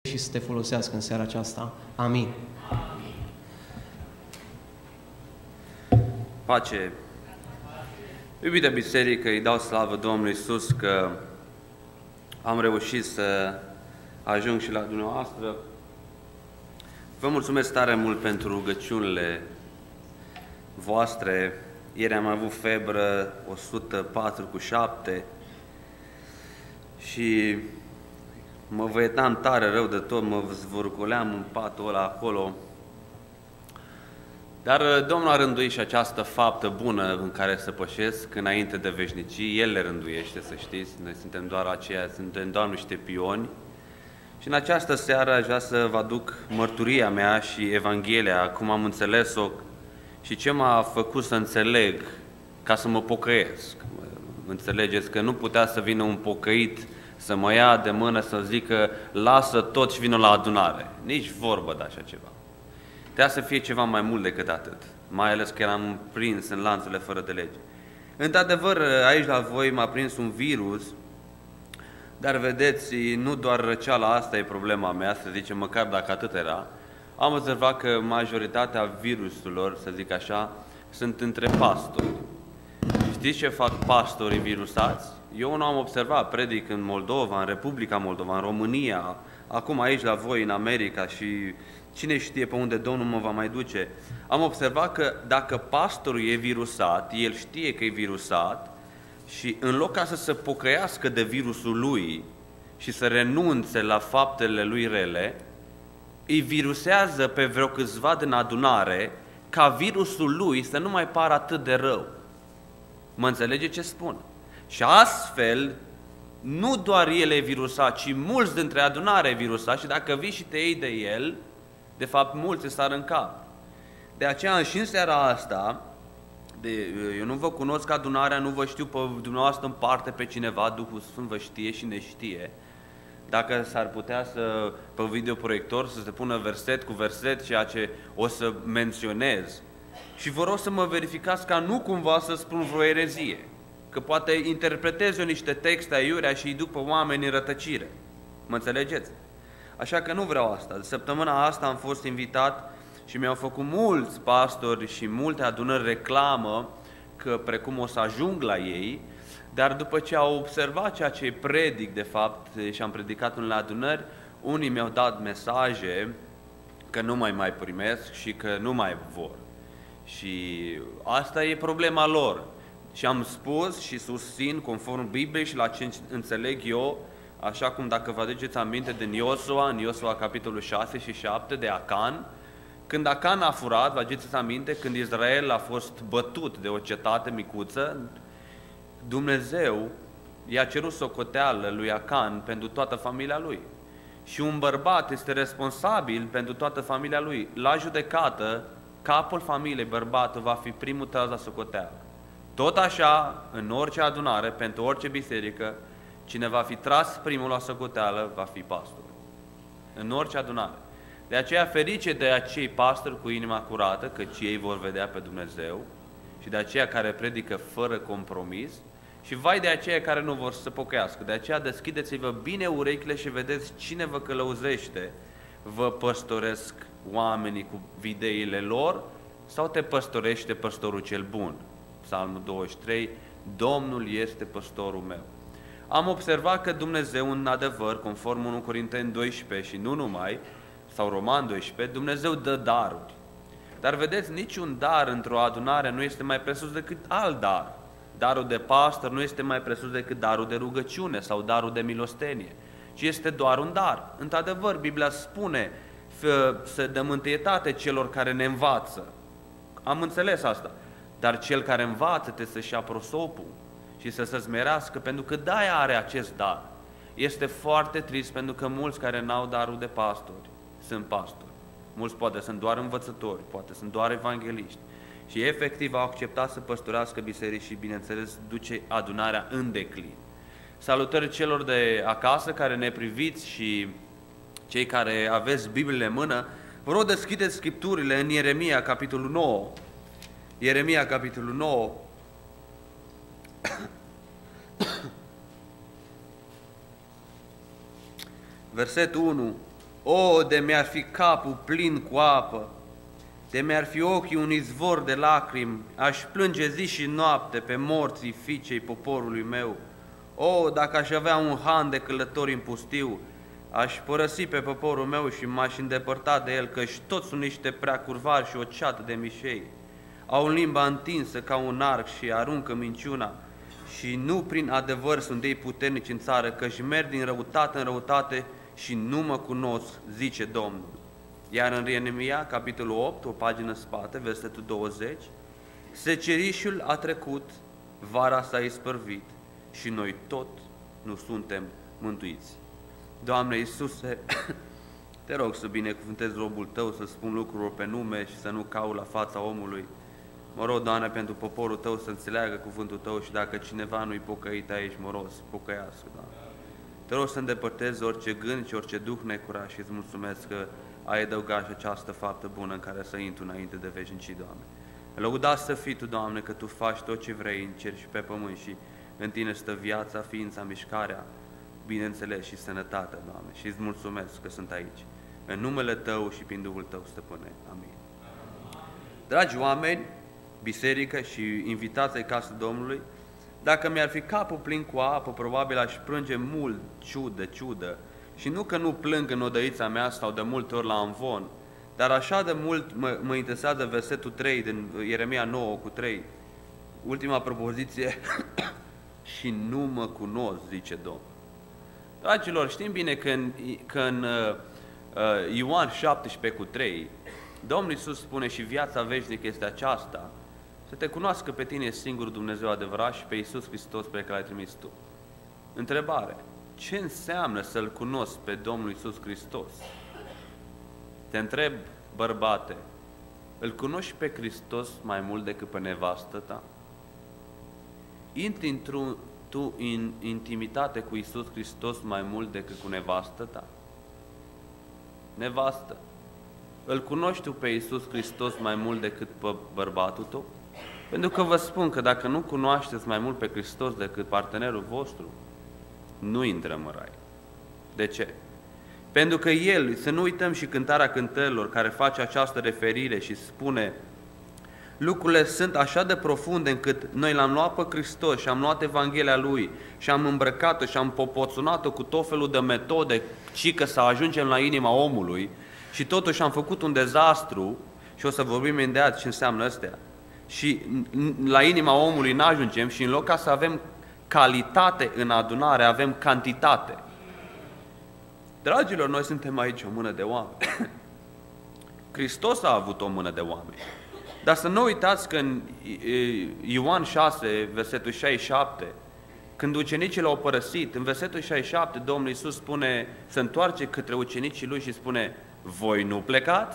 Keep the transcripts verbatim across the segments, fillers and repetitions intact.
și să te folosească în seara aceasta. Amin. Pace. Iubite biserică, îi dau slavă Domnului Iisus că am reușit să ajung și la dumneavoastră. Vă mulțumesc tare mult pentru rugăciunile voastre. Ieri am avut febră o sută patru cu șapte și mă văietam tare rău de tot, mă zvârcoleam în patul ăla acolo. Dar Domnul a rânduit și această faptă bună în care să pășesc înainte de veșnicii. El le rânduiește, să știți, noi suntem doar aceia, suntem doar niște pioni. Și în această seară aș vrea să vă aduc mărturia mea și Evanghelia, cum am înțeles-o și ce m-a făcut să înțeleg ca să mă pocăiesc. Înțelegeți că nu putea să vină un pocăit să mă ia de mână, să zică lasă tot și vină la adunare. Nici vorbă de așa ceva. Trebuia să fie ceva mai mult decât atât, mai ales că eram prins în lanțurile fără de lege. Într-adevăr, aici la voi m-a prins un virus, dar vedeți, nu doar răceala asta e problema mea, să zicem, măcar dacă atât era. Am observat că majoritatea virusurilor, să zic așa, sunt între pastori. Știți ce fac pastorii virusați? Eu nu am observat, predic în Moldova, în Republica Moldova, în România, acum aici la voi în America și cine știe pe unde Domnul mă va mai duce. Am observat că dacă pastorul e virusat, el știe că e virusat și în loc ca să se pocăiască de virusul lui și să renunțe la faptele lui rele, îi virusează pe vreo câțiva din adunare ca virusul lui să nu mai pară atât de rău. Mă înțelege ce spun? Și astfel, nu doar el e virusat, ci mulți dintre adunare e virusat și dacă vii și te iei de el, de fapt mulți îți sar în cap. De aceea și în seara asta, de, eu nu vă cunosc adunarea, nu vă știu pe dumneavoastră în parte pe cineva, Duhul Sfânt vă știe și ne știe. Dacă s-ar putea să, pe videoproiector, să se pună verset cu verset ceea ce o să menționez. Și vă rog să mă verificați ca nu cumva să spun vreo erezie. Că poate interpretez eu niște texte aiurea și îi duc pe oameni în rătăcire. Mă înțelegeți? Așa că nu vreau asta. Săptămâna asta am fost invitat și mi-au făcut mulți pastori și multe adunări reclamă că precum o să ajung la ei, dar după ce au observat ceea ce predic de fapt și am predicat în adunări, unii mi-au dat mesaje că nu mai mai primesc și că nu mai vor. Și asta e problema lor. Și am spus și susțin conform Bibliei și la ce înțeleg eu, așa cum dacă vă aduceți aminte din Iosua, în Iosua capitolul șase și șapte de Acan, când Acan a furat, vă aduceți aminte, când Israel a fost bătut de o cetate micuță, Dumnezeu i-a cerut socoteală lui Acan pentru toată familia lui. Și un bărbat este responsabil pentru toată familia lui. La judecată, capul familiei, bărbatul, va fi primul tras la socoteală. Tot așa, în orice adunare, pentru orice biserică, cine va fi tras primul la socoteală va fi pastor. În orice adunare. De aceea ferice de acei pastori cu inima curată, căci ei vor vedea pe Dumnezeu, și de aceia care predică fără compromis, și vai de aceia care nu vor să se pocăiască. De aceea deschideți-vă bine urechile și vedeți cine vă călăuzește. Vă păstoresc oamenii cu videile lor sau te păstorește păstorul cel bun? Psalmul douăzeci și trei, Domnul este păstorul meu. Am observat că Dumnezeu, în adevăr, conform unu Corinteni doisprezece și nu numai, sau Roman doisprezece, Dumnezeu dă daruri. Dar vedeți, niciun dar într-o adunare nu este mai presus decât alt dar. Darul de pastor nu este mai presus decât darul de rugăciune sau darul de milostenie, ci este doar un dar. Într-adevăr, Biblia spune să dăm întâietate celor care ne învață. Am înțeles asta. Dar cel care învață trebuie să-și ia prosopul și să se smerească, pentru că de-aia are acest dar. Este foarte trist pentru că mulți care n-au darul de pastori sunt pastori. Mulți poate sunt doar învățători, poate sunt doar evangeliști. Și efectiv au acceptat să păstorească biserici și, bineînțeles, duce adunarea în declin. Salutări celor de acasă care ne priviți și cei care aveți Bibliile în mână. Vă rog, deschideți Scripturile în Ieremia, capitolul nouă. Ieremia, capitolul nouă. Versetul unu O, de mi-ar fi capul plin cu apă, de mi-ar fi ochii un izvor de lacrimi, aș plânge zi și noapte pe morții fiicei poporului meu. O, dacă aș avea un han de călători în pustiu, aș părăsi pe poporul meu și m-aș îndepărta de el, căci toți sunt niște prea curvari și o ceată de mișei. Au limba întinsă ca un arc și aruncă minciuna, și nu prin adevăr sunt ei puternici în țară, căci merg din răutate în răutate și nu mă cunosc, zice Domnul. Iar în Ieremia, capitolul opt, o pagină în spate, versetul douăzeci, secerișul a trecut, vara s-a ispărvit și noi tot nu suntem mântuiți. Doamne Iisuse, te rog să binecuvântezi robul Tău, să spun lucruri pe nume și să nu caut la fața omului. Mă rog, Doamne, pentru poporul Tău să înțeleagă cuvântul Tău și dacă cineva nu-i pocăit aici, mă rog, să pocăiască, Doamne. Te rog să îndepărtezi orice gând și orice duh necurat și îți mulțumesc că ai adăugat și această faptă bună în care să intru înainte de veșnicii, Doamne. Lăudați să fii Tu, Doamne, că Tu faci tot ce vrei în cer și pe pământ și în Tine stă viața, ființa, mișcarea, bineînțeles și sănătatea, Doamne. Și îți mulțumesc că sunt aici. În numele Tău și prin Duhul Tău, Stăpâne. Amin. Dragi oameni, biserică și invitați ai casă Domnului, dacă mi-ar fi capul plin cu apă, probabil aș plânge mult, ciudă, ciudă. Și nu că nu plâng în odăița mea sau de multe ori la amvon, dar așa de mult mă, mă interesează versetul trei din Ieremia nouă cu trei, ultima propoziție, și nu mă cunosc, zice Domnul. Dragilor, știm bine că în, că în uh, Ioan șaptesprezece cu trei, Domnul Iisus spune și viața veșnică este aceasta, să te cunoască pe tine singurul Dumnezeu adevărat și pe Iisus Hristos pe care l-ai trimis tu. Întrebare. Ce înseamnă să-L cunosc pe Domnul Iisus Hristos? Te întreb, bărbate, îl cunoști pe Hristos mai mult decât pe nevastă ta? Intri într-un, tu în intimitate cu Iisus Hristos mai mult decât cu nevastă ta? Nevastă, îl cunoști tu pe Iisus Hristos mai mult decât pe bărbatul tău? Pentru că vă spun că dacă nu cunoașteți mai mult pe Hristos decât partenerul vostru, nu intrăm în rai. De ce? Pentru că El, să nu uităm și cântarea cântărilor care face această referire și spune lucrurile sunt așa de profunde încât noi l-am luat pe Hristos și am luat Evanghelia Lui și am îmbrăcat-o și am popoțunat-o cu tot felul de metode, ci că să ajungem la inima omului și totuși am făcut un dezastru și o să vorbim imediat ce înseamnă astea. Și la inima omului n-ajungem și în loc ca să avem calitate în adunare, avem cantitate. Dragilor, noi suntem aici o mână de oameni. Hristos a avut o mână de oameni. Dar să nu uitați că în Ioan șase, versetul șaizeci și șapte, când ucenicii l-au părăsit, în versetul șaizeci și șapte, Domnul Iisus spune, se întoarce către ucenicii Lui și spune, voi nu plecați?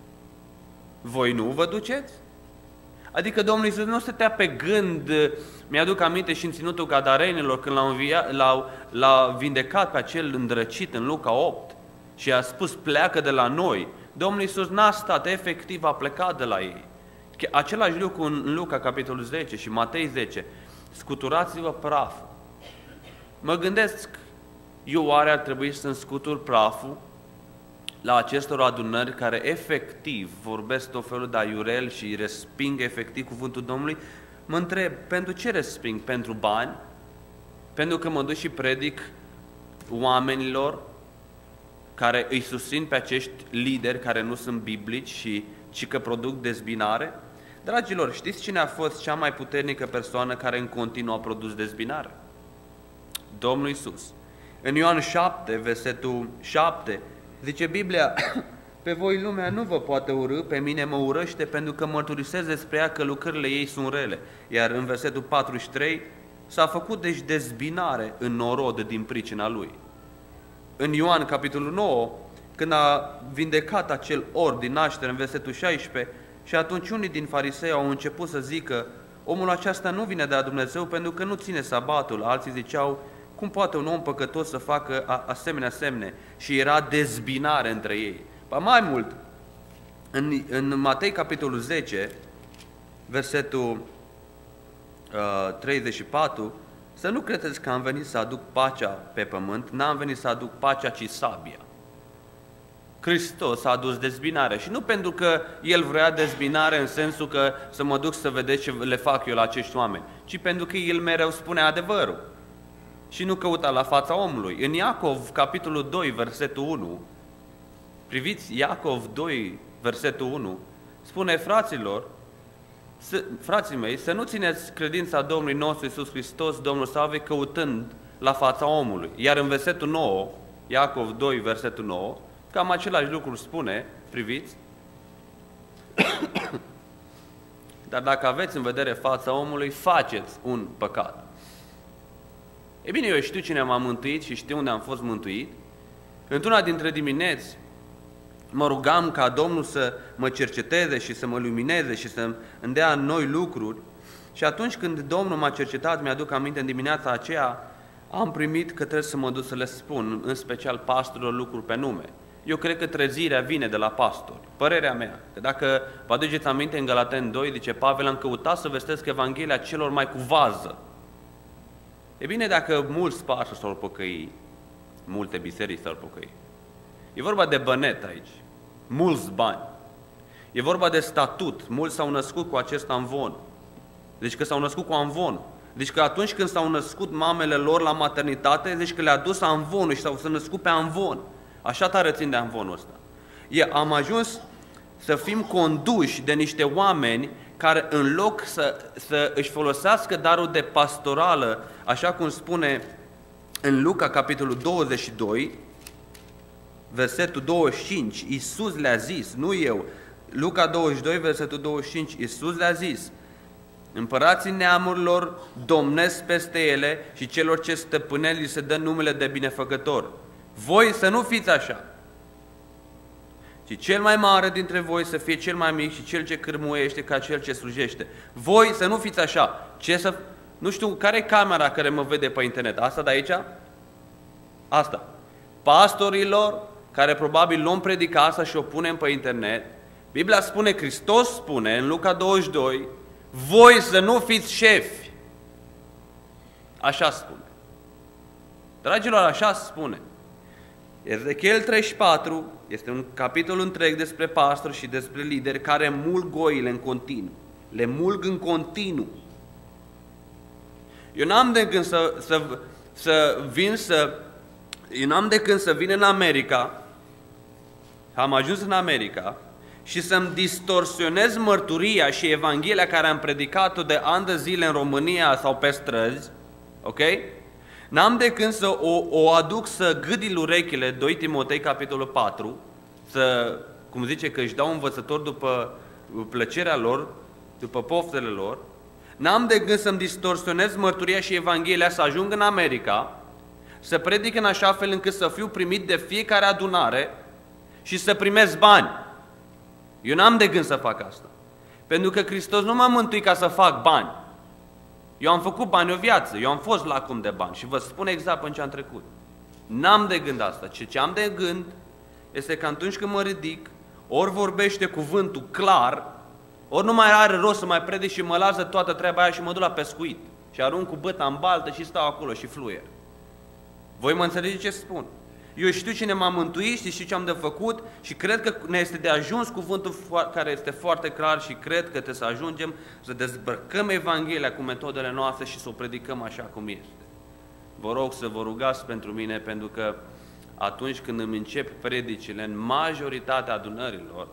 Voi nu vă duceți? Adică Domnul Iisus nu stătea pe gând, mi-aduc aminte și în ținutul Gadarenilor, când l-a, învia, l-a, l-a vindecat pe acel îndrăcit în Luca opt și a spus pleacă de la noi. Domnul Iisus n-a stat, efectiv a plecat de la ei. Același lucru în Luca capitolul zece și Matei zece, scuturați-vă praful. Mă gândesc, eu oare ar trebui să-mi scutur praful la acestor adunări care efectiv vorbesc tot felul de aiurel și resping efectiv cuvântul Domnului? Mă întreb, pentru ce resping? Pentru bani? Pentru că mă duc și predic oamenilor care îi susțin pe acești lideri care nu sunt biblici și ci că produc dezbinare? Dragilor, știți cine a fost cea mai puternică persoană care în continuu a produs dezbinare? Domnul Iisus. În Ioan șapte, versetul șapte, zice Biblia, pe voi lumea nu vă poate urâ, pe mine mă urăște pentru că mărturisesc despre ea că lucrările ei sunt rele. Iar în versetul patruzeci și trei s-a făcut deci dezbinare în norod din pricina lui. În Ioan capitolul nouă, când a vindecat acel orb din naștere în versetul șaisprezece, și atunci unii din farisei au început să zică, omul acesta nu vine de la Dumnezeu pentru că nu ține sabatul. Alții ziceau, cum poate un om păcătos să facă asemenea semne? Și era dezbinare între ei. Ba mai mult, în, în Matei capitolul zece, versetul uh, treizeci și patru, să nu credeți că am venit să aduc pacea pe pământ, n-am venit să aduc pacea, ci sabia. Hristos a adus dezbinare. Și nu pentru că El vrea dezbinare în sensul că să mă duc să vedeți ce le fac eu la acești oameni, ci pentru că El mereu spune adevărul și nu căuta la fața omului. În Iacov, capitolul doi, versetul unu, priviți Iacov doi, versetul unu, spune: fraților, să, frații mei, să nu țineți credința Domnului nostru Iisus Hristos, Domnul Salvei, căutând la fața omului. Iar în versetul nouă, Iacov doi, versetul nouă, cam același lucru spune, priviți, dar dacă aveți în vedere fața omului, faceți un păcat. E bine, eu știu cine m-a mântuit și știu unde am fost mântuit. Într-una dintre dimineți mă rugam ca Domnul să mă cerceteze și să mă lumineze și să îmi dea noi lucruri. Și atunci când Domnul m-a cercetat, mi-aduc aminte, în dimineața aceea, am primit că trebuie să mă duc să le spun, în special pastorilor, lucruri pe nume. Eu cred că trezirea vine de la pastori. Părerea mea, că dacă vă aduceți aminte, în Galateni doi, zice Pavel, am căutat să vestesc Evanghelia celor mai cu vază. E bine, dacă mulți pastori s-au păcăi, multe biserici s-au păcăi. E vorba de bănet aici, mulți bani. E vorba de statut, mulți s-au născut cu acest amvon. Deci că s-au născut cu amvon. Deci că atunci când s-au născut mamele lor la maternitate, deci că le-a dus amvonul și s-au născut pe amvon. Așa tare țin de amvonul ăsta. E, am ajuns să fim conduși de niște oameni care în loc să, să își folosească darul de pastorală, așa cum spune în Luca, capitolul douăzeci și doi, versetul douăzeci și cinci, Iisus le-a zis, nu eu, Luca douăzeci și doi, versetul douăzeci și cinci, Iisus le-a zis: împărații neamurilor domnesc peste ele și celor ce stăpânesc li se dă numele de binefăcător. Voi să nu fiți așa, ci cel mai mare dintre voi să fie cel mai mic și cel ce cârmuiește ca cel ce slujește. Voi să nu fiți așa. Ce să... Nu știu, care e camera care mă vede pe internet? Asta de aici? Asta. Pastorilor, care probabil luăm predica asta și o punem pe internet, Biblia spune, Hristos spune în Luca douăzeci și doi, voi să nu fiți șefi. Așa spune. Dragilor, așa spune. Ezechiel treizeci și patru este un capitol întreg despre pastori și despre lideri care mulg goile în continuu. Le mulg în continuu. Eu n-am de gând să, să, să vin să... Eu n-am de gând să vin în America, am ajuns în America, și să-mi distorsionez mărturia și Evanghelia care am predicat-o de ani de zile în România sau pe străzi, ok? N-am de când să o, o aduc să gâdil urechile, doi Timotei, capitolul patru, să, cum zice, că își dau învățător după plăcerea lor, după poftele lor. N-am de gând să-mi distorsionez mărturia și Evanghelia, să ajung în America, să predic în așa fel încât să fiu primit de fiecare adunare și să primesc bani. Eu n-am de gând să fac asta. Pentru că Hristos nu m-a mântuit ca să fac bani. Eu am făcut bani o viață, eu am fost lacom de bani și vă spun exact până ce am trecut. N-am de gând asta. Ce, ce am de gând este că atunci când mă ridic, ori vorbește cuvântul clar, ori nu mai are rost să mai predic și mă lasă toată treaba aia și mă duc la pescuit. Și arunc cu băta în baltă și stau acolo și fluier. Voi mă înțelegeți ce spun? Eu știu cine m-a mântuit și știu ce am de făcut și cred că ne este de ajuns cuvântul care este foarte clar și cred că trebuie să ajungem să dezbrăcăm Evanghelia cu metodele noastre și să o predicăm așa cum este. Vă rog să vă rugați pentru mine, pentru că atunci când îmi încep predicile, în majoritatea adunărilor,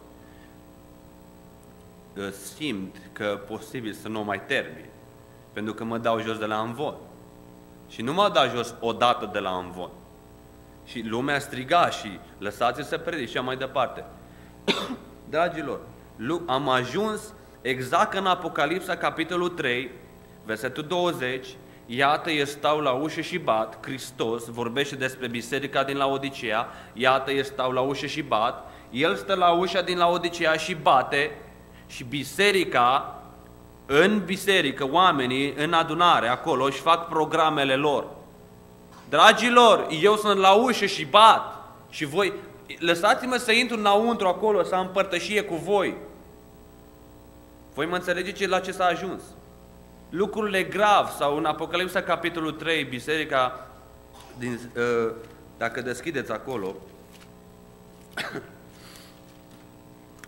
simt că posibil să nu mai termin, pentru că mă dau jos de la amvon. Și nu mă dau jos odată de la amvon. Și lumea striga și lăsați-l să predic și mai departe. Dragilor, am ajuns exact în Apocalipsa, capitolul trei, versetul douăzeci, iată, eu stau la ușă și bat, Hristos vorbește despre biserica din Laodicea, iată, eu stau la ușă și bat, El stă la ușa din Laodicea și bate și biserica, în biserică, oamenii în adunare, acolo, își fac programele lor. Dragilor, eu sunt la ușă și bat și voi, lăsați-mă să intru înăuntru acolo, să am părtășie cu voi. Voi mă înțelegeți la ce s-a ajuns. Lucrurile grav, sau în Apocalipsa capitolul trei, biserica, din, dacă deschideți acolo,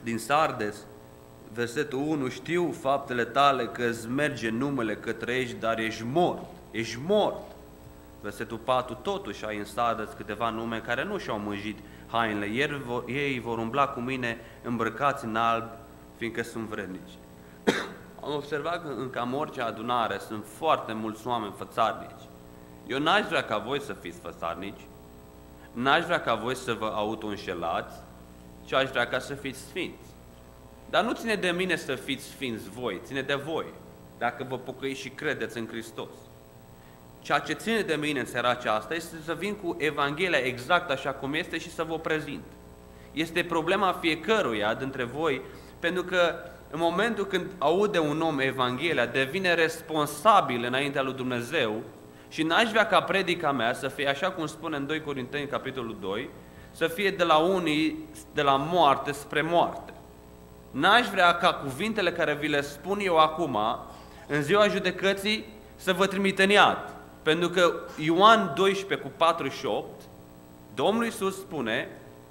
din Sardes, versetul unu, știu faptele tale că îți merge numele, că trăiești, dar ești mort, ești mort. Versetul patru, totuși ai în Sardes câteva nume care nu și-au mânjit hainele, ei vor umbla cu mine îmbrăcați în alb, fiindcă sunt vrednici. Am observat că în cam orice adunare sunt foarte mulți oameni fățarnici. Eu n-aș vrea ca voi să fiți fățarnici, n-aș vrea ca voi să vă auto-înșelați, ci aș vrea ca să fiți sfinți. Dar nu ține de mine să fiți sfinți voi, ține de voi, dacă vă pocăiți și credeți în Hristos. Ceea ce ține de mine în seara aceasta este să vin cu Evanghelia exact așa cum este și să vă prezint. Este problema fiecăruia dintre voi, pentru că în momentul când aude un om Evanghelia, devine responsabil înaintea lui Dumnezeu și n-aș vrea ca predica mea să fie așa cum spune în doi Corinteni, capitolul doi, să fie de la unii, de la moarte spre moarte. N-aș vrea ca cuvintele care vi le spun eu acum, în ziua judecății, să vă trimită în iad. Pentru că Ioan doisprezece cu patruzeci și opt, Domnul Iisus spune,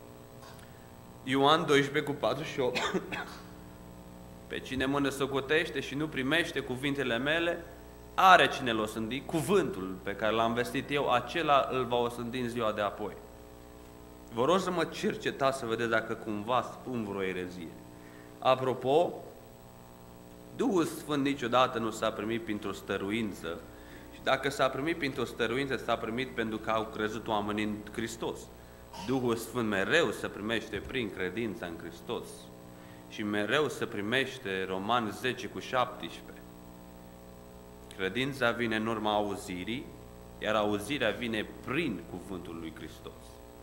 Ioan doisprezece cu patruzeci și opt, pe cine mă năsocotește și nu primește cuvintele mele, are cine l-o sândi, cuvântul pe care l-am vestit eu, acela îl va osândi în ziua de apoi. Vă rog să mă cercetați să vedeți dacă cumva spun vreo erezie. Apropo, Duhul Sfânt niciodată nu s-a primit printr-o stăruință și dacă s-a primit printr-o stăruință, s-a primit pentru că au crezut oamenii în Hristos. Duhul Sfânt mereu se primește prin credința în Hristos și mereu se primește, Romani zece cu șaptesprezece. Credința vine în urma auzirii, iar auzirea vine prin cuvântul lui Hristos.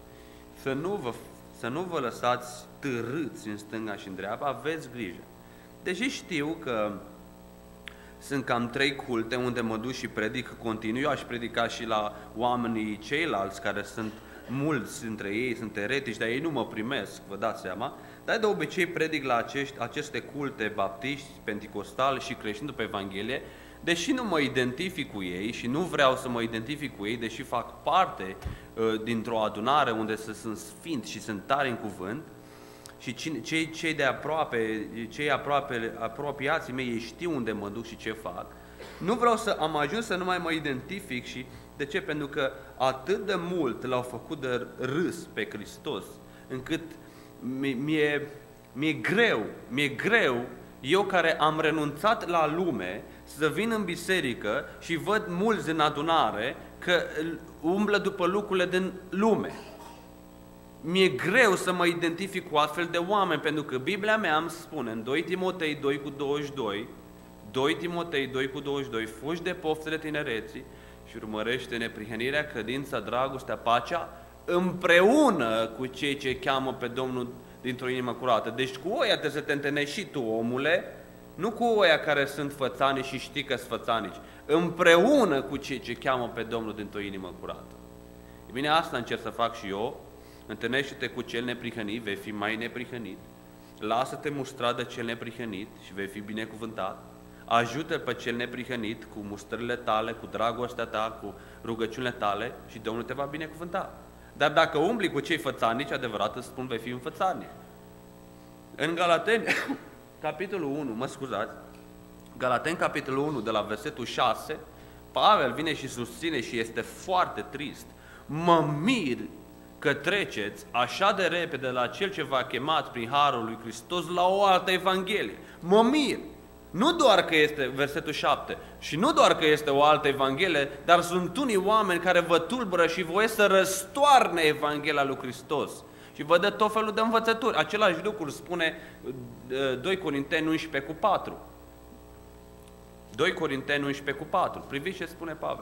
Să nu vă, să nu vă lăsați târâți în stânga și în dreapta, aveți grijă. Deși știu că sunt cam trei culte unde mă duc și predic continuu, eu aș predica și la oamenii ceilalți care sunt mulți dintre ei, sunt eretici, dar ei nu mă primesc, vă dați seama, dar de obicei predic la acești, aceste culte baptiști, penticostali și creștini după Evanghelie, deși nu mă identific cu ei și nu vreau să mă identific cu ei, deși fac parte uh, dintr-o adunare unde să sunt sfinți și sunt tari în cuvânt, și cei, cei de aproape, cei aproape, apropiații mei, ei știu unde mă duc și ce fac, nu vreau să am ajuns să nu mai mă identific și de ce? Pentru că atât de mult l-au făcut de râs pe Hristos, încât mi-e, mi-e greu, mi-e greu, eu care am renunțat la lume, să vin în biserică și văd mulți în adunare că umblă după lucrurile din lume. Mi-e greu să mă identific cu astfel de oameni, pentru că Biblia mea îmi spune în doi Timotei doi cu douăzeci și doi, doi Timotei doi cu douăzeci și doi, fugi de poftele tinereții și urmărește neprihănirea, credința, dragostea, pacea, împreună cu cei ce cheamă pe Domnul dintr-o inimă curată. Deci cu oia trebuie să te întâlnești și tu, omule, nu cu oia care sunt fățani și știi că sunt fățanici, împreună cu cei ce cheamă pe Domnul dintr-o inimă curată. E bine, asta încerc să fac și eu. Întâlnește-te cu cel neprihănit, vei fi mai neprihănit. Lasă-te mustrat de cel neprihănit și vei fi binecuvântat. Ajută pe cel neprihănit cu mustrările tale, cu dragostea ta, cu rugăciunile tale și Domnul te va binecuvânta. Dar dacă umbli cu cei fățarnici, adevărat îți spun, vei fi un fățarnic. În Galateni, capitolul unu, mă scuzați, Galateni, capitolul unu, de la versetul șase, Pavel vine și susține și este foarte trist. Mă mir că treceți așa de repede la cel ce v-a chemat prin harul lui Hristos la o altă Evanghelie. Mă mir! Nu doar că este, versetul șapte, și nu doar că este o altă Evanghelie, dar sunt unii oameni care vă tulbură și voie să răstoarne Evanghelia lui Hristos. Și vă dă tot felul de învățături. Același lucru spune doi Corinteni unsprezece cu patru. doi Corinteni unsprezece cu patru. Priviți ce spune Pavel.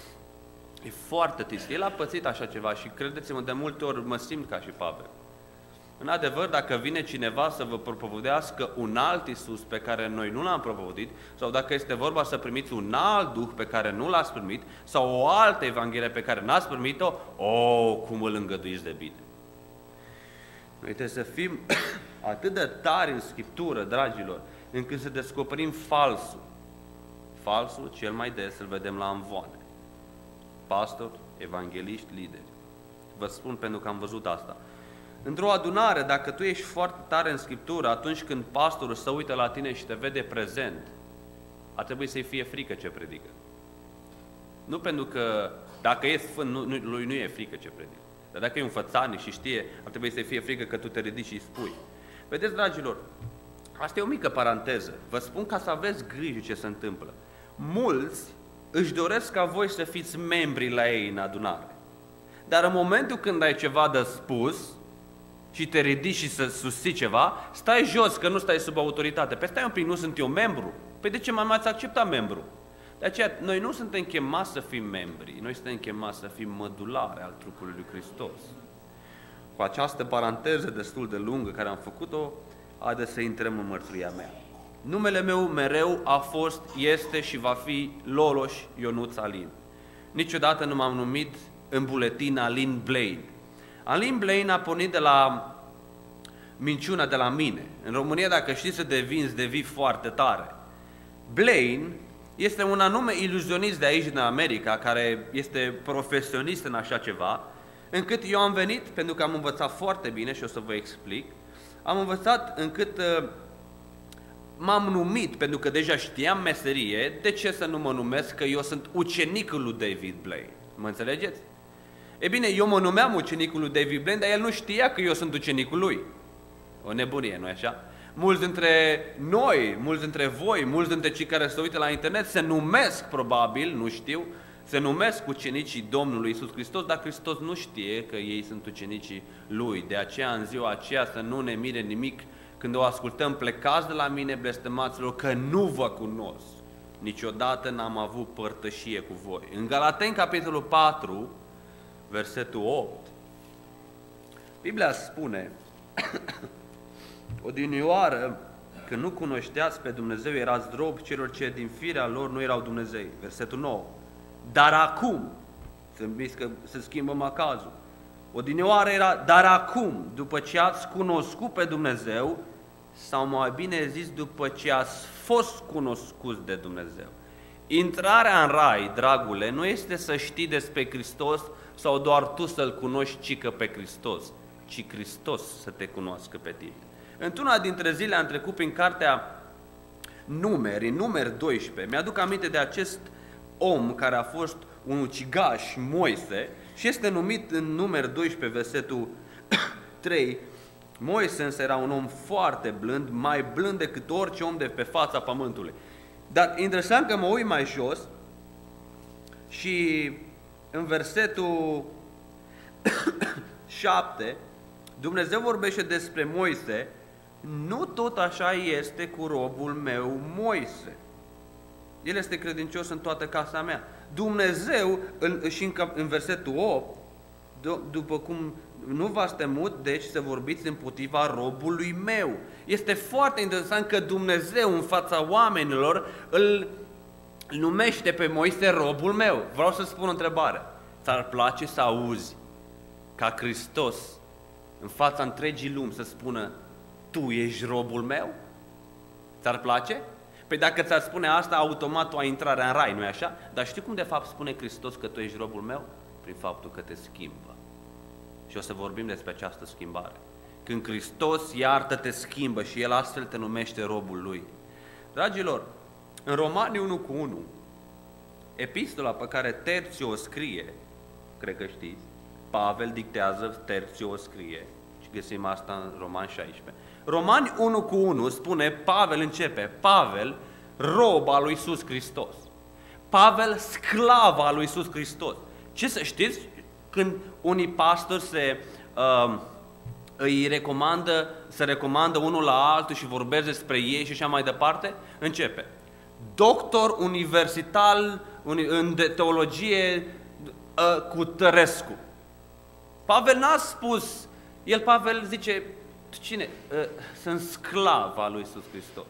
E foarte trist. El a pățit așa ceva și credeți-mă, de multe ori mă simt ca și Pavel. În adevăr, dacă vine cineva să vă propovădească un alt Iisus pe care noi nu l-am propovădit, sau dacă este vorba să primiți un alt Duh pe care nu l-ați primit, sau o altă Evanghelie pe care n-ați primit-o, o, cum îl îngăduiți de bine. Noi trebuie să fim atât de tari în Scriptură, dragilor, încât să descoperim falsul. Falsul, cel mai des, îl vedem la amvoane. Pastori, evangeliști, lideri. Vă spun pentru că am văzut asta. Într-o adunare, dacă tu ești foarte tare în Scriptură, atunci când pastorul se uită la tine și te vede prezent, ar trebui să-i fie frică ce predică. Nu pentru că dacă e sfânt, nu, nu, lui nu e frică ce predică. Dar dacă e un fățanic și știe, ar trebui să-i fie frică că tu te ridici și îi spui. Vedeți, dragilor, asta e o mică paranteză. Vă spun ca să aveți grijă ce se întâmplă. Mulți își doresc ca voi să fiți membri la ei în adunare. Dar în momentul când ai ceva de spus și te ridici și să susții ceva, stai jos că nu stai sub autoritate. Păi stai un pic, nu sunt eu membru? Păi de ce mai m-ați acceptat membru? De aceea, noi nu suntem chemați să fim membri, noi suntem chemați să fim mădulare al trupului lui Hristos. Cu această paranteză destul de lungă care am făcut-o, haideți să intrăm în mărturia mea. Numele meu mereu a fost, este și va fi Lolos Ionuț Alin. Niciodată nu m-am numit în buletin Alin Blaine. Alin Blaine a pornit de la minciuna de la mine. În România, dacă știi să devinzi, devii foarte tare. Blaine este un anume iluzionist de aici, din America, care este profesionist în așa ceva, încât eu am venit, pentru că am învățat foarte bine și o să vă explic, am învățat încât uh, m-am numit, pentru că deja știam meserie, de ce să nu mă numesc că eu sunt ucenicul lui David Blaine? Mă înțelegeți? E bine, eu mă numeam ucenicul lui David Blaine, dar el nu știa că eu sunt ucenicul lui. O nebunie, nu-i așa? Mulți dintre noi, mulți dintre voi, mulți dintre cei care se uită la internet se numesc, probabil, nu știu, se numesc ucenicii Domnului Iisus Hristos, dar Hristos nu știe că ei sunt ucenicii Lui. De aceea, în ziua aceea, să nu ne mire nimic când o ascultăm: plecați de la mine, blestemaților, că nu vă cunosc. Niciodată n-am avut părtășie cu voi. În Galateni, capitolul patru, versetul opt, Biblia spune: odinioară, când nu cunoșteați pe Dumnezeu, erați robi celor ce din firea lor nu erau Dumnezei. Versetul nouă. Dar acum, să că se schimbă macazul, odinioară era, dar acum, după ce ați cunoscut pe Dumnezeu, sau mai bine zis, după ce ați fost cunoscuți de Dumnezeu. Intrarea în rai, dragule, nu este să știi despre Hristos sau doar tu să-L cunoști cică pe Hristos, ci Hristos să te cunoască pe tine. Într-una dintre zile am trecut prin cartea Numeri, în Numeri doisprezece, mi-aduc aminte de acest om care a fost un ucigaș, Moise, și este numit în Numeri doisprezece, versetul trei, Moise însă era un om foarte blând, mai blând decât orice om de pe fața pământului. Dar interesant că mă uit mai jos și în versetul șapte, Dumnezeu vorbește despre Moise: nu tot așa este cu robul meu Moise. El este credincios în toată casa mea. Dumnezeu, și în, în versetul opt, după cum nu v-ați temut, deci să vorbiți împotriva robului meu. Este foarte interesant că Dumnezeu în fața oamenilor îl numește pe Moise robul meu. Vreau să spun o întrebare. Ți-ar place să auzi ca Hristos în fața întregii lumi să spună: tu ești robul meu? Ți-ar place? Păi dacă ți-ar spune asta, automat tu ai intrarea în rai, nu-i așa? Dar știi cum de fapt spune Hristos că tu ești robul meu? Prin faptul că te schimbă. Și o să vorbim despre această schimbare. Când Hristos iartă, te schimbă și El astfel te numește robul Lui. Dragilor, în Romani unu cu unu, epistola pe care Terțiu o scrie, cred că știți, Pavel dictează, Terțiu o scrie, și găsim asta în Romani șaisprezece. Romani unu cu unu spune, Pavel începe, Pavel, rob al lui Iisus Hristos. Pavel, sclav al lui Iisus Hristos. Ce să știți? Când unii pastori se, uh, îi recomandă, se recomandă unul la altul și vorbesc despre ei și așa mai departe, începe. Doctor universitar în teologie uh, cu Tărescu. Pavel n-a spus, el Pavel zice, cine? Uh, sunt sclav al lui Iisus Hristos.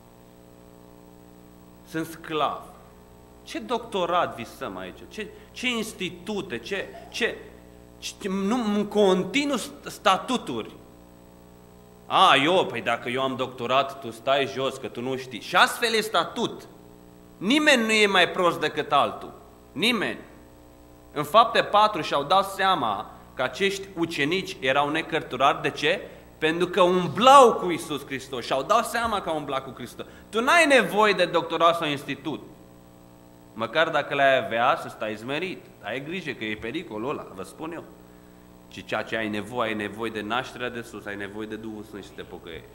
Sunt sclav. Ce doctorat visăm aici? Ce, ce institute? Ce, ce, ce, nu, în continuu statuturi. A, eu, păi dacă eu am doctorat, tu stai jos, că tu nu știi. Și astfel e statut. Nimeni nu e mai prost decât altul. Nimeni. În Fapte patru și-au dat seama că acești ucenici erau necărturari. De ce? Pentru că umblau cu Iisus Hristos și au dat seama că au umblat cu Hristos. Tu n-ai nevoie de doctorat sau institut. Măcar dacă le-ai avea, să stai zmerit. Ai grijă că e pericolul ăla, vă spun eu. Și ceea ce ai nevoie, ai nevoie de nașterea de sus, ai nevoie de Duhul Sfânt și să te pocăiești.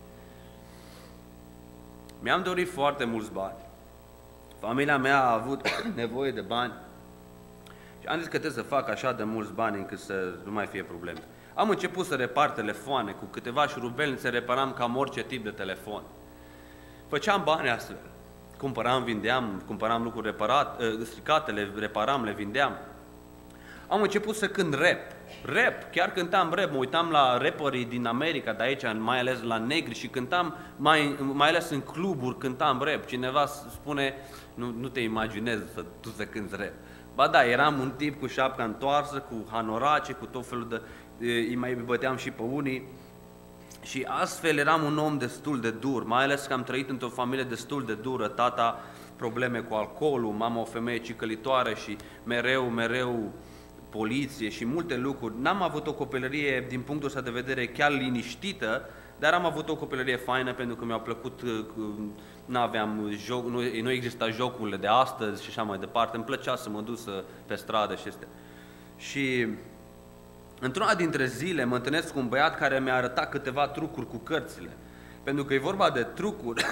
Mi-am dorit foarte mulți bani. Familia mea a avut nevoie de bani. Și am zis că trebuie să fac așa de mulți bani încât să nu mai fie probleme. Am început să repar telefoane, cu câteva șurubelnițe reparam cam orice tip de telefon. Făceam bani astfel. Cumpăram, vindeam, cumpăram lucruri reparat, stricate, le reparam, le vindeam. Am început să cânt rap. Rap, chiar cântam rap, mă uitam la rapperii din America, de aici, mai ales la negri, și cântam, mai, mai ales în cluburi, cântam rap. Cineva spune, nu, nu te imaginezi să, tu să cânti rap. Ba da, eram un tip cu șapca întoarsă, cu hanorace, cu tot felul de... îi mai băteam și pe unii. Și astfel eram un om destul de dur, mai ales că am trăit într-o familie destul de dură. Tata probleme cu alcoolul, mama o femeie cicălitoare și mereu, mereu poliție și multe lucruri. N-am avut o copilărie, din punctul ăsta de vedere, chiar liniștită, dar am avut o copilărie faină pentru că mi-au plăcut, n-aveam joc, nu, nu exista jocurile de astăzi și așa mai departe. Îmi plăcea să mă duc pe stradă și astea. Și într-una dintre zile mă întâlnesc cu un băiat care mi-a arătat câteva trucuri cu cărțile. Pentru că e vorba de trucuri.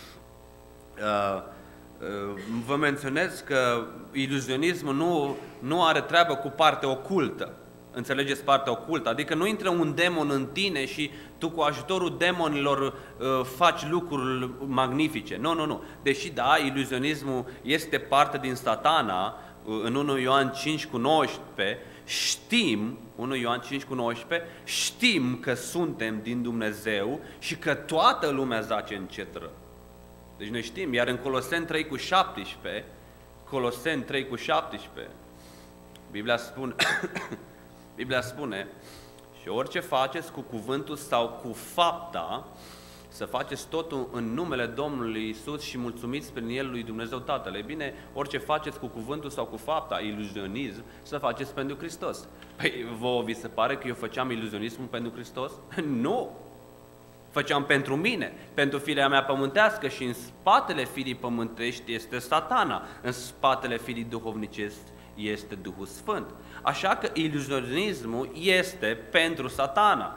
Vă menționez că iluzionismul nu, nu are treabă cu partea ocultă. Înțelegeți partea ocultă? Adică nu intră un demon în tine și tu cu ajutorul demonilor uh, faci lucruri magnifice. Nu, nu, nu. Deși da, iluzionismul este parte din Satana, uh, în unu Ioan cinci cu nouăsprezece, știm, unu Ioan cinci cu nouăsprezece, știm că suntem din Dumnezeu și că toată lumea zace în cetră. Deci noi știm, iar în Coloseni trei cu șaptesprezece, Coloseni trei cu șaptesprezece, Biblia spune, Biblia spune, și orice faceți cu cuvântul sau cu fapta, să faceți totul în numele Domnului Iisus și mulțumiți prin El lui Dumnezeu Tatăl. E bine, orice faceți cu cuvântul sau cu fapta, iluzionism, să faceți pentru Hristos. Păi, vouă vi se pare că eu făceam iluzionismul pentru Hristos? Nu! Făceam pentru mine, pentru firea mea pământească, și în spatele firii pământești este Satana, în spatele firii duhovnicești este Duhul Sfânt. Așa că iluzionismul este pentru Satana.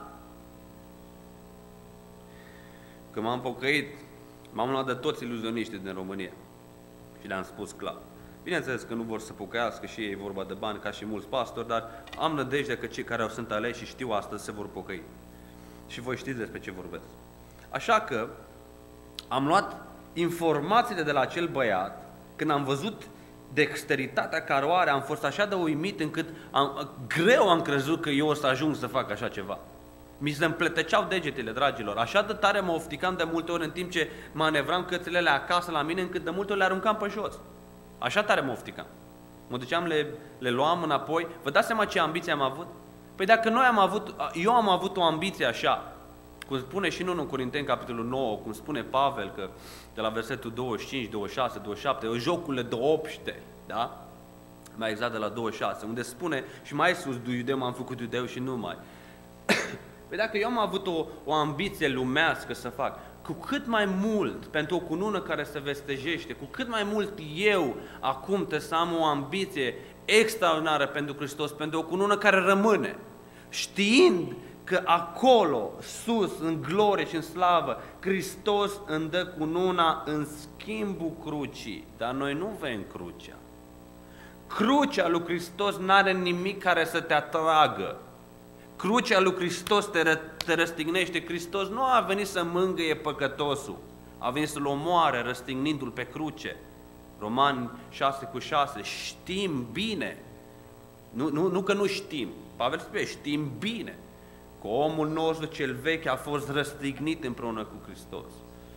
Când m-am pocăit, m-am luat de toți iluzioniștii din România și le-am spus clar. Bineînțeles că nu vor să pocăiască și ei, vorba de bani, ca și mulți pastori, dar am nădejde că cei care sunt aleși și știu astăzi se vor pocăi. Și voi știți despre ce vorbesc. Așa că am luat informațiile de la acel băiat, când am văzut dexteritatea care o are, am fost așa de uimit încât am, greu am crezut că eu o să ajung să fac așa ceva. Mi se împleteceau degetele, dragilor. Așa de tare mă ofticam de multe ori în timp ce manevram cățelele acasă la mine, încât de multe ori le aruncam pe jos. Așa tare mă ofticam. Mă duceam, le, le luam înapoi. Vă dați seama ce ambiție am avut? Păi dacă noi am avut, eu am avut o ambiție așa, cum spune și în unu Corinteni, capitolul nouă, cum spune Pavel, că de la versetul douăzeci și cinci, douăzeci și șase, douăzeci și șapte, jocurile de obște, da? Mai exact de la douăzeci și șase, unde spune, și mai sus, du iudeu m-am făcut iudeu și numai. Păi dacă eu am avut o, o ambiție lumească să fac, cu cât mai mult pentru o cunună care se vestejește, cu cât mai mult eu acum trebuie să am o ambiție extraordinară pentru Hristos, pentru o cunună care rămâne, știind că acolo, sus, în glorie și în slavă, Hristos îmi dă cununa în schimbul crucii, dar noi nu vrem crucea. Crucea lui Hristos n-are nimic care să te atragă. Crucea lui Hristos te, ră, te răstignește. Hristos nu a venit să mângâie păcătosul, a venit să-l omoare răstignindu-l pe cruce. Romani șase cu șase, știm bine, nu, nu, nu că nu știm, Pavel spune, știm bine că omul nostru cel vechi a fost răstignit împreună cu Hristos.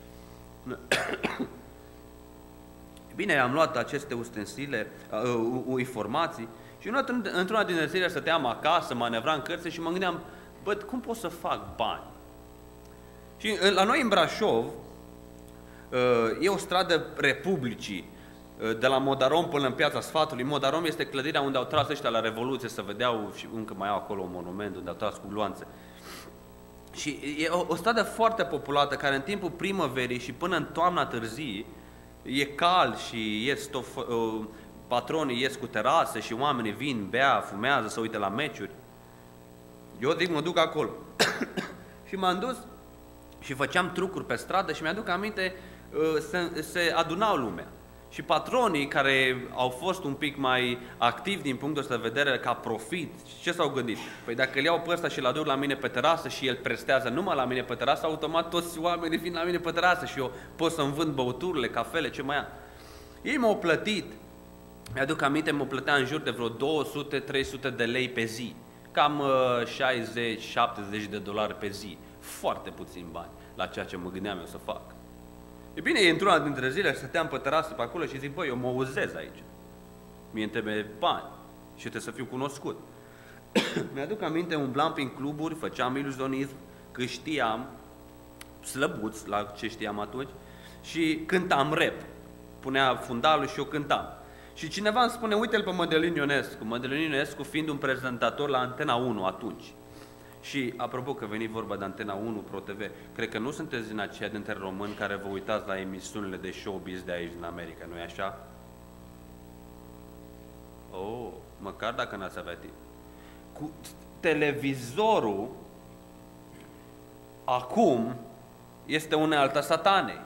Bine, am luat aceste ustensile, uh, informații, și într-una dintre zile stăteam acasă, manevram cărți și mă gândeam, bă, cum pot să fac bani? Și la noi în Brașov, e o stradă Republicii, de la Modarom până în Piața Sfatului. Modarom este clădirea unde au tras ăștia la Revoluție, să vedeau, și încă mai au acolo un monument unde au tras cu gloanțe. Și e o, o stradă foarte populată, care în timpul primăverii și până în toamna târzii e cald și ies tof, uh, patronii ies cu terase și oamenii vin, bea, fumează, se uită la meciuri. Eu zic, mă duc acolo. Și m-am dus și făceam trucuri pe stradă și mi-aduc aminte, uh, se, se adunau lumea. Și patronii care au fost un pic mai activi din punctul ăsta de vedere ca profit, ce s-au gândit? Păi dacă îl iau pe ăsta și îl aduc la mine pe terasă și el prestează numai la mine pe terasă, automat toți oamenii vin la mine pe terasă și eu pot să-mi vând băuturile, cafele, ce mai am. Ei m-au plătit, mi-aduc aminte, mă plătea în jur de vreo două sute trei sute de lei pe zi. Cam șaizeci șaptezeci de dolari pe zi. Foarte puțin bani la ceea ce mă gândeam eu să fac. E bine, e într-una dintre zile și stăteam pe terasă pe acolo și zic, băi, eu mă uzez aici. Mie îmi trebuie bani și trebuie să fiu cunoscut. Mi-aduc aminte, umblam prin cluburi, făceam iluzionism, câștiam, slăbuț la ce știam atunci, și cântam rap. Punea fundalul și eu cântam. Și cineva îmi spune, uite-l pe Mădălin Ionescu, Mădălin Ionescu fiind un prezentator la Antena unu atunci. Și, apropo că veni vorba de Antena unu, Pro T V, cred că nu sunteți din aceia dintre români care vă uitați la emisiunile de showbiz de aici, din America, nu-i așa? Oh, măcar dacă n-ați avea timp. Cu televizorul, acum, este unealta satanei.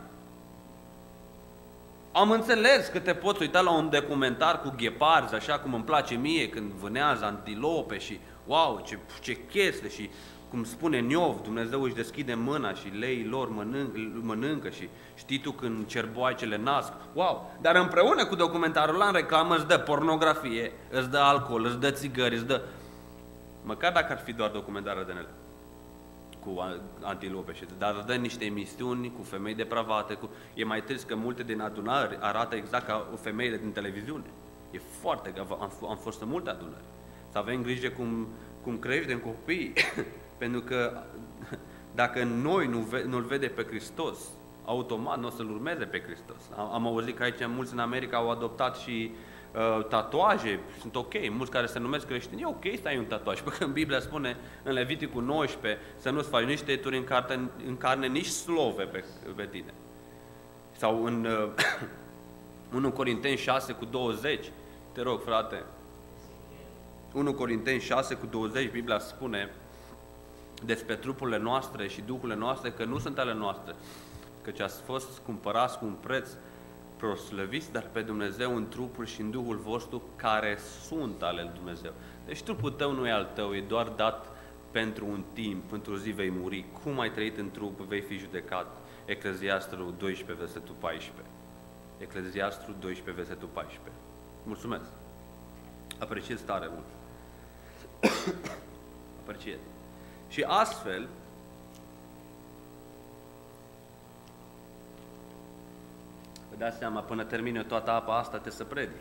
Am înțeles că te poți uita la un documentar cu gheparzi, așa cum îmi place mie, când vânează antilope și wow, ce, ce chestie, și cum spune Niov, Dumnezeu își deschide mâna și leii lor mănâncă, mănâncă și știi tu când cerboaicele nasc, wow, dar împreună cu documentarul ăla în reclamă îți dă pornografie, îți dă alcool, îți dă țigări, îți dă... Măcar dacă ar fi doar documentare de ele cu antilope, și dar dă niște emisiuni cu femei depravate, cu... e mai trist că multe din adunări arată exact ca femeile din televiziune. E foarte, am, am fost în multe adunări. Să avem grijă cum, cum creștem copiii, pentru că dacă noi nu ve, nu-L vede pe Hristos, automat nu o să-L urmeze pe Hristos. Am, am auzit că aici mulți în America au adoptat și uh, tatuaje, sunt ok, mulți care se numesc creștini, e ok să ai un tatuaj, pentru că în Biblia spune în Leviticul nouăsprezece să nu-ți faci nici teturi în, carte, în carne, nici slove pe, pe tine. Sau în uh, unu Corinteni șase cu douăzeci, te rog frate, unu Corinteni șase cu douăzeci, Biblia spune despre trupurile noastre și duhurile noastre că nu sunt ale noastre, căci ați fost cumpărați cu un preț, proslăviți, dar pe Dumnezeu în trupul și în duhul vostru care sunt ale lui Dumnezeu. Deci trupul tău nu e al tău, e doar dat pentru un timp, într-o zi vei muri. Cum ai trăit în trup, vei fi judecat. Ecleziastru doisprezece, versetul paisprezece. Ecleziastru doisprezece, versetul paisprezece. Mulțumesc! Apreciez tare mult. Apreciez. Și astfel, vă dați seama, până termin eu toată apa asta, te să predic.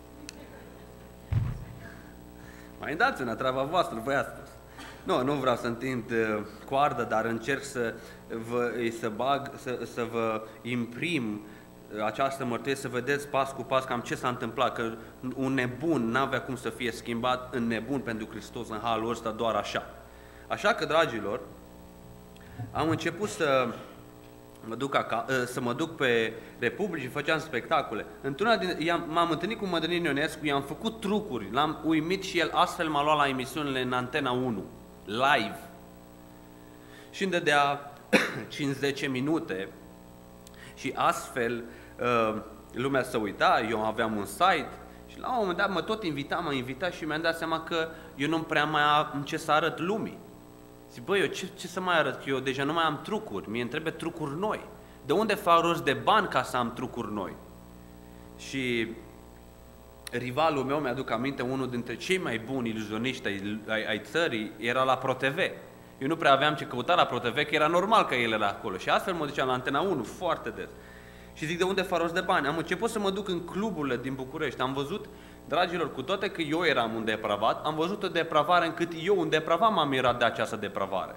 Mai dați-ne treaba voastră, voi ați spus. Nu, nu vreau să întind uh, coardă, dar încerc să vă, să bag, să, să vă imprim această mărturie, să vedeți pas cu pas cam ce s-a întâmplat, că un nebun n-avea cum să fie schimbat în nebun pentru Hristos în halul ăsta doar așa. Așa că, dragilor, am început să mă duc, acasă, să mă duc pe Republici și făceam spectacole. Într-una din, m-am întâlnit cu Mădălin Ionescu, i-am făcut trucuri, l-am uimit și el, astfel m-a luat la emisiunile în Antena unu, live. Și îmi dădea cinci zece minute și astfel uh, lumea se uita, eu aveam un site și la un moment dat mă tot invita, m-a invitat și mi-am dat seama că eu nu prea mai am ce să arăt lumii. Zic, băi, eu ce, ce să mai arăt? Că eu deja nu mai am trucuri, mie îmi trebuie trucuri noi. De unde fac rost de bani ca să am trucuri noi? Și rivalul meu, mi-aduc aminte, unul dintre cei mai buni iluzioniști ai, ai, ai țării, era la Pro T V. Eu nu prea aveam ce căuta la Pro T V, că era normal că el era acolo. Și astfel mă duceam la Antena unu, foarte des. Și zic, de unde fac rost de bani? Am început să mă duc în cluburile din București. Am văzut, dragilor, cu toate că eu eram un depravat, am văzut o depravare încât eu, un depravat, m-am mirat de această depravare.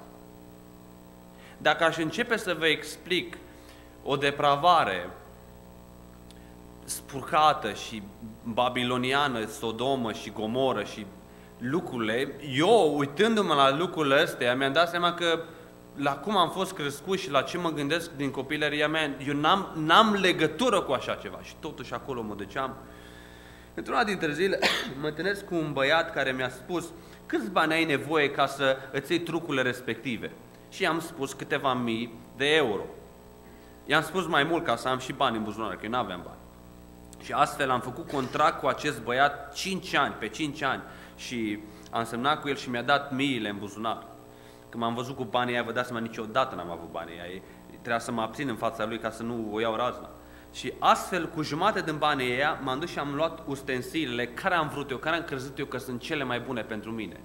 Dacă aș începe să vă explic o depravare spurcată și babiloniană, Sodomă și Gomoră și lucrurile, eu, uitându-mă la lucrurile astea, mi-am dat seama că la cum am fost crescut și la ce mă gândesc din copilăria mea, eu n-am, n-am legătură cu așa ceva și totuși acolo mă duceam. Într-una dintre zile mă întâlnesc cu un băiat care mi-a spus: câți bani ai nevoie ca să îți iei trucurile respective? Și i-am spus câteva mii de euro. I-am spus mai mult ca să am și bani în buzunar, că eu n-aveam bani. Și astfel am făcut contract cu acest băiat cinci ani, pe cinci ani. Și am semnat cu el și mi-a dat miile în buzunar. Când m-am văzut cu banii aia, vă dați seama, niciodată n-am avut banii aia. Trebuia să mă abțin în fața lui ca să nu o iau razna. Și astfel, cu jumate din banii aia, m-am dus și am luat ustensilele care am vrut eu, care am crezut eu că sunt cele mai bune pentru mine.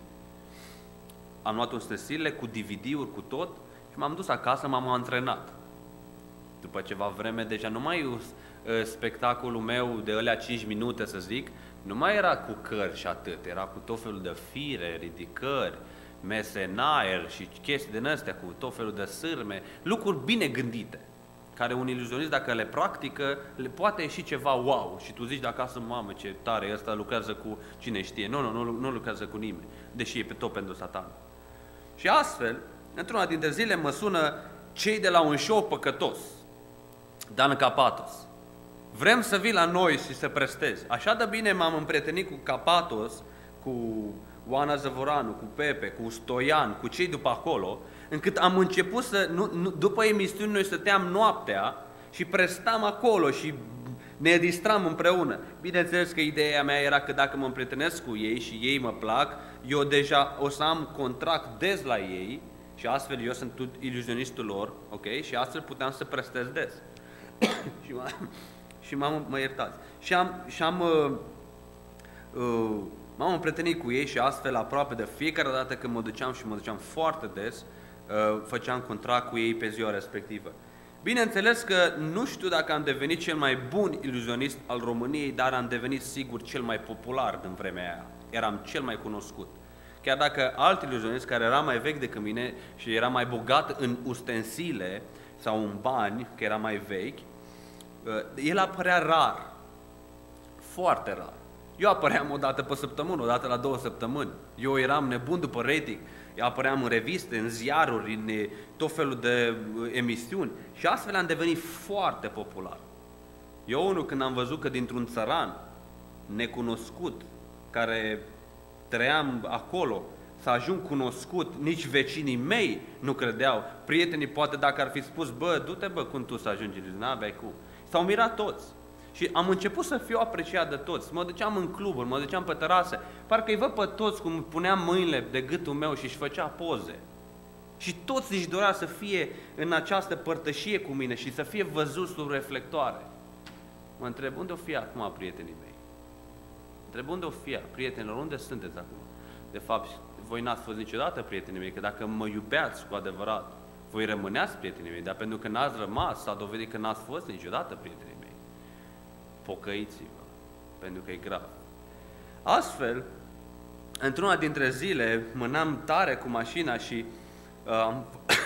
Am luat ustensilele cu D V D-uri, cu tot, și m-am dus acasă, m-am antrenat. După ceva vreme, deja nu mai spectacolul meu de alea cinci minute, să zic, nu mai era cu cări și atât, era cu tot felul de fire, ridicări, mese în aer și chestii din astea, cu tot felul de sârme, lucruri bine gândite, care un iluzionist, dacă le practică, le poate ieși ceva wow. Și tu zici de acasă: mamă, ce tare, ăsta lucrează cu cine știe. Nu, nu, nu, nu lucrează cu nimeni, deși e pe tot pentru Satan. Și astfel, într-una dintre zile mă sună cei de la un show păcătos, Dan Capatos. Vrem să vii la noi și să prestezi. Așa de bine m-am împrietenit cu Capatos, cu Oana Zăvoranu, cu Pepe, cu Stoian, cu cei după acolo, încât am început să, nu, nu, după emisiuni, noi stăteam noaptea și prestam acolo și ne distram împreună. Bineînțeles că ideea mea era că dacă mă împrietenesc cu ei și ei mă plac, eu deja o să am contract des la ei și astfel eu sunt iluzionistul lor, ok? Și astfel puteam să prestez des. și m-am, și m-am, mă iertați. Și am, și am uh, uh, m-am împrietenit cu ei și astfel aproape de fiecare dată când mă duceam, și mă duceam foarte des, uh, făceam contract cu ei pe ziua respectivă. Bineînțeles că nu știu dacă am devenit cel mai bun iluzionist al României, dar am devenit sigur cel mai popular din vremea aia. Eram cel mai cunoscut. Chiar dacă alt iluzionist care era mai vechi decât mine și era mai bogat în ustensile sau în bani, că era mai vechi, el apărea rar, foarte rar. Eu apăream o dată pe săptămână, o dată la două săptămâni. Eu eram nebun după rating. Eu apăream în reviste, în ziaruri, în tot felul de emisiuni și astfel am devenit foarte popular. Eu unul, când am văzut că dintr-un țăran necunoscut, care trăiam acolo, să ajung cunoscut, nici vecinii mei nu credeau. Prietenii, poate dacă ar fi spus: bă, du-te bă, cum tu să ajungi, n-aveai cum. S-au mirat toți. Și am început să fiu apreciat de toți. Mă duceam în cluburi, mă duceam pe terase, parcă îi văd pe toți cum puneam mâinile de gâtul meu și își făcea poze. Și toți își dorea să fie în această părtășie cu mine și să fie văzut sub reflectoare. Mă întreb: unde o fi acum prietenii mei? Întreb: unde o fi, prietenilor, unde sunteți acum? De fapt, voi n-ați fost niciodată prietenii mei, că dacă mă iubeați cu adevărat, voi rămâneați prietenii mei, dar pentru că n-ați rămas, s-a dovedit că n-ați fost niciodată prietenii mei. Pocăiți-vă, pentru că e grav. Astfel, într-una dintre zile, mânam tare cu mașina și uh,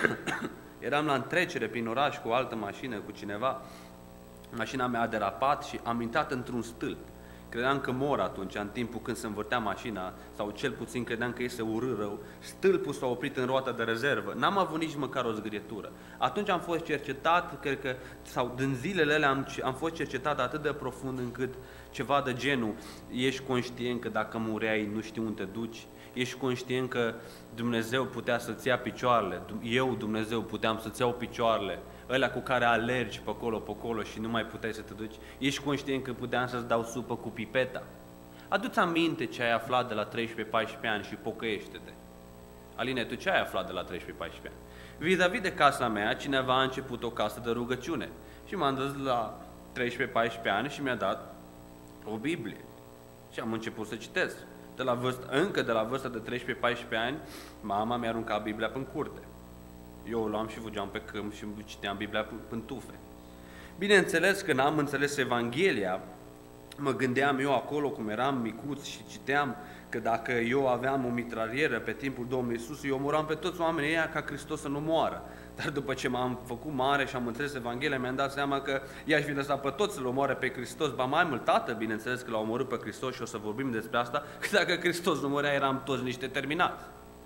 eram la întrecere prin oraș cu o altă mașină, cu cineva. Mașina mea a derapat și am intrat într-un stâlp. Credeam că mor atunci, în timpul când se învârtea mașina, sau cel puțin credeam că iese urât rău. Stâlpul s-a oprit în roata de rezervă. N-am avut nici măcar o zgrietură. Atunci am fost cercetat, cred că, sau din zilele alea am, am fost cercetat atât de profund încât ceva de genul: ești conștient că dacă mureai nu știi unde te duci? Ești conștient că Dumnezeu putea să-ți ia picioarele? Eu, Dumnezeu, puteam să-ți iau picioarele? Ălea cu care alergi pe acolo, pe acolo și nu mai puteai să te duci? Ești conștient că puteam să-ți dau supă cu pipeta? Adu-ți aminte ce ai aflat de la treisprezece paisprezece ani și pocăiește-te. Aline, tu ce ai aflat de la treisprezece paisprezece ani? Vis-a-vis de casa mea, cineva a început o casă de rugăciune. Și m-am dus la treisprezece paisprezece ani și mi-a dat o Biblie. Și am început să citesc. De la vârstă, încă de la vârsta de treisprezece paisprezece ani, mama mi-a aruncat Biblia pe curte. Eu o luam și fugeam pe câmp și citeam Biblia în tufe. Bineînțeles că n-am înțeles Evanghelia, mă gândeam eu acolo cum eram micuț și citeam că dacă eu aveam o mitralieră pe timpul Domnului Iisus, eu omoram pe toți oamenii ăia ca Hristos să nu moară. Dar după ce m-am făcut mare și am înțeles Evanghelia, mi-am dat seama că i-aș fi lăsat pe toți să-L omoare pe Hristos, ba mai mult Tatăl, bineînțeles că l-a omorât pe Hristos și o să vorbim despre asta, că dacă Hristos nu murea, eram toți niște terminați.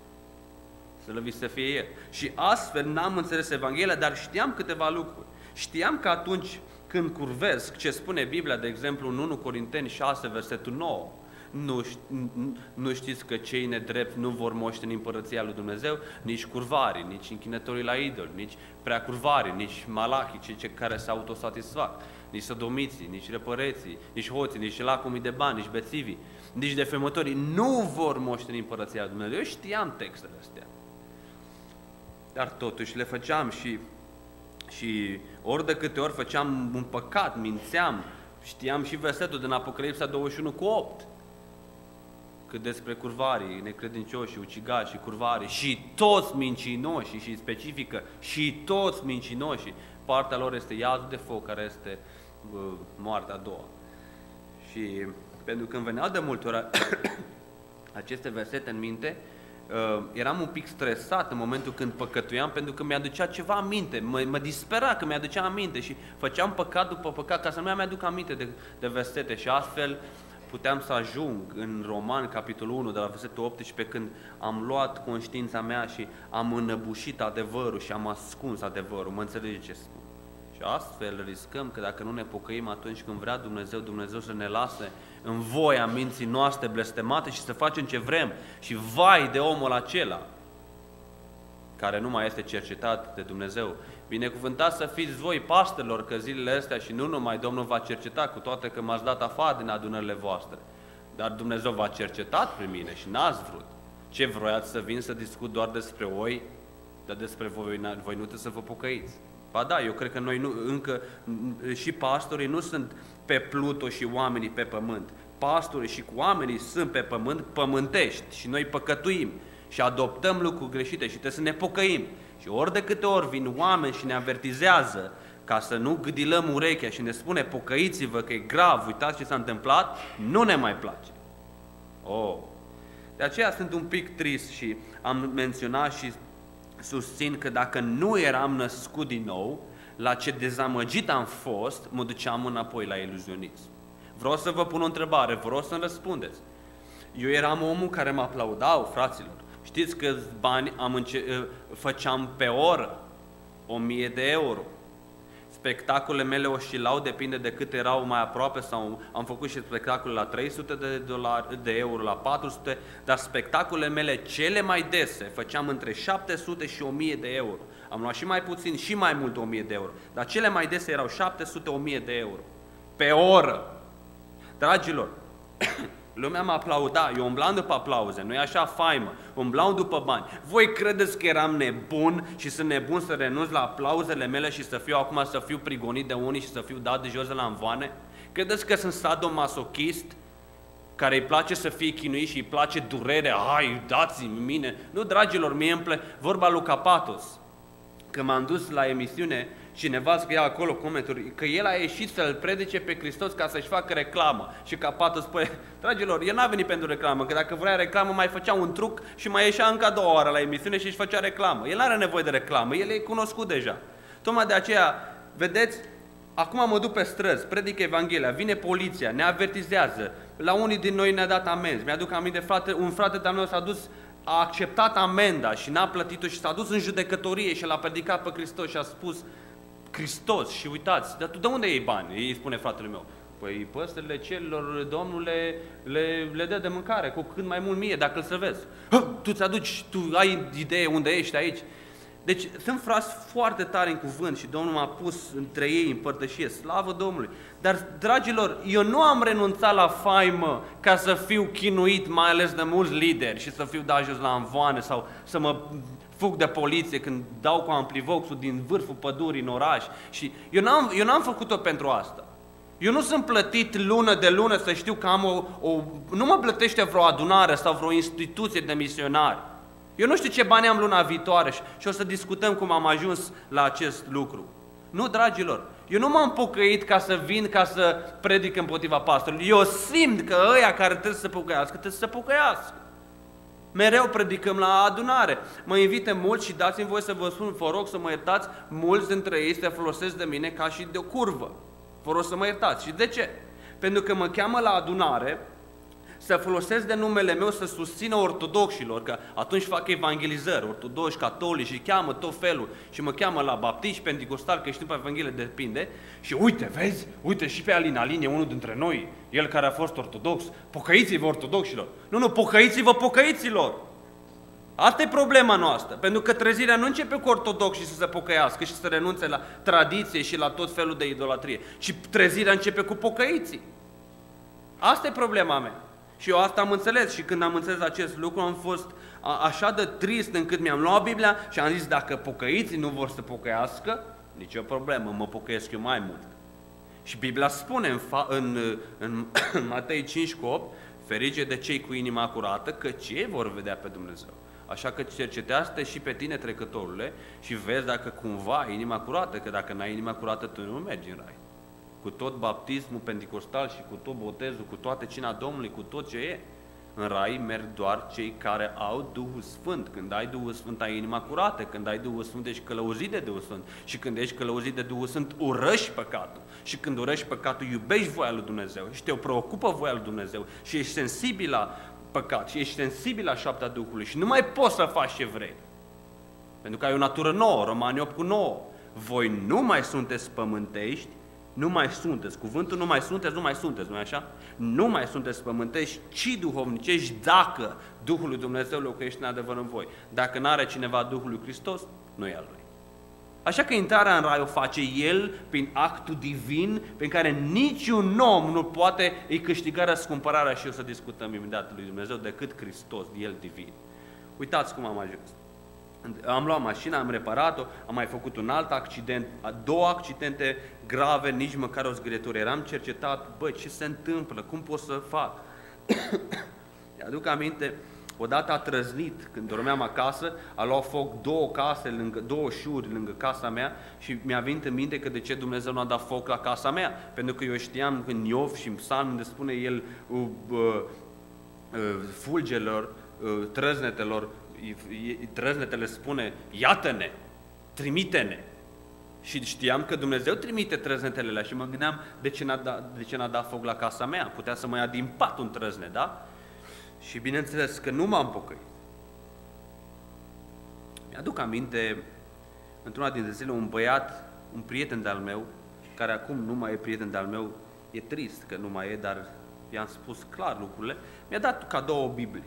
Slăvit să fie El. Și astfel n-am înțeles Evanghelia, dar știam câteva lucruri. Știam că atunci când curvesc, ce spune Biblia, de exemplu, în unu Corinteni șase, versetul nouă, nu, nu știți că cei nedrepti nu vor moșteni împărăția lui Dumnezeu, nici curvarii, nici închinătorii la idoli, nici prea curvarii, nici malachii, cei care se autosatisfac, nici sodomiții, nici răpăreții, nici hoții, nici lacomii de bani, nici bețivii, nici defăimătorii, nu vor moșteni împărăția lui Dumnezeu. Eu știam textele astea. Dar totuși le făceam și, și ori de câte ori făceam un păcat, mințeam, știam și versetul din Apocalipsa douăzeci și unu cu opt, cât despre curvarii, necredincioși, ucigași și curvarii și toți mincinoși, și specifică și toți mincinoși, partea lor este iadul de foc, care este uh, moartea a doua. Și pentru că îmi veneau de multe ori aceste versete în minte, Uh, eram un pic stresat în momentul când păcătuiam, pentru că mi-aducea ceva aminte, mă, mă dispera că mi-aducea aminte și făceam păcat după păcat ca să nu mi-aduc aminte de, de versete și astfel puteam să ajung în Roman, capitolul unu, de la versetul optsprezece, când am luat conștiința mea și am înăbușit adevărul și am ascuns adevărul. Mă înțelege ce spun? Și astfel riscăm că dacă nu ne pocăim atunci când vrea Dumnezeu, Dumnezeu să ne lase în voia minții noastre blestemate și să facem ce vrem. Și vai de omul acela care nu mai este cercetat de Dumnezeu. Binecuvântați să fiți voi, pastorilor, că zilele astea și nu numai Domnul va cerceta, cu toate că m-ați dat afară din adunările voastre. Dar Dumnezeu v-a cercetat prin mine și n-ați vrut. Ce vroiați să vin să discut doar despre oi, dar despre voi, voi nu trebuie să vă pocăiți. Ba da, eu cred că noi nu, încă și pastorii nu sunt pe Pluto și oamenii pe pământ. Pastorii și oamenii sunt pe pământ pământești și noi păcătuim și adoptăm lucruri greșite și trebuie să ne pocăim. Și ori de câte ori vin oameni și ne avertizează ca să nu gâdilăm urechea și ne spune pocăiți-vă că e grav, uitați ce s-a întâmplat, nu ne mai place. Oh. De aceea sunt un pic trist și am menționat și susțin că dacă nu eram născut din nou, la ce dezamăgit am fost, mă duceam înapoi la iluzionism. Vreau să vă pun o întrebare, vreau să-mi răspundeți. Eu eram omul care mă aplaudau, fraților. Știți câți bani am înce- făceam pe oră? O mie de euro. Spectacolele mele oscilau, depinde de cât erau mai aproape, sau am făcut și spectacole la trei sute de dolari, de euro, la patru sute, dar spectacolele mele cele mai dese făceam între șapte sute și o mie de euro. Am luat și mai puțin și mai mult de o mie de euro, dar cele mai dese erau șapte sute - o mie de euro pe oră. Dragilor, lumea mă aplauda, eu umblam după aplauze, nu e așa faimă, umblam după bani. Voi credeți că eram nebun și sunt nebun să renunț la aplauzele mele și să fiu acum să fiu prigonit de unii și să fiu dat de jos de la învoane? Credeți că sunt sadomasochist care îi place să fie chinuit și îi place durerea? Hai, dați-mi mine! Nu, dragilor, mie îmi place vorba lui Capatos. Când m-am dus la emisiune, cineva scria acolo comentarii că el a ieșit să-L predice pe Hristos ca să-și facă reclamă. Și Capatos spune, dragilor, el n-a venit pentru reclamă, că dacă vrea reclamă mai făcea un truc și mai ieșea încă a doua oară la emisiune și își făcea reclamă. El n-are nevoie de reclamă, el e cunoscut deja. Tocmai de aceea, vedeți, acum mă duc pe străzi, predic Evanghelia, vine poliția, ne avertizează, la unii din noi ne-a dat amenzi. Mi-aduc aminte, frate, un frate de-al meu s-a dus, a acceptat amenda și n-a plătit-o și s-a dus în judecătorie și l-a predicat pe Hristos și a spus Hristos și uitați, dar tu de unde iei bani? Îi spune fratele meu. Păi păsările celor, Domnul le, le, le dă de mâncare cu cât mai mult mie, dacă îl să vezi. Tu ți-aduci, tu ai idee unde ești aici. Deci sunt frați foarte tari în cuvânt și Domnul m-a pus între ei în părtășie, slavă Domnului. Dar, dragilor, eu nu am renunțat la faimă ca să fiu chinuit, mai ales de mulți lideri și să fiu dat jos la învoane sau să mă fug de poliție când dau cu amplivoxul din vârful pădurii în oraș. Și eu n-am, eu n-am făcut-o pentru asta. Eu nu sunt plătit lună de lună să știu că am o, o... Nu mă plătește vreo adunare sau vreo instituție de misionari. Eu nu știu ce bani am luna viitoare și, și o să discutăm cum am ajuns la acest lucru. Nu, dragilor, eu nu m-am pocăit ca să vin, ca să predic împotriva pastorului. Eu simt că ăia care trebuie să se pocăiască, trebuie să se pocăiască. Mereu predicăm la adunare. Mă invită mulți și dați-mi voie să vă spun, vă rog să mă iertați, mulți dintre ei se folosesc de mine ca și de o curvă. Vă rog să mă iertați. Și de ce? Pentru că mă cheamă la adunare să folosesc de numele meu să susțină ortodoxilor, că atunci fac evangelizări, ortodoxi, catolici, și cheamă tot felul, și mă cheamă la baptiști, pentecostali, că știu pe Evanghelie depinde, și uite, vezi, uite și pe Alin, Alin e unul dintre noi, el care a fost ortodox, pocăiți-vă ortodoxilor. Nu, nu, pocăiți-vă pocăiților. Asta e problema noastră, pentru că trezirea nu începe cu ortodoxii să se pocăiască și să renunțe la tradiție și la tot felul de idolatrie, ci trezirea începe cu pocăiții. Asta e problema mea. Și eu asta am înțeles și când am înțeles acest lucru am fost așa de trist încât mi-am luat Biblia și am zis dacă pocăiții nu vor să pocăiască, nicio problemă, mă pocăiesc eu mai mult. Și Biblia spune în, în, în, în Matei cinci cu opt, ferice de cei cu inima curată, că cei vor vedea pe Dumnezeu. Așa că cercetează-te și pe tine, trecătorule, și vezi dacă cumva ai inima curată, că dacă n-ai inima curată tu nu mergi în rai. Cu tot baptismul pentecostal și cu tot botezul, cu toată cina Domnului, cu tot ce e. În rai merg doar cei care au Duhul Sfânt. Când ai Duhul Sfânt, ai inima curată. Când ai Duhul Sfânt, ești călăuzit de Duhul Sfânt. Și când ești călăuzit de Duhul Sfânt, urăști păcatul. Și când urăști păcatul, iubești voia lui Dumnezeu. Și te preocupă voia lui Dumnezeu. Și ești sensibil la păcat. Și ești sensibil la șaptea Duhului. Și nu mai poți să faci ce vrei. Pentru că ai o natură nouă, Romani opt cu nouă. Voi nu mai sunteți pământești, nu mai sunteți, cuvântul nu mai sunteți, nu mai sunteți, nu-i așa? Nu mai sunteți pământești, ci duhovnicești dacă Duhul lui Dumnezeu locuiește în adevăr în voi. Dacă n-are cineva Duhul lui Hristos, nu e al lui. Așa că intrarea în rai o face El prin actul divin, prin care niciun om nu poate îi câștiga răscumpărarea, și o să discutăm imediat lui Dumnezeu, decât Hristos, El divin. Uitați cum am ajuns. Am luat mașina, am reparat-o, am mai făcut un alt accident, două accidente grave, nici măcar o zgârietură. Eram cercetat, bă, ce se întâmplă, cum pot să fac? Mi-aduc aminte, odată a trăznit, când dormeam acasă, a luat foc două case, lângă, două șuri lângă casa mea și mi-a venit în minte că de ce Dumnezeu nu a dat foc la casa mea. Pentru că eu știam în Iov și în Psalm unde spune El uh, uh, fulgelor, uh, trăznetelor, trăznetele spune, iată-ne, trimite-ne. Și știam că Dumnezeu trimite trăznetele și mă gândeam de ce n-a dat, de ce n-a dat foc la casa mea. Putea să mă ia din pat un trăznet, da? Și bineînțeles că nu m-am pocăit. Mi-aduc aminte, într-una dintre zile, un băiat, un prieten de-al meu, care acum nu mai e prieten de-al meu, e trist că nu mai e, dar i-am spus clar lucrurile, mi-a dat cadou o Biblie.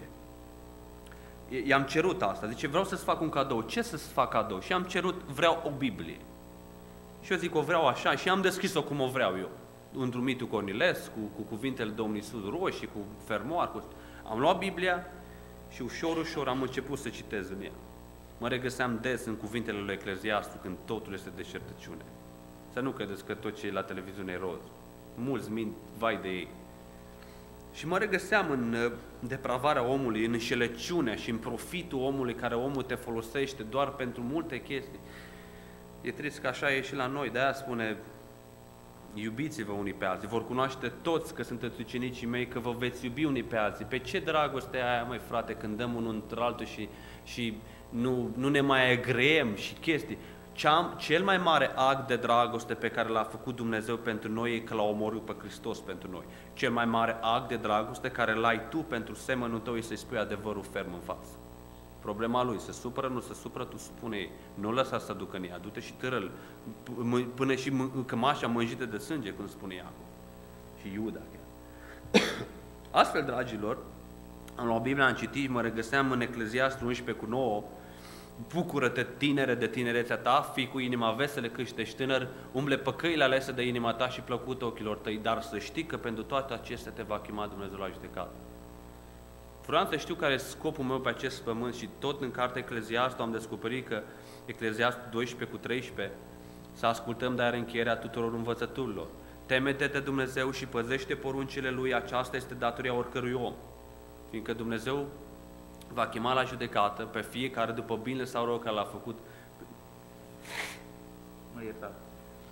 I-am cerut asta, zice, vreau să-ți fac un cadou. Ce să-ți fac cadou? Și am cerut, vreau o Biblie. Și eu zic, o vreau așa, și am deschis-o cum o vreau eu. Într-un Mitu Cornilescu, cu cuvintele Domnului Iisus roșii, cu fermoar. Cu... Am luat Biblia și ușor, ușor am început să citez în ea. Mă regăseam des în cuvintele lui Ecleziastru, când totul este deșertăciune. Să nu credeți că tot ce e la televiziune e roz. Mulți mint, vai de ei. Și mă regăseam în depravarea omului, în înșelăciunea și în profitul omului, care omul te folosește doar pentru multe chestii. E trist că așa e și la noi, de-aia spune, iubiți-vă unii pe alții, vor cunoaște toți că sunteți ucenicii mei, că vă veți iubi unii pe alții. Pe ce dragoste e aia, măi frate, când dăm unul între altul și, și nu, nu ne mai agreem și chestii. Cea, cel mai mare act de dragoste pe care l-a făcut Dumnezeu pentru noi e că l-a omorât pe Hristos pentru noi. Cel mai mare act de dragoste care l-ai tu pentru semenul tău e să-i spui adevărul ferm în față. Problema lui, se supără, nu se supără, tu spune-i, nu lăsa să ducă în ea, du-te și târăl, până și cămașa mânjită de sânge, cum spune Iacov. Și Iuda chiar. Astfel, dragilor, am luat Biblia, am citit, mă regăseam în Ecleziastru unsprezece cu nouă, bucură-te, tinere, de tinerețea ta, fii cu inima veselă că ești tânăr, umble pe căile alese de inima ta și plăcută ochilor tăi, dar să știi că pentru toate acestea te va chema Dumnezeu la judecată. Vreau să știu care e scopul meu pe acest pământ și tot în cartea Ecleziastru am descoperit că Ecleziastru doisprezece cu treisprezece, să ascultăm de încheierea tuturor învățăturilor. Teme-te de Dumnezeu și păzește poruncile Lui, aceasta este datoria oricărui om. Fiindcă Dumnezeu va chema la judecată pe fiecare după bine sau rău care l-a făcut. Mă iertați.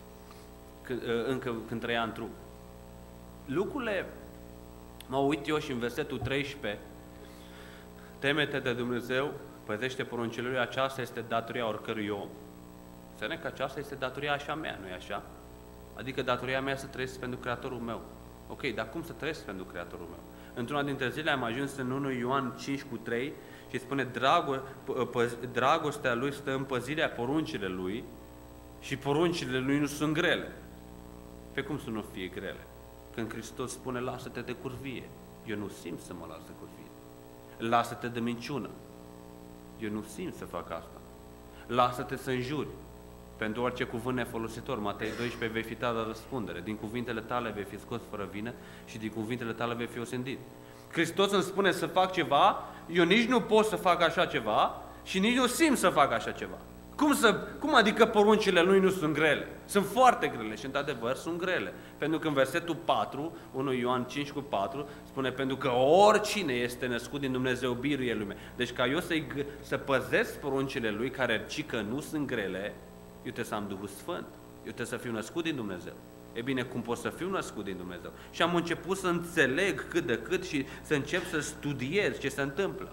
încă când trăia în trup. Lucrurile, mă uit eu și în versetul treisprezece, teme-te de Dumnezeu, păzește poruncile Lui, aceasta este datoria oricărui om. Înseamnă că aceasta este datoria așa mea, nu-i așa? Adică datoria mea să trăiesc pentru Creatorul meu. Ok, dar cum să trăiesc pentru Creatorul meu? Într-una dintre zile am ajuns în unu Ioan cinci cu trei și spune Drago, dragostea Lui stă în păzirea poruncile Lui și poruncile Lui nu sunt grele. Pe cum să nu fie grele? Când Hristos spune lasă-te de curvie, eu nu simt să mă las de curvie. Lasă-te de minciună, eu nu simt să fac asta. Lasă-te să înjuri. Pentru orice cuvânt nefolositor, Matei doisprezece, vei fi dat la răspundere. Din cuvintele tale vei fi scos fără vină și din cuvintele tale vei fi osândit. Hristos îmi spune să fac ceva, eu nici nu pot să fac așa ceva și nici nu simt să fac așa ceva. Cum, să, cum adică poruncile Lui nu sunt grele? Sunt foarte grele și într-adevăr sunt grele. Pentru că în versetul patru, unu Ioan cinci cu patru, spune pentru că oricine este născut din Dumnezeu biruie lumea. Deci ca eu să, să păzesc poruncile Lui, care cică nu sunt grele, eu trebuie să am Duhul Sfânt, eu trebuie să fiu născut din Dumnezeu. E bine, cum pot să fiu născut din Dumnezeu? Și am început să înțeleg cât de cât și să încep să studiez ce se întâmplă.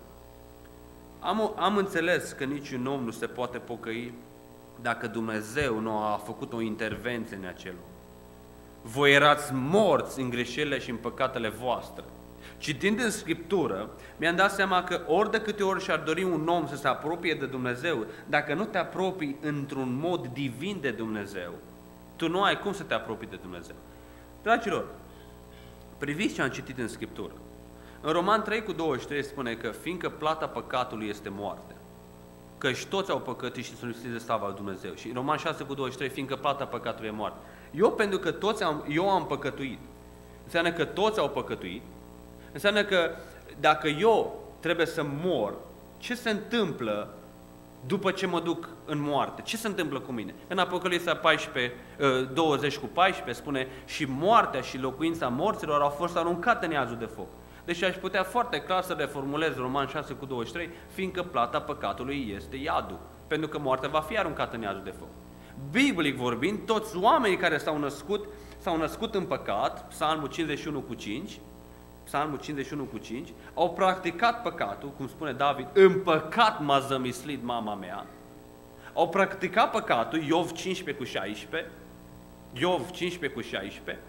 Am, am înțeles că niciun om nu se poate pocăi dacă Dumnezeu nu a făcut o intervenție în acel om. Voi erați morți în greșelile și în păcatele voastre. Citind în Scriptură, mi-am dat seama că ori de câte ori și-ar dori un om să se apropie de Dumnezeu, dacă nu te apropii într-un mod divin de Dumnezeu, tu nu ai cum să te apropii de Dumnezeu. Dragilor, priviți ce am citit în Scriptură. În Roman trei cu douăzeci și trei spune că fiindcă plata păcatului este moarte, căci toți au păcătuit și sunt lipsiți de slava lui Dumnezeu. Și în Roman șase cu douăzeci și trei, fiindcă plata păcatului e moarte. Eu, pentru că toți am, eu am păcătuit, înseamnă că toți au păcătuit, înseamnă că dacă eu trebuie să mor, ce se întâmplă după ce mă duc în moarte? Ce se întâmplă cu mine? În Apocalipsa paisprezece, douăzeci cu paisprezece spune și moartea și locuința morților au fost aruncate în iazul de foc. Deci aș putea foarte clar să reformulez Roman șase cu douăzeci și trei, fiindcă plata păcatului este iadul, pentru că moartea va fi aruncată în iadul de foc. Biblic vorbind, toți oamenii care s-au născut, s-au născut în păcat, Psalmul cincizeci și unu cu cinci, Psalmul cincizeci și unu cu cinci, au practicat păcatul, cum spune David, în păcat m-a zămislit mama mea, au practicat păcatul, Iov cincisprezece cu șaisprezece, Iov cincisprezece cu șaisprezece,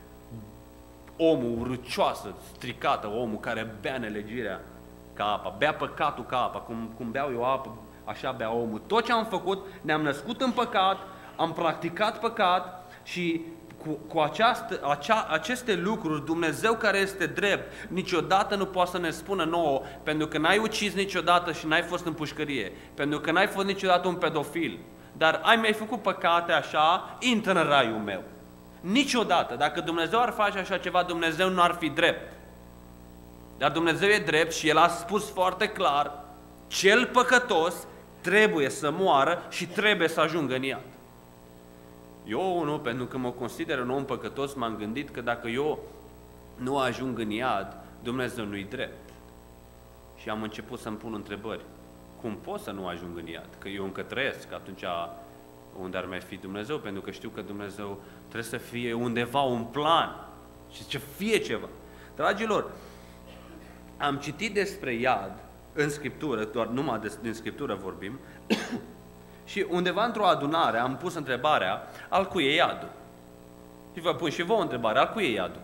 omul râcioasă, stricată, omul care bea nelegirea ca apa, bea păcatul ca apa, cum, cum beau eu apă, așa bea omul. Tot ce am făcut, ne-am născut în păcat, am practicat păcat și cu, cu această, acea, aceste lucruri, Dumnezeu care este drept, niciodată nu poate să ne spună nouă, pentru că n-ai ucis niciodată și n-ai fost în pușcărie, pentru că n-ai fost niciodată un pedofil, dar ai mi-ai făcut păcate așa, intră în raiul meu. Niciodată. Dacă Dumnezeu ar face așa ceva, Dumnezeu nu ar fi drept. Dar Dumnezeu e drept și El a spus foarte clar, cel păcătos trebuie să moară și trebuie să ajungă în iad. Eu, nu, pentru că mă consider un om păcătos, m-am gândit că dacă eu nu ajung în iad, Dumnezeu nu-i drept. Și am început să-mi pun întrebări. Cum pot să nu ajung în iad? Că eu încă trăiesc, atunci unde ar mai fi Dumnezeu? Pentru că știu că Dumnezeu trebuie să fie undeva un plan și să fie ceva. Dragilor, am citit despre iad în Scriptură, doar numai din Scriptură vorbim, și undeva într-o adunare am pus întrebarea, al cui e iadul? Și vă pun și vouă întrebarea, al cui e iadul?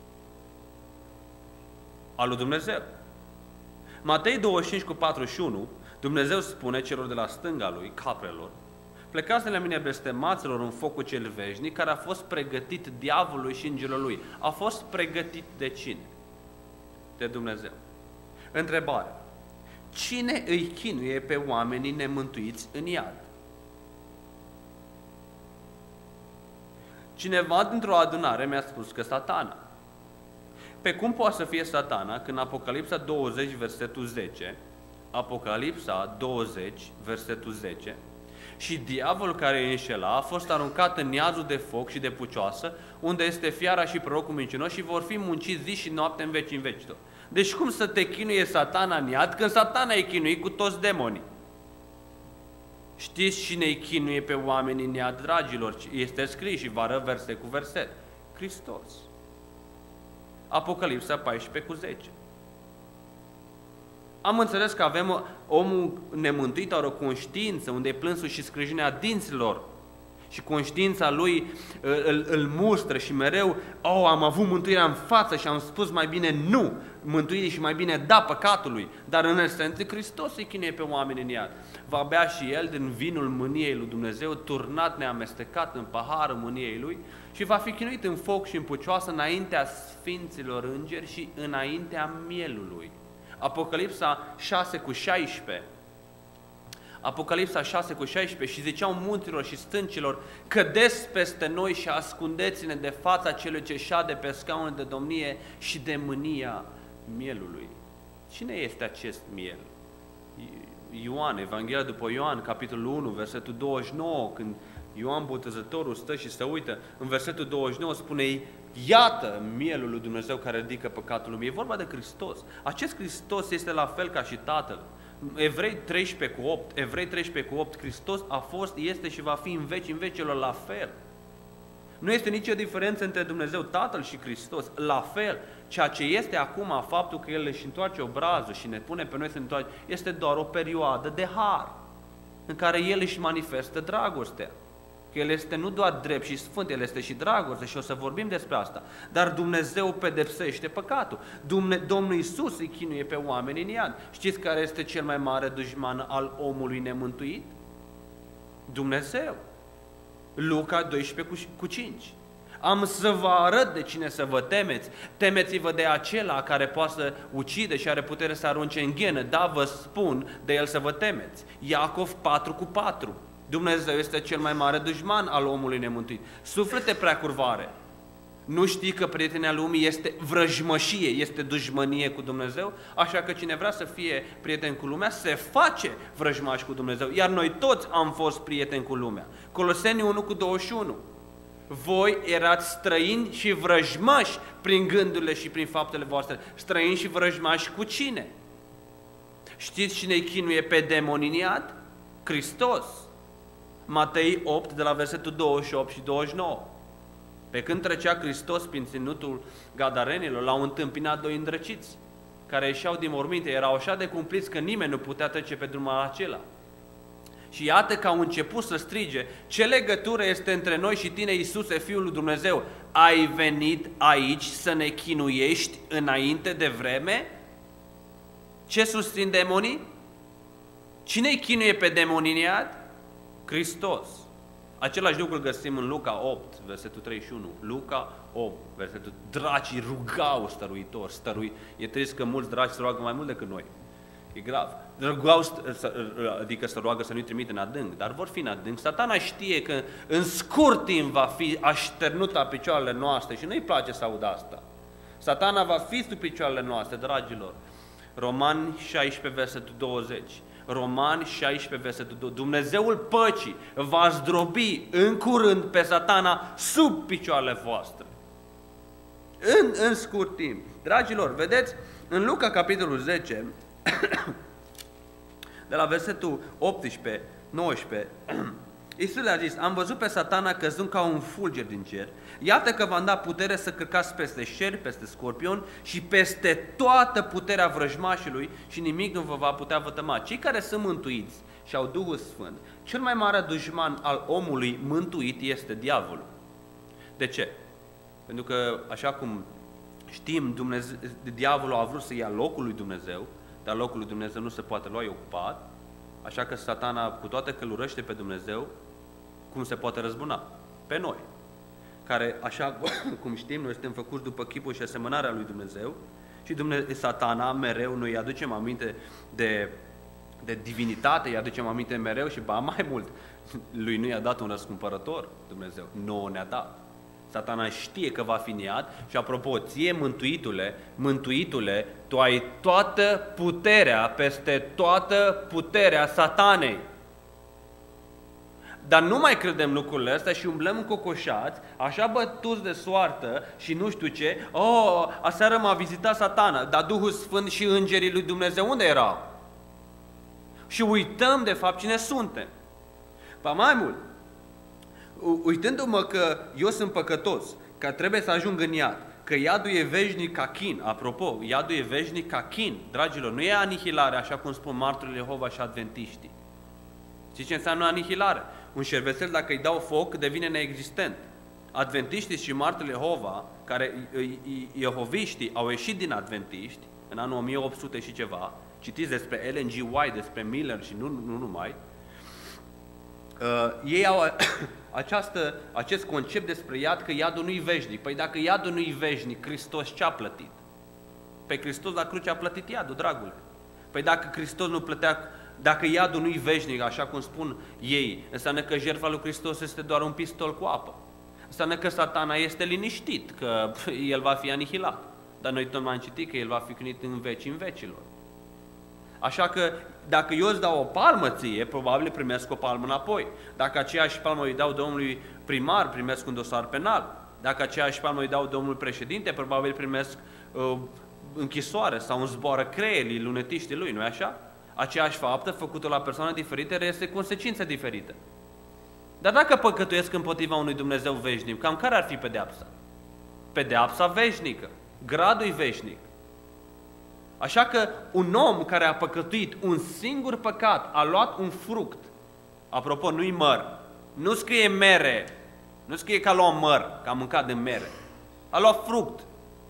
Al lui Dumnezeu. Matei douăzeci și cinci cu patruzeci și unu, Dumnezeu spune celor de la stânga lui, caprelor, plecați de la mine blestemaților în focul cel veșnic, care a fost pregătit diavolului și îngerilor lui. A fost pregătit de cine? De Dumnezeu. Întrebare. Cine îi chinuie pe oamenii nemântuiți în iad? Cineva dintr-o adunare mi-a spus că Satana. Pe cum poate să fie Satana când Apocalipsa douăzeci, versetul zece, Apocalipsa douăzeci, versetul zece, și diavolul care îi înșela a fost aruncat în iazul de foc și de pucioasă, unde este fiara și prorocul mincinos și vor fi munciți zi și noapte în veci în veci. Deci cum să te chinuie Satana în iad când Satana e chinuit cu toți demonii? Știți cine-i chinuie pe oameni în iad, dragilor? Este scris și vă arăt verset cu verset. Hristos. Apocalipsa paisprezece cu zece. Am înțeles că avem omul nemântuit, are o conștiință unde e plânsul și scrâșinea dinților și conștiința lui îl, îl mustră și mereu, oh, am avut mântuirea în față și am spus mai bine nu mântuirii și mai bine da păcatului, dar în esență Hristos îi chinuie pe oameni în iad. Va bea și el din vinul mâniei lui Dumnezeu, turnat neamestecat în paharul mâniei lui și va fi chinuit în foc și în pucioasă înaintea sfinților îngeri și înaintea mielului. Apocalipsa șase cu șaisprezece. Apocalipsa șase cu șaisprezece și ziceau munților și stâncilor, cădeți peste noi și ascundeți-ne de fața celui ce șade pe scaunul de domnie și de mânia mielului. Cine este acest miel? Ioan, Evanghelia după Ioan, capitolul unu, versetul douăzeci și nouă, când Ioan Botezătorul stă și se uită, în versetul douăzeci și nouă spune, iată mielul lui Dumnezeu care ridică păcatul lumii. E vorba de Hristos. Acest Hristos este la fel ca și Tatăl. Evrei treisprezece cu opt, Evrei treisprezece cu opt, Hristos a fost, este și va fi în veci, în vecilor la fel. Nu este nicio diferență între Dumnezeu Tatăl și Hristos. La fel, ceea ce este acum, faptul că El își întoarce obrazul și ne pune pe noi să întoarce, este doar o perioadă de har, în care El își manifestă dragostea. Că El este nu doar drept și sfânt, El este și dragoste și o să vorbim despre asta. Dar Dumnezeu pedepsește păcatul. Domnul Iisus îi chinuie pe oameni în iad. Știți care este cel mai mare dușman al omului nemântuit? Dumnezeu. Luca doisprezece cu cinci. Am să vă arăt de cine să vă temeți. Temeți-vă de acela care poate să ucide și are putere să arunce în ghenă. Da, vă spun de el să vă temeți. Iacov patru cu patru. Dumnezeu este cel mai mare dușman al omului nemântuit. Suflete preacurvare, nu știi că prietenia lumii este vrăjmășie, este dușmănie cu Dumnezeu? Așa că cine vrea să fie prieten cu lumea, se face vrăjmaș cu Dumnezeu. Iar noi toți am fost prieteni cu lumea. Coloseni unu cu douăzeci și unu. Voi erați străini și vrăjmași prin gândurile și prin faptele voastre. Străini și vrăjmași cu cine? Știți cine îi chinuie pe demoni în iad? Hristos. Matei opt, de la versetul douăzeci și opt și douăzeci și nouă. Pe când trecea Hristos prin ținutul Gadarenilor, l-au întâmpinat doi îndrăciți, care ieșeau din morminte, erau așa de cumpliți că nimeni nu putea trece pe drumul acela. Și iată că au început să strige, ce legătură este între noi și tine, Iisuse, Fiul lui Dumnezeu? Ai venit aici să ne chinuiești înainte de vreme? Ce susțin demonii? Cine îi chinuie pe demonii în iad? Hristos. Același lucru îl găsim în Luca opt, versetul treizeci și unu. Luca opt, versetul... Dracii rugau stăruitor, stărui. E trist că mulți draci se roagă mai mult decât noi. E grav. Rugau, adică să roagă să nu-i trimite în adânc, dar vor fi în adânc. Satana știe că în scurt timp va fi așternut la picioarele noastre și nu-i place să audă asta. Satana va fi sub picioarele noastre, dragilor. Romani șaisprezece, versetul douăzeci. Romani șaisprezece, versetul doi. Dumnezeul păcii va zdrobi în curând pe Satana sub picioarele voastre. În, în scurt timp. Dragilor, vedeți, în Luca, capitolul zece, de la versetul optsprezece, nouăsprezece, Iisus le-a zis, am văzut pe Satana căzând ca un fulger din cer. Iată că v-am dat putere să căcați peste șerpi, peste scorpioni și peste toată puterea vrăjmașului și nimic nu vă va putea vătăma. Cei care sunt mântuiți și au Duhul Sfânt, cel mai mare dușman al omului mântuit este diavolul. De ce? Pentru că, așa cum știm, Dumnezeu, diavolul a vrut să ia locul lui Dumnezeu, dar locul lui Dumnezeu nu se poate lua, e ocupat, așa că Satana, cu toate că îl urăște pe Dumnezeu, cum se poate răzbuna? Pe noi, care, așa cum știm, noi suntem făcuți după chipul și asemănarea lui Dumnezeu și Dumnezeu, Satana mereu noi îi aducem aminte de, de divinitate, îi aducem aminte mereu și, ba, mai mult, lui nu i-a dat un răscumpărător, Dumnezeu, nouă ne-a dat. Satana știe că va fi în iad și, apropo, ție, mântuitule, mântuitule, tu ai toată puterea peste toată puterea Satanei. Dar nu mai credem lucrurile astea și umblăm încocoșați, așa bătuți de soartă și nu știu ce. Oh, aseară m-a vizitat Satana, dar Duhul Sfânt și îngerii lui Dumnezeu unde erau? Și uităm de fapt cine suntem. Ba mai mult, uitându-mă că eu sunt păcătos, că trebuie să ajung în iad, că iadul e veșnic ca chin, apropo, iadul e veșnic ca chin, dragilor, nu e anihilare, așa cum spun martorii Jehova și adventiștii. Știți ce înseamnă anihilare? Un șervețel, dacă îi dau foc, devine neexistent. Adventiștii și martorii Jehova, care jehoviștii au ieșit din adventiști, în anul o mie opt sute și ceva, citiți despre Ellen G. White, despre Miller și nu, nu numai, uh, ei au această, acest concept despre iad, că iadul nu-i veșnic. Păi dacă iadul nu-i veșnic, Hristos ce-a plătit? Pe Hristos la cruce a plătit iadul, dragule. Păi dacă Hristos nu plătea, dacă iadul nu-i veșnic, așa cum spun ei, înseamnă că jertfa lui Hristos este doar un pistol cu apă. Înseamnă că Satana este liniștit, că el va fi anihilat. Dar noi tot am citit că el va fi cunit în veci în vecilor. Așa că dacă eu îți dau o palmă ție, probabil primesc o palmă înapoi. Dacă aceeași palmă îi dau domnului primar, primesc un dosar penal. Dacă aceeași palmă îi dau domnului președinte, probabil primesc uh, închisoare sau un zboară creierii lunetiștii lui, nu-i așa? Aceeași faptă făcută la persoane diferite este consecințe diferite. Dar dacă păcătuiesc împotriva unui Dumnezeu veșnic, cam care ar fi pedeapsa? Pedeapsa veșnică, gradul veșnic. Așa că un om care a păcătuit un singur păcat, a luat un fruct, apropo, nu-i măr, nu scrie mere, nu scrie că a luat măr, că a mâncat de mere, a luat fruct.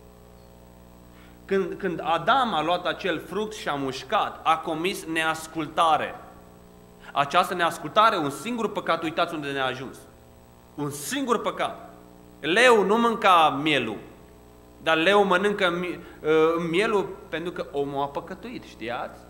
Când, când Adam a luat acel fruct și a mușcat, a comis neascultare. Această neascultare, un singur păcat, uitați unde ne-a ajuns. Un singur păcat. Leu nu mânca mielul, dar leu mănâncă mielul pentru că omul a păcătuit, știați?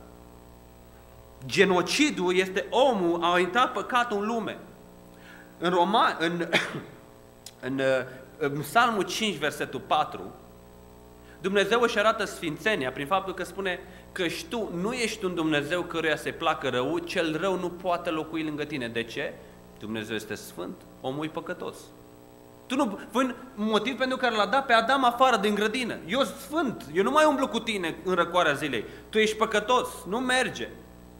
Genocidul este omul, a intrat păcatul în lume. În, Roma, în, în, în Psalmul cinci, versetul patru, Dumnezeu își arată sfințenia prin faptul că spune că tu nu ești un Dumnezeu căruia se placă rău, cel rău nu poate locui lângă tine. De ce? Dumnezeu este sfânt, omul e păcătos. Tu nu, voi, motiv pentru care l-a dat pe Adam afară din grădină. Eu sunt sfânt, eu nu mai umblu cu tine în răcoarea zilei. Tu ești păcătos, nu merge.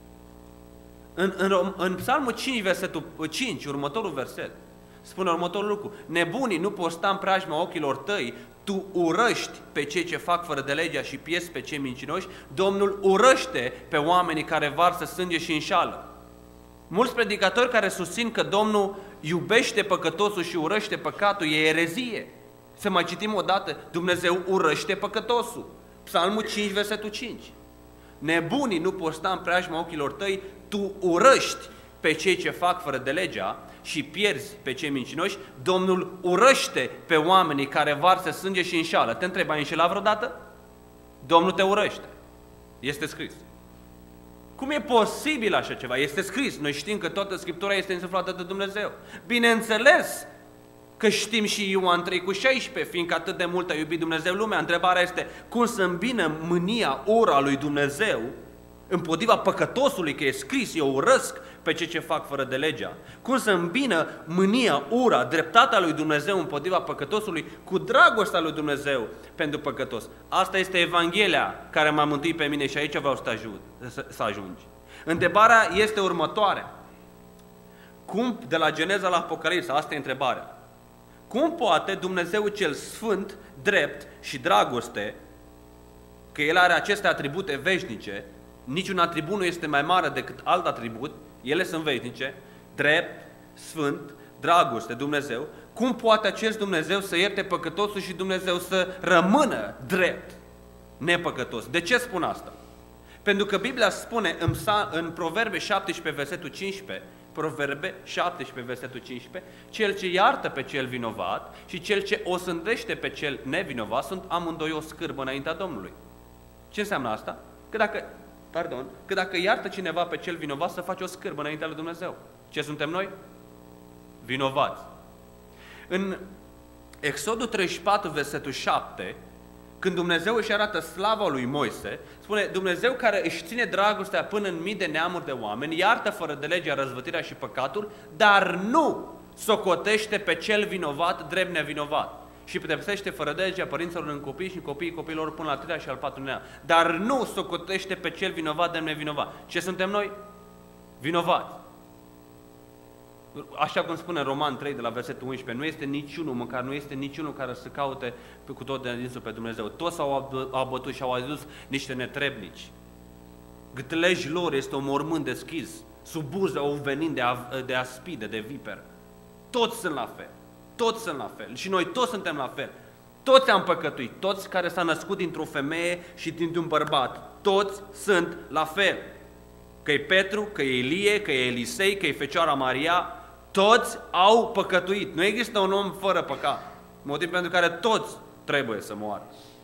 În, în, în Psalmul cinci, versetul cinci, următorul verset, spune următorul lucru: nebunii nu pot sta în preajma ochilor tăi, tu urăști pe cei ce fac fără de legea și pierzi pe cei mincinoși. Domnul urăște pe oamenii care varsă sânge și înșală. Mulți predicatori care susțin că Domnul iubește păcătosul și urăște păcatul, e erezie. Să mai citim o dată: Dumnezeu urăște păcătosul. Psalmul cinci, versetul cinci. Nebunii nu pot sta în preajma ochilor tăi, tu urăști pe cei ce fac fără de legea și pierzi pe cei mincinoși. Domnul urăște pe oamenii care varsă sânge și înșală. Te întreb, ai înșelat vreodată? Domnul te urăște. Este scris. Cum e posibil așa ceva? Este scris. Noi știm că toată Scriptura este însuflată de Dumnezeu. Bineînțeles că știm și Ioan trei cu șaisprezece, fiindcă atât de mult a iubit Dumnezeu lumea. Întrebarea este, cum să îmbină mânia, ura lui Dumnezeu împotriva păcătosului, că e scris, eu urăsc pe cei ce fac fără de legea. Cum să îmbină mânia, ura, dreptatea lui Dumnezeu împotriva păcătosului cu dragostea lui Dumnezeu pentru păcătos. Asta este Evanghelia care m-a mântuit pe mine și aici vreau să, ajut, să, să ajungi. Întrebarea este următoarea. Cum, de la Geneza la Apocalipsa, asta e întrebarea. Cum poate Dumnezeu cel sfânt, drept și dragoste, că El are aceste atribute veșnice, niciun atribut nu este mai mare decât alt atribut, ele sunt veșnice, drept, sfânt, dragoste, Dumnezeu, cum poate acest Dumnezeu să ierte păcătosul și Dumnezeu să rămână drept, nepăcătos? De ce spun asta? Pentru că Biblia spune în, în Proverbe șaptesprezece, versetul cincisprezece, Proverbe șaptesprezece, versetul cincisprezece, cel ce iartă pe cel vinovat și cel ce osândește pe cel nevinovat sunt amândoi o scârbă înaintea Domnului. Ce înseamnă asta? Că dacă Pardon, că dacă iartă cineva pe cel vinovat, să face o scârbă înaintea lui Dumnezeu. Ce suntem noi? Vinovați. În Exodul treizeci și patru, versetul șapte, când Dumnezeu își arată slava lui Moise, spune: Dumnezeu care își ține dragostea până în mii de neamuri de oameni, iartă fără de legea răzvătirea și păcatul, dar nu socotește pe cel vinovat drept nevinovat. Și pedepsește fără de legea părinților în copii și copiii copiilor până la treilea și al patrulea. Dar nu socotește pe cel vinovat de nevinovat. Ce suntem noi? Vinovați. Așa cum spune Roman trei de la versetul unsprezece, nu este niciunul, măcar nu este niciunul care să caute pe, cu tot de dinsul pe Dumnezeu. Toți s-au abătut și au adus niște netrebnici. Gâtlejul lor este un mormânt deschis, sub buze o venind de, de aspide, de viperă. Toți sunt la fel, toți sunt la fel și noi toți suntem la fel. Toți am păcătuit, toți care s-au născut dintr-o femeie și dintr-un bărbat, toți sunt la fel. Că e Petru, că e Ilie, că e Elisei, că e Fecioara Maria, toți au păcătuit. Nu există un om fără păcat, motiv pentru care toți trebuie să moară.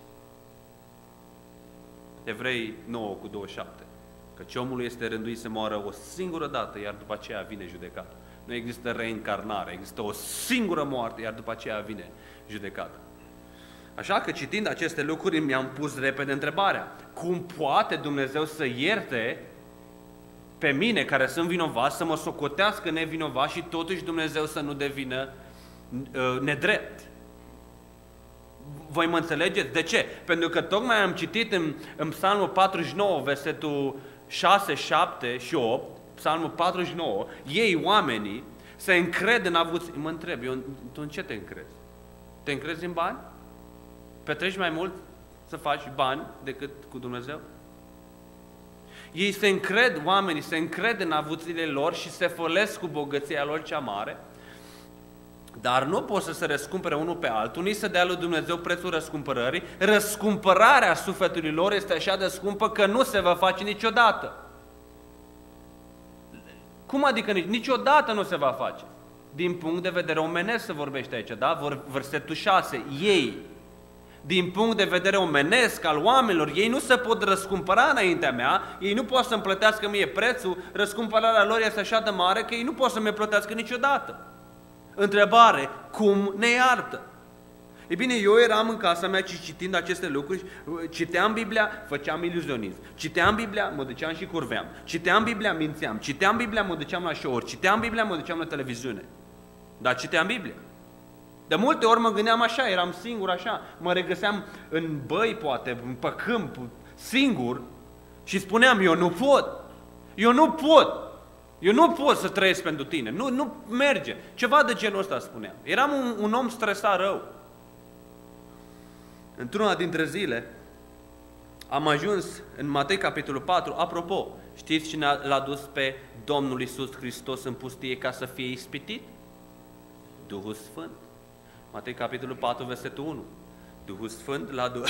Evrei nouă cu douăzeci și șapte. Căci omul este rânduit să moară o singură dată, iar după aceea vine judecata. Nu există reîncarnare, există o singură moarte, iar după aceea vine judecata. Așa că citind aceste lucruri mi-am pus repede întrebarea: cum poate Dumnezeu să ierte pe mine care sunt vinovat, să mă socotească nevinovat și totuși Dumnezeu să nu devină uh, nedrept? Voi mă înțelegeți? De ce? Pentru că tocmai am citit în, în Psalmul patruzeci și nouă, versetul șase, șapte și opt, Psalmul patruzeci și nouă, ei, oamenii, se încred în avuți. Mă întreb, eu, tu în ce te încrezi? Te încrezi în bani? Petreci mai mult să faci bani decât cu Dumnezeu? Ei se încred, oamenii se încred în avuțiile lor și se folesc cu bogăția lor cea mare, dar nu pot să se răscumpere unul pe altul, nici să dea lui Dumnezeu prețul răscumpărării. Răscumpărarea sufletului lor este așa de scumpă că nu se va face niciodată. Cum adică niciodată nu se va face? Din punct de vedere omenesc se vorbește aici, da? Versetul șase, ei, din punct de vedere omenesc al oamenilor, ei nu se pot răscumpăra înaintea mea, ei nu pot să-mi plătească mie prețul, răscumpărarea lor este așa de mare că ei nu pot să-mi plătească niciodată. Întrebare, cum ne iartă? E bine, eu eram în casa mea și citind aceste lucruri, citeam Biblia, făceam iluzionism, citeam Biblia, mă duceam și curveam, citeam Biblia, mințeam, citeam Biblia, mă duceam la show-uri, citeam Biblia, mă duceam la televiziune. Dar citeam Biblia. De multe ori mă gândeam așa, eram singur așa, mă regăseam în băi, poate, pe câmp, singur și spuneam, eu nu pot, eu nu pot, eu nu pot să trăiesc pentru tine, nu, nu merge. Ceva de genul ăsta spuneam. Eram un, un om stresat rău. Într-una dintre zile am ajuns în Matei capitolul patru, apropo, știți cine l-a dus pe Domnul Iisus Hristos în pustie ca să fie ispitit? Duhul Sfânt. Matei capitolul patru, versetul unu. Duhul Sfânt l-a dus,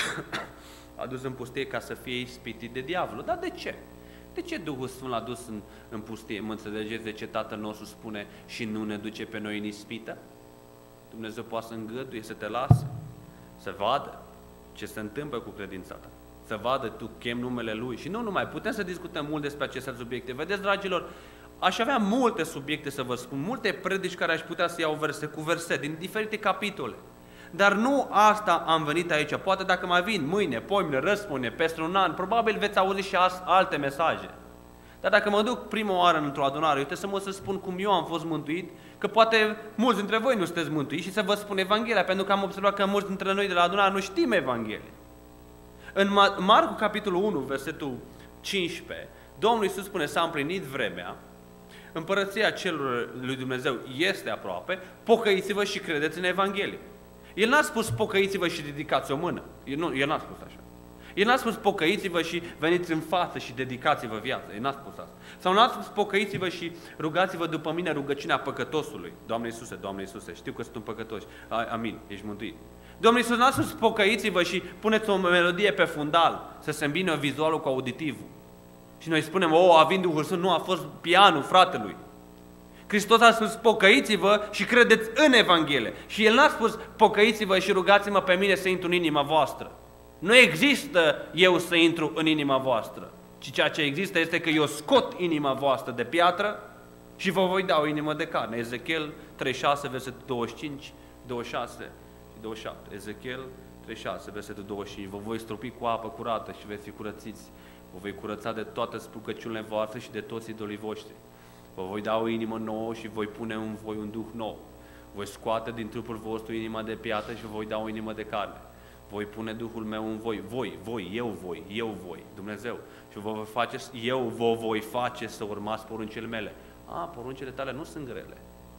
a dus în pustie ca să fie ispitit de diavolul. Dar de ce? De ce Duhul Sfânt l-a dus în, în pustie? Mă înțelegeți de ce Tatăl nostru spune și nu ne duce pe noi în ispită? Dumnezeu poate să îngăduie, să te lasă, să vadă ce se întâmplă cu credința ta, să vadă tu chem numele Lui. Și nu numai, putem să discutăm mult despre aceste subiecte. Vedeți, dragilor, aș avea multe subiecte să vă spun, multe predici care aș putea să iau verset cu verset, din diferite capitole. Dar nu asta am venit aici. Poate dacă mai vin mâine, poimine, răspune, peste un an, probabil veți auzi și alte mesaje. Dar dacă mă duc prima oară într-o adunare, uite să mă să spun cum eu am fost mântuit, că poate mulți dintre voi nu sunteți mântuiți și să vă spun Evanghelia, pentru că am observat că mulți dintre noi de la adunare nu știm Evanghelia. În Marcu, capitolul unu, versetul cincisprezece, Domnul Iisus spune, s-a împlinit vremea, împărăția celor lui Dumnezeu este aproape, pocăiți-vă și credeți în Evanghelie. El n-a spus pocăiți-vă și dedicați o mână. El, nu, el n-a spus așa. El n-a spus pocăiți-vă și veniți în față și dedicați-vă viața. El n-a spus asta. Sau n-a spus pocăiți-vă și rugați-vă după mine rugăciunea păcătosului. Doamne Iisuse, Doamne Iisuse, știu că sunt un păcătos. Amin, ești mântuit. Domnul Iisus n-a spus pocăiți-vă și puneți o melodie pe fundal, să se îmbină vizualul cu auditivul. Și noi spunem, o, a venit Duhul Sfânt, nu, a fost pianul fratelui. Hristos a spus, pocăiți-vă și credeți în Evanghelie. Și El n-a spus, pocăiți-vă și rugați-mă pe mine să intru în inima voastră. Nu există eu să intru în inima voastră, ci ceea ce există este că eu scot inima voastră de piatră și vă voi da o inimă de carne. Ezechiel treizeci și șase, versetul douăzeci și cinci, douăzeci și șase și douăzeci și șapte. Ezechiel treizeci și șase, versetul douăzeci și cinci. Vă voi stropi cu apă curată și veți fi curățiți. Vă voi curăța de toate spucăciunile voastre și de toți idolii voștri. Vă voi da o inimă nouă și voi pune în voi un duh nou. Voi scoate din trupul vostru inima de piatră și vă voi da o inimă de carne. Voi pune Duhul meu în voi, voi, voi, eu voi, eu voi, Dumnezeu. Și vă face, eu vă voi face să urmați poruncile mele. A, poruncile tale nu sunt grele.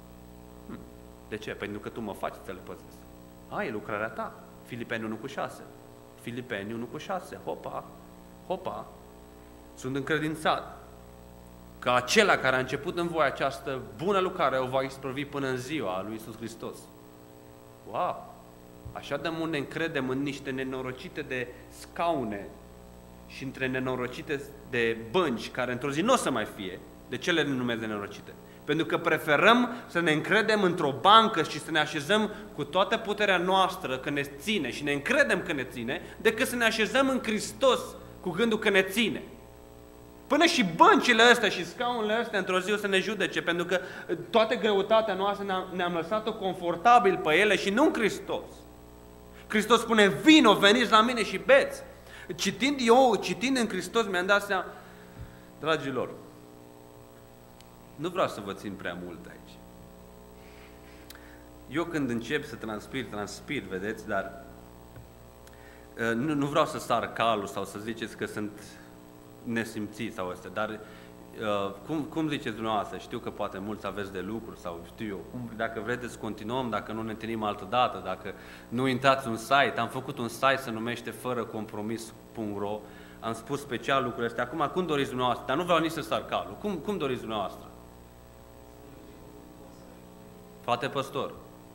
De ce? Pentru că tu mă faci să le păzesc. Aia e lucrarea ta. Filipeni unu cu șase. Filipeni unu cu șase. Hopa, hopa. Sunt încredințat că acela care a început în voi această bună lucrare o va isprăvi până în ziua lui Iisus Hristos. Wow! Așa de mult ne încredem în niște nenorocite de scaune și între nenorocite de bănci, care într-o zi nu o să mai fie, de ce le numesc de nenorocite? Pentru că preferăm să ne încredem într-o bancă și să ne așezăm cu toată puterea noastră că ne ține și ne încredem că ne ține, decât să ne așezăm în Hristos cu gândul că ne ține. Până și băncile astea și scaunele astea într-o zi o să ne judece, pentru că toată greutatea noastră ne-am, ne-am lăsat-o confortabil pe ele și nu în Hristos. Hristos spune, vino, veniți la mine și beți. Citind eu, citind în Hristos, mi-am dat seama, dragilor, nu vreau să vă țin prea mult aici. Eu când încep să transpir, transpir, vedeți, dar uh, nu, nu vreau să sar calul sau să ziceți că sunt nesimțit sau astea, dar uh, cum, cum ziceți dumneavoastră? Știu că poate mulți aveți de lucru sau știu eu, cum, dacă vreți să continuăm, dacă nu ne întâlnim altă dată, dacă nu intrați un site, am făcut un site se numește fără compromis punct ro, am spus special lucrurile astea, acum cum doriți dumneavoastră, dar nu vreau nici să sar calul, cum, cum doriți dumneavoastră? Frate păstor.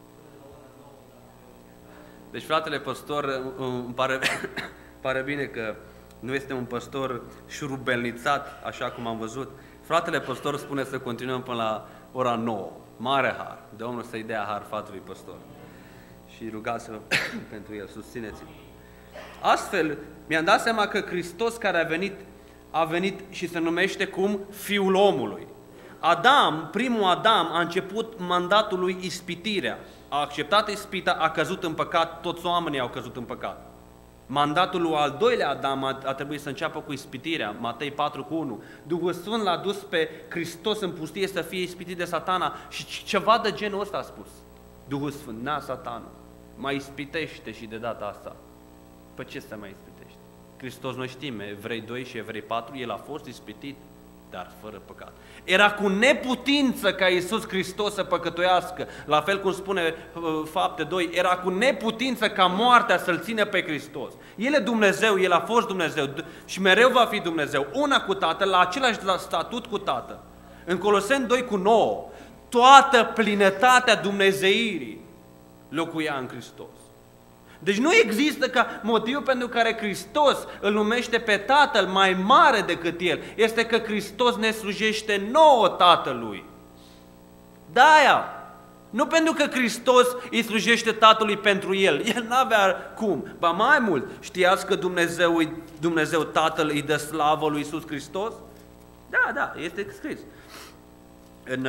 Deci fratele păstor, îmi pare, pare bine că nu este un păstor șurubelnițat, așa cum am văzut. Fratele păstor spune să continuăm până la ora nouă. Mare har. Domnul să-i dea har fratelui păstor. Și rugați-vă pentru el, susțineți-l. Astfel, mi-am dat seama că Hristos care a venit, a venit și se numește cum? Fiul omului. Adam, primul Adam, a început mandatul lui ispitirea. A acceptat ispita, a căzut în păcat, toți oamenii au căzut în păcat. Mandatul lui al doilea Adam a, a trebuit să înceapă cu ispitirea, Matei patru cu unu. Duhul Sfânt l-a dus pe Hristos în pustie să fie ispitit de Satana și ceva de genul ăsta a spus. Duhul Sfânt, na Satana, mai ispitește și de data asta. Păi ce să mai ispitește? Hristos, noi știm, Evrei doi și Evrei patru, el a fost ispitit, dar fără păcat. Era cu neputință ca Iisus Hristos să păcătuiască, la fel cum spune Fapte doi, era cu neputință ca moartea să-L țină pe Hristos. El e Dumnezeu, El a fost Dumnezeu și mereu va fi Dumnezeu, una cu Tatăl, la același statut cu Tatăl. În Coloseni doi cu nouă, toată plinătatea dumnezeirii locuia în Hristos. Deci nu există ca motiv pentru care Hristos îl numește pe Tatăl mai mare decât El. Este că Hristos ne slujește nouă Tatălui. De-aia, nu pentru că Hristos îi slujește Tatălui pentru El. El n-avea cum. Ba mai mult, știați că Dumnezeu, Dumnezeu Tatăl îi dă slavă lui Iisus Hristos? Da, da, este scris. În,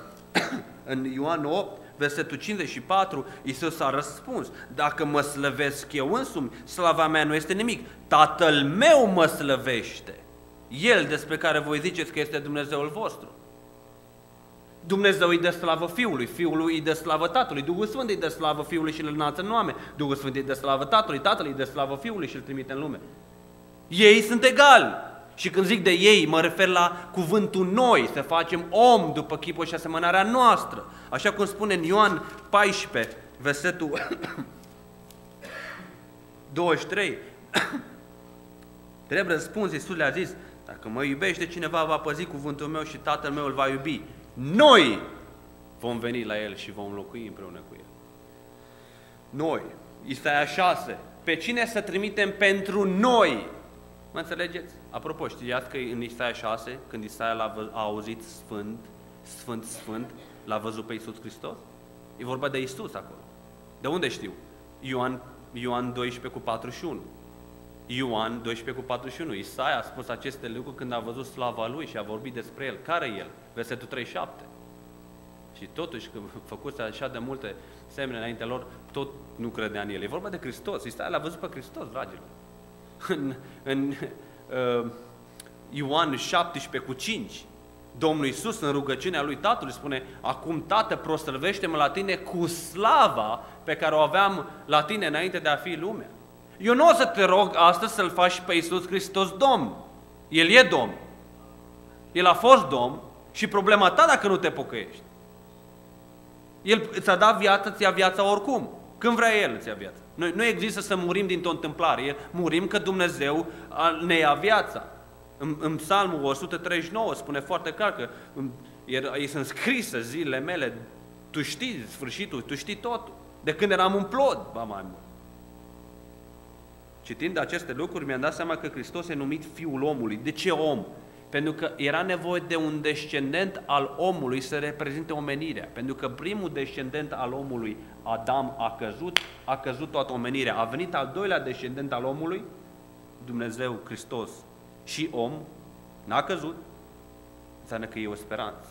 în Ioan opt, versetul cincizeci și patru, Iisus a răspuns, dacă mă slăvesc eu însumi, slava mea nu este nimic. Tatăl meu mă slăvește. El despre care voi ziceți că este Dumnezeul vostru. Dumnezeu îi dă slavă Fiului, Fiul îi dă slavă Tatălui, Duhul Sfânt îi dă slavă Fiului și îl înalță în lume, Duhul Sfânt îi dă slavă Tatălui, Tatăl îi dă slavă Fiului și îl trimite în lume. Ei sunt egali. Și când zic de ei, mă refer la cuvântul noi, să facem om după chipul și asemănarea noastră. Așa cum spune în Ioan paisprezece, versetul douăzeci și trei, trebuie răspuns, Iisus le-a zis, dacă mă iubește cineva, va păzi cuvântul meu și Tatăl meu îl va iubi. Noi vom veni la el și vom locui împreună cu el. Noi, Isaia șase, pe cine să trimitem pentru noi? Mă înțelegeți? Apropo, știați că în Isaia șase, când Isaia l-a a auzit Sfânt, Sfânt, Sfânt, l-a văzut pe Iisus Hristos? E vorba de Iisus acolo. De unde știu? Ioan, Ioan doisprezece cu patruzeci și unu. Ioan doisprezece cu patruzeci și unu. Isaia a spus aceste lucruri când a văzut slava lui și a vorbit despre el. Care el? Versetul treizeci și șapte. Și totuși, când făcuse așa de multe semne înaintea lor, tot nu credea în el. E vorba de Hristos. Isaia l-a văzut pe Hristos, dragilor. În, în uh, Ioan șaptesprezece cu cinci, Domnul Iisus în rugăciunea lui Tatălui spune, acum Tată, proslăvește-mă la tine cu slava pe care o aveam la tine înainte de a fi lumea. Eu nu o să te rog astăzi să-L faci pe Iisus Hristos Domn. El e Domn. El a fost Domn și problema ta dacă nu te pocăiești. El ți-a dat viață, ți-a viața oricum. Când vrea El îți ia viața. Noi, nu există să murim dintr-o întâmplare, murim că Dumnezeu ne ia viața. În, în Psalmul o sută treizeci și nouă spune foarte clar că îi sunt scrise zilele mele, tu știi sfârșitul, tu știi totul. De când eram un plod, ba mai mult. Citind aceste lucruri, mi-am dat seama că Hristos e numit Fiul omului. De ce om? Pentru că era nevoie de un descendent al omului să reprezinte omenirea. Pentru că primul descendent al omului, Adam, a căzut, a căzut toată omenirea. A venit al doilea descendent al omului, Dumnezeu, Hristos și om, n-a căzut, înseamnă că e o speranță.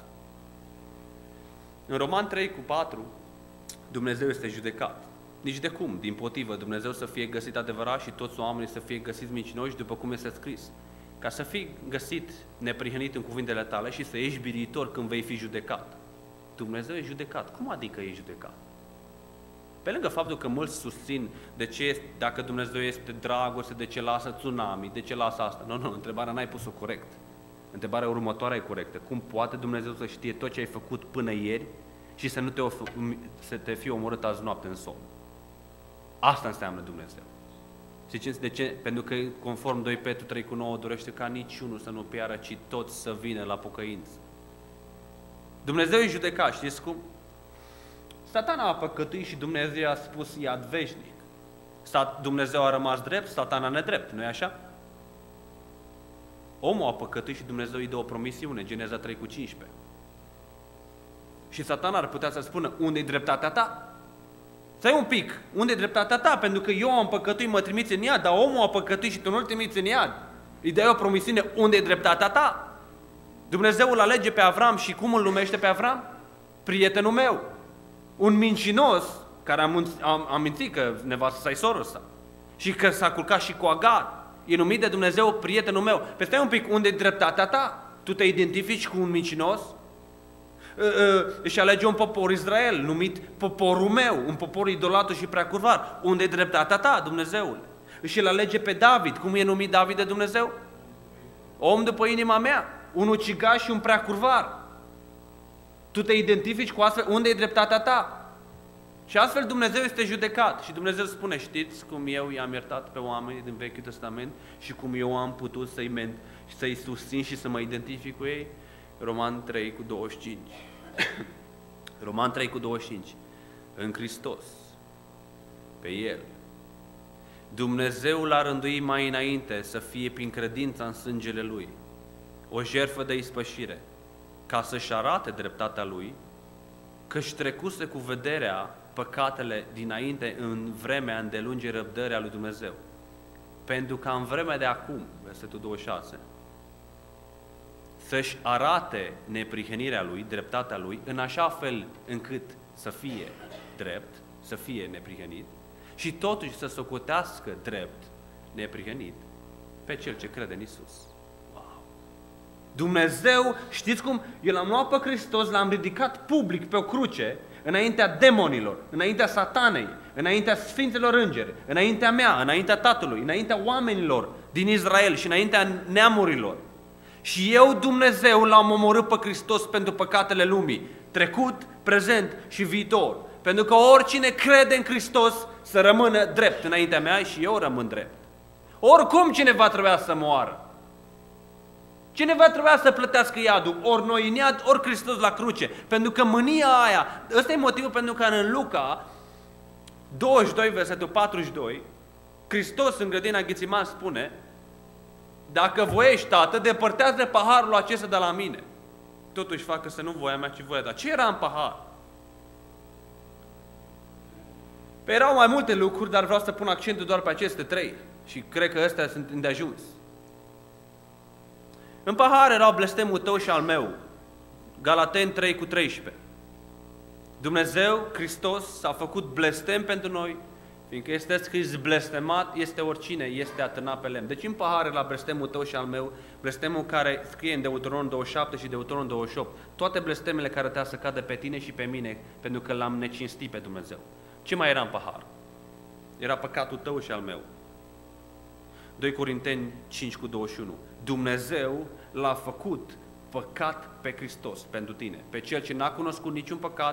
În Roman trei cu patru, Dumnezeu este judecat. Nici de cum, dimpotrivă, Dumnezeu să fie găsit adevărat și toți oamenii să fie găsiți mincinoși, după cum este scris. Ca să fii găsit neprihănit în cuvintele tale și să ieși biritor când vei fi judecat. Dumnezeu e judecat. Cum adică e judecat? Pe lângă faptul că mulți susțin de ce este, dacă Dumnezeu este dragoste, de ce lasă tsunami, de ce lasă asta. Nu, nu, întrebarea n-ai pus-o corect. Întrebarea următoare e corectă. Cum poate Dumnezeu să știe tot ce ai făcut până ieri și să nu te, să te fie omorât azi noapte în somn? Asta înseamnă Dumnezeu. Știți de ce? Pentru că, conform doi Petru trei cu nouă, dorește ca niciunul să nu piară, ci toți să vină la pocăință. Dumnezeu e judecat, știți cum? Satana a păcătuit și Dumnezeu a spus iad veșnic. Dumnezeu a rămas drept, Satana nedrept, nu-i așa? Omul a păcătuit și Dumnezeu îi dă o promisiune, Geneza trei cu cincisprezece. Și Satana ar putea să spună, unde-i dreptatea ta? Stai un pic, unde e dreptatea ta? Pentru că eu am păcătuit, mă trimiți în iad, dar omul a păcătuit și tu nu-l trimiți în iad. Îi dai o promisiune, unde e dreptatea ta? Dumnezeu îl alege pe Avram și cum îl numește pe Avram? Prietenul meu. Un mincinos, care a, a, a mințit că nevastă sa-i soră sa și că s-a culcat și cu Agar. E numit de Dumnezeu prietenul meu. Păi stai un pic, unde e dreptatea ta? Tu te identifici cu un mincinos? Își alege un popor Israel, numit poporul meu, un popor idolatru și preacurvar. Unde e dreptatea ta, Dumnezeule? Își îl alege pe David. Cum e numit David de Dumnezeu? Om după inima mea, un ucigaș și un preacurvar. Tu te identifici cu astfel, unde e dreptatea ta? Și astfel Dumnezeu este judecat. Și Dumnezeu spune, știți cum eu i-am iertat pe oamenii din Vechiul Testament și cum eu am putut să-i, să-i susțin și să mă identific cu ei? Roman trei cu douăzeci și cinci. Roman trei cu douăzeci și cinci. În Hristos, pe El, Dumnezeu l-a rânduit mai înainte să fie prin credința în sângele Lui o jertfă de ispășire, ca să-și arate dreptatea Lui, că-și trecuse cu vederea păcatele dinainte în vremea îndelungii răbdării a lui Dumnezeu. Pentru că în vremea de acum, versetul douăzeci și șase, să-și arate neprihănirea Lui, dreptatea Lui, în așa fel încât să fie drept, să fie neprihănit, și totuși să socotească drept, neprihănit, pe cel ce crede în Iisus. Wow! Dumnezeu, știți cum? Eu l-am luat pe Hristos, l-am ridicat public pe o cruce, înaintea demonilor, înaintea satanei, înaintea sfinților îngeri, înaintea mea, înaintea Tatălui, înaintea oamenilor din Israel și înaintea neamurilor. Și eu, Dumnezeu, l-am omorât pe Hristos pentru păcatele lumii, trecut, prezent și viitor. Pentru că oricine crede în Hristos să rămână drept înaintea mea și eu rămân drept. Oricum cineva trebuia să moară. Cineva trebuia să plătească iadul, ori noi în iad, ori Hristos la cruce. Pentru că mânia aia, ăsta e motivul pentru care în Luca douăzeci și doi, versetul patruzeci și doi, Hristos în grădina Ghețiman spune, dacă voiești, Tată, depărtează paharul acesta de la mine. Totuși facă să nu voia mea, ci voia ta. Ce era în pahar? Păi erau mai multe lucruri, dar vreau să pun accentul doar pe aceste trei. Și cred că astea sunt îndeajuns. În pahar erau blestemul tău și al meu. Galateni trei cu treisprezece. Dumnezeu, Hristos, s-a făcut blestem pentru noi, fiindcă este scris blestemat, este oricine este atârnat pe lemn. Deci în pahar era blestemul tău și al meu, blestemul care scrie în Deuteronom douăzeci și șapte și Deuteronom douăzeci și opt. Toate blestemele care te-a să cadă pe tine și pe mine, pentru că l-am necinstit pe Dumnezeu. Ce mai era în pahar? Era păcatul tău și al meu. doi Corinteni cinci cu douăzeci și unu. Dumnezeu l-a făcut păcat pe Hristos pentru tine. Pe cel ce n-a cunoscut niciun păcat,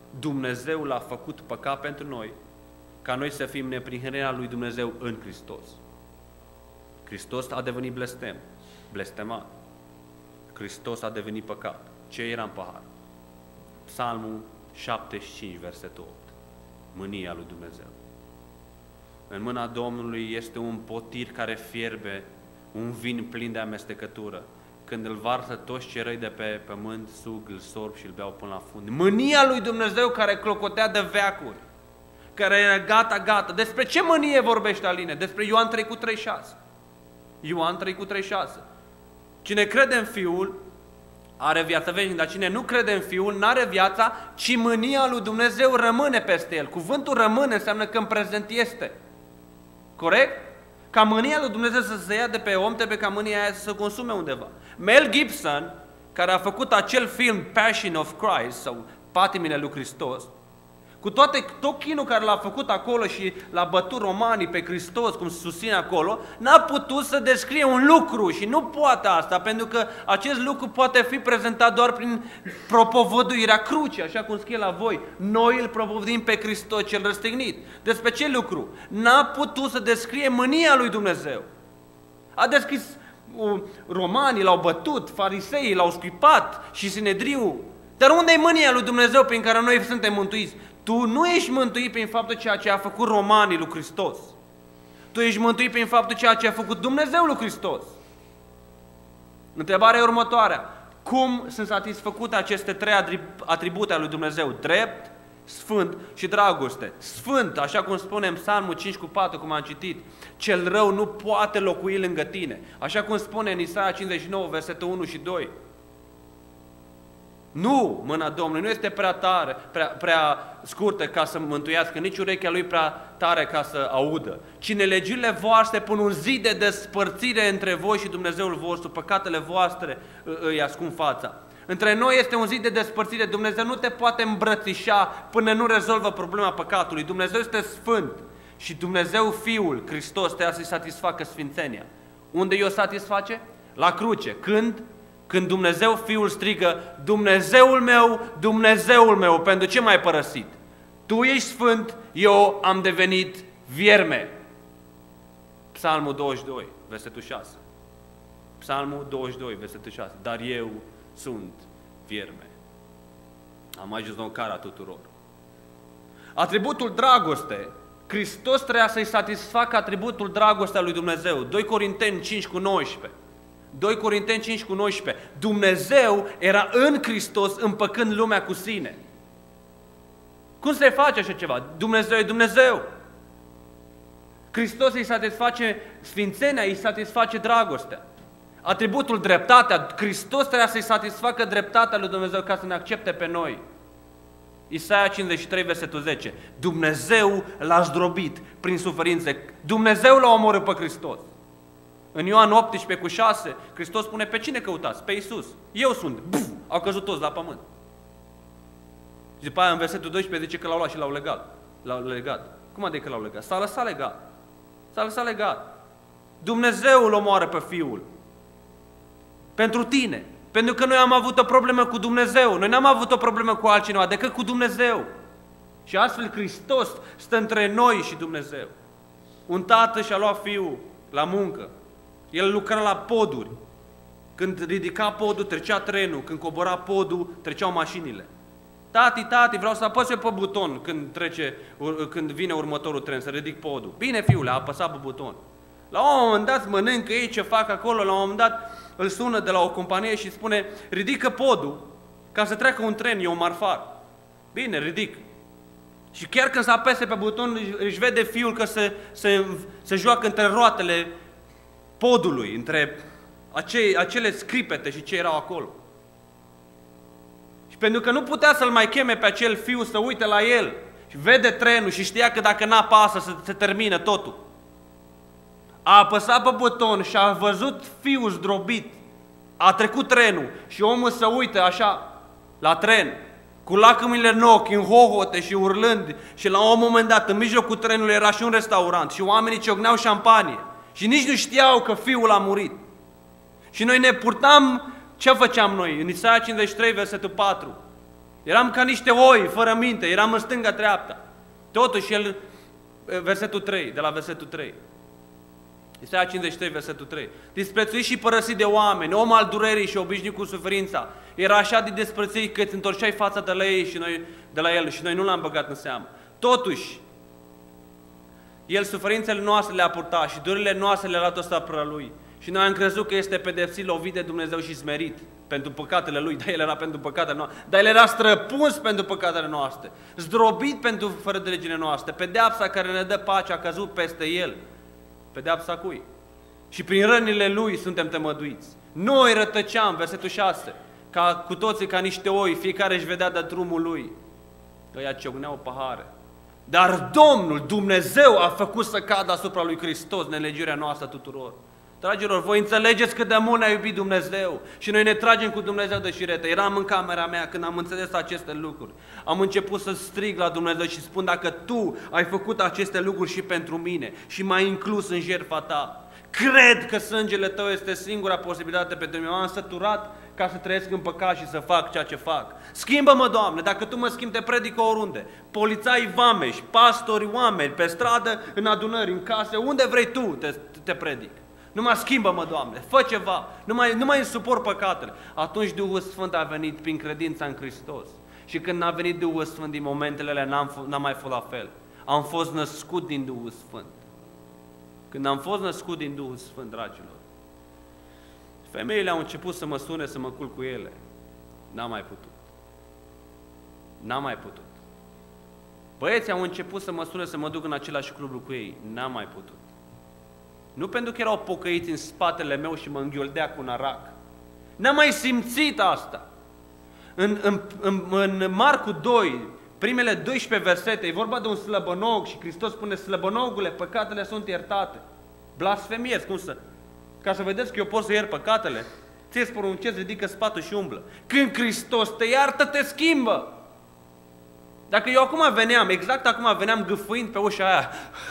Dumnezeu l-a făcut păcat pentru noi, ca noi să fim neprihănirea lui Dumnezeu în Hristos. Hristos a devenit blestem, blestemat. Hristos a devenit păcat. Ce era în pahar? Psalmul șaptezeci și cinci, versetul opt. Mânia lui Dumnezeu. În mâna Domnului este un potir care fierbe, un vin plin de amestecătură. Când îl varsă, toți cei răi de pe pământ sug, îl sorb și îl beau până la fund. Mânia lui Dumnezeu care clocotea de veacuri, care era gata, gata. Despre ce mânie vorbește Aline? Despre Ioan trei cu treizeci și șase. Ioan trei cu treizeci și șase. Cine crede în Fiul are viața veșnică, dar cine nu crede în Fiul n-are viața, ci mânia lui Dumnezeu rămâne peste el. Cuvântul rămâne înseamnă că în prezent este. Corect? Ca mânia lui Dumnezeu să se ia de pe om, trebuie ca mânia aia să se consume undeva. Mel Gibson, care a făcut acel film Passion of Christ, sau Patimile lui Hristos, cu toate, tot chinul care l-a făcut acolo și l-a bătut romanii pe Hristos, cum se susține acolo, n-a putut să descrie un lucru și nu poate asta, pentru că acest lucru poate fi prezentat doar prin propovăduirea crucii, așa cum scrie la voi. Noi îl propovăduim pe Hristos cel răstignit. Despre ce lucru? N-a putut să descrie mânia lui Dumnezeu. A descris, uh, romanii l-au bătut, fariseii l-au scuipat și Sinedriul. Dar unde e mânia lui Dumnezeu prin care noi suntem mântuiți? Tu nu ești mântuit prin faptul ceea ce a făcut romanii lui Hristos. Tu ești mântuit prin faptul ceea ce a făcut Dumnezeu lui Hristos. Întrebarea e următoarea. Cum sunt satisfăcute aceste trei atribute ale lui Dumnezeu? Drept, sfânt și dragoste. Sfânt, așa cum spune în Psalmul cinci cu patru, cum am citit, cel rău nu poate locui lângă tine. Așa cum spune în Isaia cincizeci și nouă, versetul unu și doi. Nu, mâna Domnului nu este prea tare, prea, prea scurtă ca să mântuiască, nici urechea lui prea tare ca să audă. Ci nelegiurile voastre pun un zid de despărțire între voi și Dumnezeul vostru, păcatele voastre îi ascund fața. Între noi este un zid de despărțire, Dumnezeu nu te poate îmbrățișa până nu rezolvă problema păcatului. Dumnezeu este sfânt și Dumnezeu Fiul, Hristos, te-a să-i satisfacă sfințenia. Unde i-o satisface? La cruce. Când? Când Dumnezeu Fiul strigă, Dumnezeul meu, Dumnezeul meu, pentru ce m-ai părăsit? Tu ești sfânt, eu am devenit vierme. Psalmul douăzeci și doi, versetul șase. Psalmul douăzeci și doi, versetul șase. Dar eu sunt vierme. Am ajuns la o cara tuturor. Atributul dragoste. Hristos trebuia să-i satisfacă atributul dragostea lui Dumnezeu. doi Corinteni cinci cu nouăsprezece. doi Corinteni cinci cu nouăsprezece. Dumnezeu era în Hristos împăcând lumea cu sine. Cum se face așa ceva? Dumnezeu e Dumnezeu. Hristos îi satisface sfințenia, îi satisface dragostea. Atributul dreptatea. Hristos trebuia să-i satisfacă dreptatea lui Dumnezeu ca să ne accepte pe noi. Isaia cincizeci și trei, versetul zece. Dumnezeu l-a zdrobit prin suferințe. Dumnezeu l-a omorât pe Hristos. În Ioan optsprezece cu șase, Hristos spune, pe cine căutați? Pe Iisus. Eu sunt. Buf! Au căzut toți la pământ. Și după aia în versetul doisprezece zice că l-au luat și l-au legat. L-au legat. Cum adică că l-au legat? S-a lăsat legat. S-a lăsat legat. Dumnezeu îl omoară pe Fiul. Pentru tine. Pentru că noi am avut o problemă cu Dumnezeu. Noi n-am avut o problemă cu altcineva decât cu Dumnezeu. Și astfel Hristos stă între noi și Dumnezeu. Un tată și-a luat fiul la muncă. El lucra la poduri. Când ridica podul, trecea trenul. Când cobora podul, treceau mașinile. Tati, tati, vreau să apăs eu pe buton când, trece, când vine următorul tren, să ridic podul. Bine, fiule, a apăsat pe buton. La un moment dat mănâncă ei ce fac acolo, la un moment dat îl sună de la o companie și spune, ridică podul ca să treacă un tren, e un marfar. Bine, ridic. Și chiar când se apese pe buton, își vede fiul că se, se, se joacă între roatele podului, între acei, acele scripete și ce erau acolo. Și pentru că nu putea să-l mai cheme pe acel fiu să uite la el și vede trenul și știa că dacă n-apasă se, se termină totul. A apăsat pe buton și a văzut fiul zdrobit. A trecut trenul și omul se uită așa la tren, cu lacrimile în ochi, în hohote și urlând. Și la un moment dat, în mijlocul trenului era și un restaurant și oamenii ciocneau șampanie. Și nici nu știau că fiul a murit. Și noi ne purtam, ce făceam noi? În Isaia cincizeci și trei, versetul patru. Eram ca niște oi, fără minte, eram în stânga-dreapta. Totuși el, versetul trei, de la versetul trei. Isaia cincizeci și trei, versetul trei. Disprețuit și părăsit de oameni, om al durerii și obișnuit cu suferința. Era așa de desprețuit că îți întorceai fața de la ei și noi, de la el și noi nu l-am băgat în seamă. Totuși, el suferințele noastre le-a purtat și durerile noastre le-a luat asupra lui. Și noi am crezut că este pedepsit, lovit de Dumnezeu și smerit pentru păcatele lui, dar el era pentru păcatele noastre, dar el era străpuns pentru păcatele noastre, zdrobit pentru fără de legile noastre, pedeapsa care ne dă pace a căzut peste el. Pedeapsa cui? Și prin rănile lui suntem tămăduiți. Noi rătăceam, versetul șase, ca cu toții ca niște oi, fiecare își vedea de drumul lui. Ăia ciocneau pahare. Dar Domnul, Dumnezeu, a făcut să cadă asupra lui Hristos nelegiuirea noastră tuturor. Dragilor, voi înțelegeți cât de mult ne-a iubit Dumnezeu și noi ne tragem cu Dumnezeu de șirete. Eram în camera mea când am înțeles aceste lucruri. Am început să strig la Dumnezeu și spun: dacă Tu ai făcut aceste lucruri și pentru mine și m-ai inclus în jertfa Ta, cred că sângele Tău este singura posibilitate pentru mine. M-am săturat ca să trăiesc în păcat și să fac ceea ce fac. Schimbă-mă, Doamne, dacă Tu mă schimbi, te predic oriunde. Polițai, vameși, pastori, oameni, pe stradă, în adunări, în case, unde vrei Tu te, te predic. Numai schimbă-mă, Doamne, fă ceva, nu mai, nu mai îmi suport păcatele. Atunci Duhul Sfânt a venit prin credința în Hristos. Și când a venit Duhul Sfânt, din momentele alea n-am, n-am mai fost la fel. Am fost născut din Duhul Sfânt. Când am fost născut din Duhul Sfânt, dragilor, femeile au început să mă sune să mă culc cu ele. N-am mai putut. N-am mai putut. Băieții au început să mă sune să mă duc în același club cu ei. N-am mai putut. Nu pentru că erau pocăiți în spatele meu și mă înghioldea cu un arac. N-am mai simțit asta. În, în, în, în Marcu doi, primele doisprezece versete, e vorba de un slăbănog și Hristos spune: slăbănogule, păcatele sunt iertate. Blasfemiez, cum să? Ca să vedeți că eu pot să iert păcatele, ți-ți poruncesc, ridică spatul și umblă. Când Hristos te iartă, te schimbă. Dacă eu acum veneam, exact acum veneam gâfâind pe ușa aia: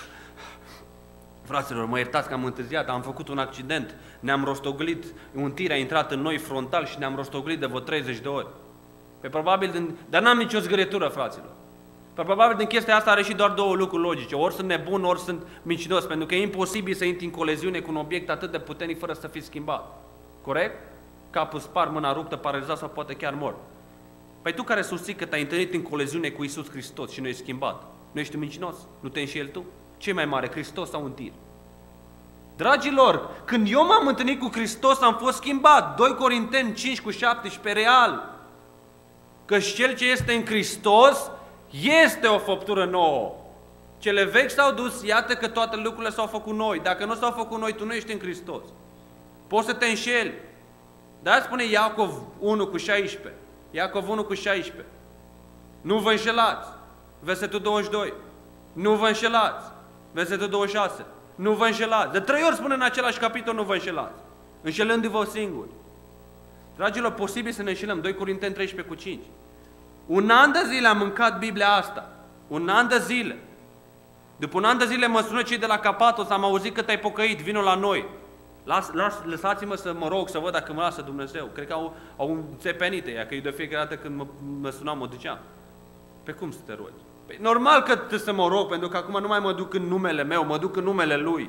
fraților, mă iertați că am întârziat, am făcut un accident, ne-am rostoglit, un tir a intrat în noi frontal și ne-am rostoglit de vreo treizeci de ori. Pe probabil din, dar n-am nicio zgârietură, fraților. Pe probabil din chestia asta are și doar două lucruri logice. Ori sunt nebun, ori sunt mincinos, pentru că e imposibil să intri în coleziune cu un obiect atât de puternic fără să fii schimbat. Corect? Capul spart, mâna ruptă, paralizat sau poate chiar mort. Păi tu care susții că te-ai întâlnit în coleziune cu Iisus Hristos și nu ești schimbat, nu ești mincinos? Nu te înșeli tu? Ce mai mare, Hristos sau un tir? Dragilor, când eu m-am întâlnit cu Hristos, am fost schimbat. doi Corinteni cinci cu șaptesprezece, real. Căci cel ce este în Hristos este o făptură nouă. Cele vechi s-au dus, iată că toate lucrurile s-au făcut noi. Dacă nu s-au făcut noi, tu nu ești în Hristos. Poți să te înșeli. Dar spune Iacov unu cu șaisprezece. Iacov unu cu șaisprezece. Nu vă înșelați. Versetul douăzeci și doi. Nu vă înșelați. Versetul douăzeci și șase. Nu vă înșelați. De trei ori spune în același capitol: nu vă înșelați. Înșelându-vă singuri. Dragilor, posibil să ne înșelăm. doi Corinteni treisprezece cu cinci. Un an de zile am mâncat Biblia asta. Un an de zile. După un an de zile mă sună cei de la Capatos, am auzit că te-ai pocăit, vino la noi. Las, las, lăsați-mă să mă rog, să văd dacă mă lasă Dumnezeu. Cred că au, au înțepenit ea, că eu de fiecare dată când mă, mă sunam, mă duceam. Pe cum să te rogi? Păi, normal că trebuie să mă rog, pentru că acum nu mai mă duc în numele meu, mă duc în numele Lui.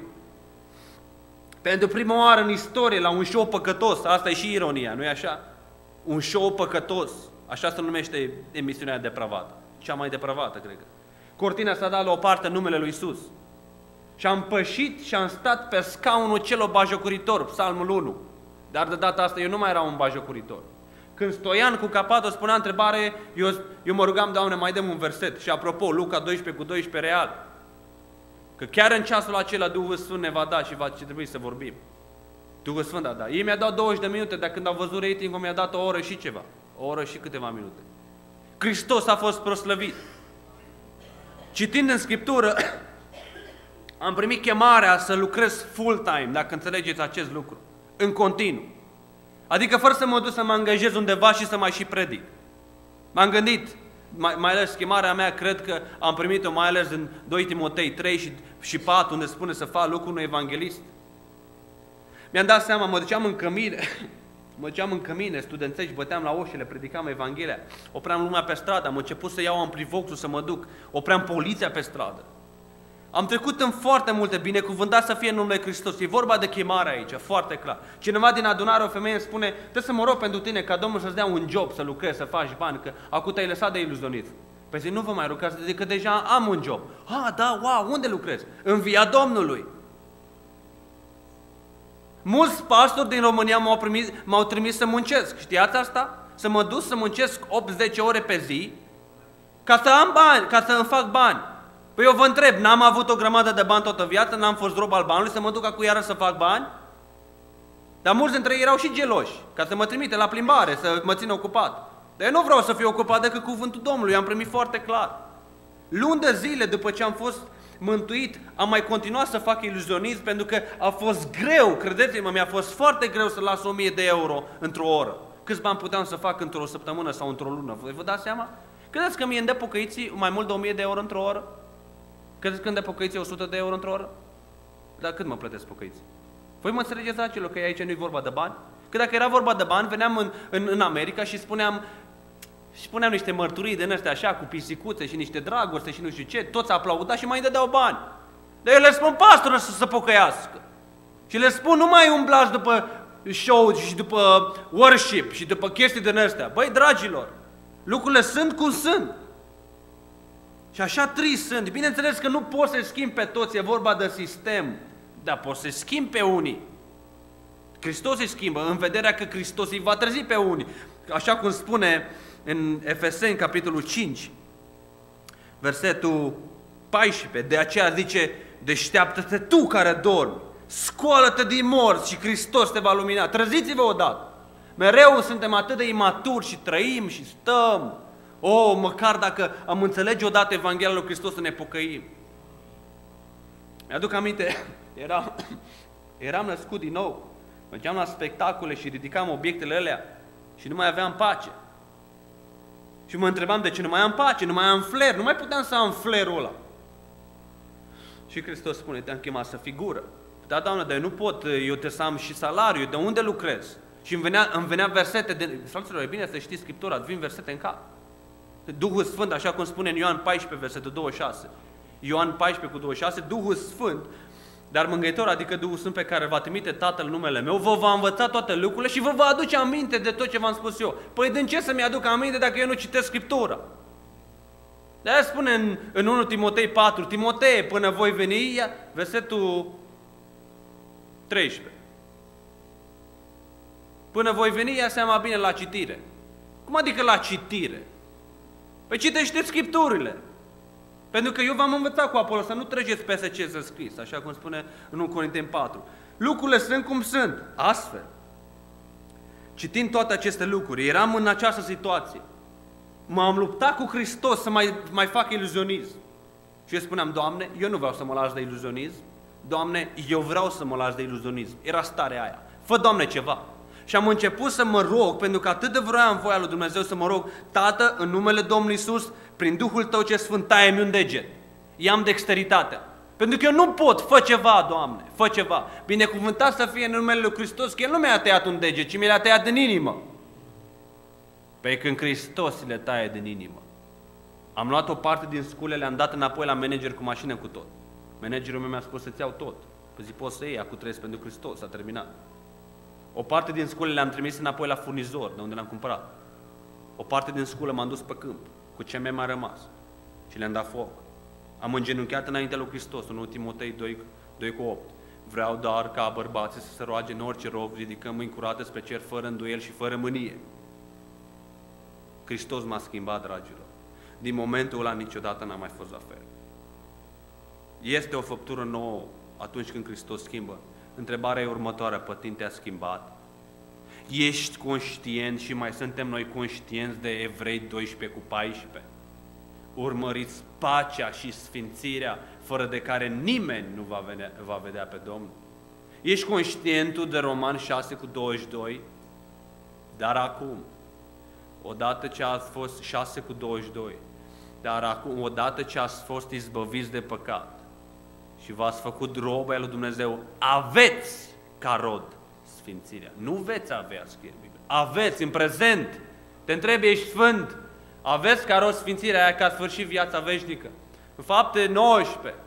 Pentru prima oară în istorie, la un show păcătos, asta e și ironia, nu-i așa? Un show păcătos, așa se numește emisiunea depravată. Cea mai depravată, cred că. Cortina s-a dat la o parte în numele lui Iisus. Și am pășit și am stat pe scaunul celor bajocuritor, Psalmul unu. Dar de data asta eu nu mai eram un bajocuritor. Când Stoian cu Capatos spunea întrebare, eu, eu mă rugam: Doamne, mai dăm un verset. Și apropo, Luca doisprezece cu doisprezece, real. Că chiar în ceasul acela Duhul Sfânt ne va da și va trebui să vorbim. Duhul Sfânt a dat. Ei mi-a dat douăzeci de minute, dar când au văzut ratingul mi-a dat o oră și ceva. O oră și câteva minute. Hristos a fost proslăvit. Citind în Scriptură, am primit chemarea să lucrez full-time, dacă înțelegeți acest lucru, în continuu. Adică fără să mă duc să mă angajez undeva și să mai și predic. M-am gândit, mai, mai ales chemarea mea, cred că am primit-o mai ales în doi Timotei trei și, și patru, unde spune să fac lucrul unui evanghelist. Mi-am dat seama, mă duceam în cămine, Mă duceam în cămine studențești, băteam la ușile, predicam Evanghelia, opream lumea pe stradă, am început să iau amplivoxul să mă duc, opream poliția pe stradă. Am trecut în foarte multe, binecuvântat să fie în numele Hristos. E vorba de chemare aici, foarte clar. Cineva din adunare, o femeie îmi spune, trebuie să mă rog pentru tine ca Domnul să-ți dea un job, să lucrezi, să faci bani, că acum te-ai lăsat de iluzionism. Păi zic, nu vă mai rugați, că deja am un job. Ah, da, wow, unde lucrezi? În via Domnului. Mulți pastori din România m-au, trimis, m-au trimis să muncesc. Știați asta? Să mă duc să muncesc opt zece ore pe zi ca să am bani, ca să îmi fac bani. Păi eu vă întreb, n-am avut o grămadă de bani toată viața, n-am fost rob al banului, să mă duc acum iară să fac bani? Dar mulți dintre ei erau și geloși, ca să mă trimite la plimbare, să mă țin ocupat. Dar eu nu vreau să fiu ocupat decât cuvântul Domnului, am primit foarte clar. Luni de zile după ce am fost mântuit, am mai continuat să fac iluzionism, pentru că a fost greu, credeți-mă, mi-a fost foarte greu să las o mie de euro într-o oră. Câți bani puteam să fac într-o săptămână sau într-o lună? Vă dați seama? Credeți că mie îmi dă pocăiții mai mult de o mie de euro într-o oră? Credeți că îmi dă pocăiții o sută de euro într-o oră? Dar cât mă plătesc pocăiții? Voi mă înțelegeți, dragilor, că aici nu-i vorba de bani? Că dacă era vorba de bani, veneam în, în, în America și spuneam, și spuneam niște mărturii din astea așa, cu pisicuțe și niște dragoste și nu știu ce, toți aplaudați și mai dădeau bani. Dar eu le spun pastorul să se pocăiască. Și le spun, nu mai umblați după show și după worship și după chestii din astea. Băi, dragilor, lucrurile sunt cum sunt. Și așa trist sunt. Bineînțeles că nu poți să-i schimbi pe toți, e vorba de sistem, dar poți să-i schimbi pe unii. Hristos îi schimbă, în vederea că Hristos îi va trezi pe unii. Așa cum spune în Efeseni, capitolul cinci, versetul paisprezece, de aceea zice, deșteaptă-te tu care dormi, scoală-te din morți și Hristos te va lumina. Treziți-vă odată. Mereu suntem atât de imaturi și trăim și stăm. O, măcar dacă am înțelege odată Evanghelia lui Hristos să ne pocăim. Mi-aduc aminte, eram, eram născut din nou, mergeam la spectacole și ridicam obiectele alea și nu mai aveam pace. Și mă întrebam de ce nu mai am pace, nu mai am flair, nu mai puteam să am flairul ăla. Și Hristos spune, te-am chemat să fii gură. Da, Doamne, dar eu nu pot, eu trebuie să am și salariu, de unde lucrez? Și îmi venea, îmi venea versete, de... fraților, e bine să știți Scriptura, îți vin versete în cap. Duhul Sfânt, așa cum spune în Ioan paisprezece, versetul douăzeci și șase. Ioan paisprezece cu douăzeci și șase, Duhul Sfânt, dar Mângâietor, adică Duhul Sfânt pe care va trimite Tatăl în numele meu, vă va învăța toate lucrurile și vă va aduce aminte de tot ce v-am spus eu. Păi din ce să-mi aduc aminte dacă eu nu citesc Scriptura? De-aia spune în, în unu Timotei patru, Timotei, până voi veni, versetul treisprezece. Până voi veni, ia seama bine la citire. Cum adică la citire? Păi citește Scripturile. Pentru că eu v-am învățat cu Apollo să nu treceți peste ce s-a scris, așa cum spune în unu Corinteni patru. Lucrurile sunt cum sunt, astfel. Citind toate aceste lucruri, eram în această situație. M-am luptat cu Hristos să mai, mai fac iluzionism. Și eu spuneam, Doamne, eu nu vreau să mă las de iluzionism. Doamne, eu vreau să mă las de iluzionism. Era starea aia. Fă, Doamne, ceva. Și am început să mă rog, pentru că atât de vroiam voia lui Dumnezeu să mă rog, Tată, în numele Domnului Iisus, prin Duhul Tău ce Sfânt, taie-mi un deget. I-am dexteritatea. Pentru că eu nu pot, fă ceva, Doamne, fă ceva. Binecuvântat să fie în numele lui Hristos, că El nu mi-a tăiat un deget, ci mi l-a tăiat din inimă. Păi când Hristos le taie din inimă. Am luat o parte din scule, le-am dat înapoi la manager cu mașină cu tot. Managerul meu mi-a spus să-ți iau tot. Păi zic, poți să iei, acum trăiesc pentru Hristos, s-a terminat. O parte din scule le-am trimis înapoi la furnizor, de unde le-am cumpărat. O parte din sculă m-am dus pe câmp, cu ce mi-a mai rămas. Și le-am dat foc. Am îngenunchiat înaintea lui Hristos, în unu Timotei doi cu opt. Vreau doar ca bărbații să se roage în orice rog, ridicăm mâini curate spre cer, fără îndoiel și fără mânie. Hristos m-a schimbat, dragilor. Din momentul ăla niciodată n-a mai fost la fel. Este o făptură nouă atunci când Hristos schimbă. Întrebarea e următoarea, pe tine te-a schimbat? Ești conștient și mai suntem noi conștienți de Evrei doisprezece cu paisprezece? Urmăriți pacea și sfințirea, fără de care nimeni nu va vedea, va vedea pe Domnul. Ești conștientul de Roman șase cu douăzeci și doi? Dar acum, odată ce ați fost șase cu douăzeci și doi, dar acum, odată ce ați fost izbăviți de păcat și v-ați făcut robe al lui Dumnezeu, aveți ca rod sfințirea. Nu veți avea, scrie Biblia. Aveți în prezent. Te întrebi, ești sfânt. Aveți ca rost sfințirea aia ca sfârșit viața veșnică. În Fapte nouăsprezece,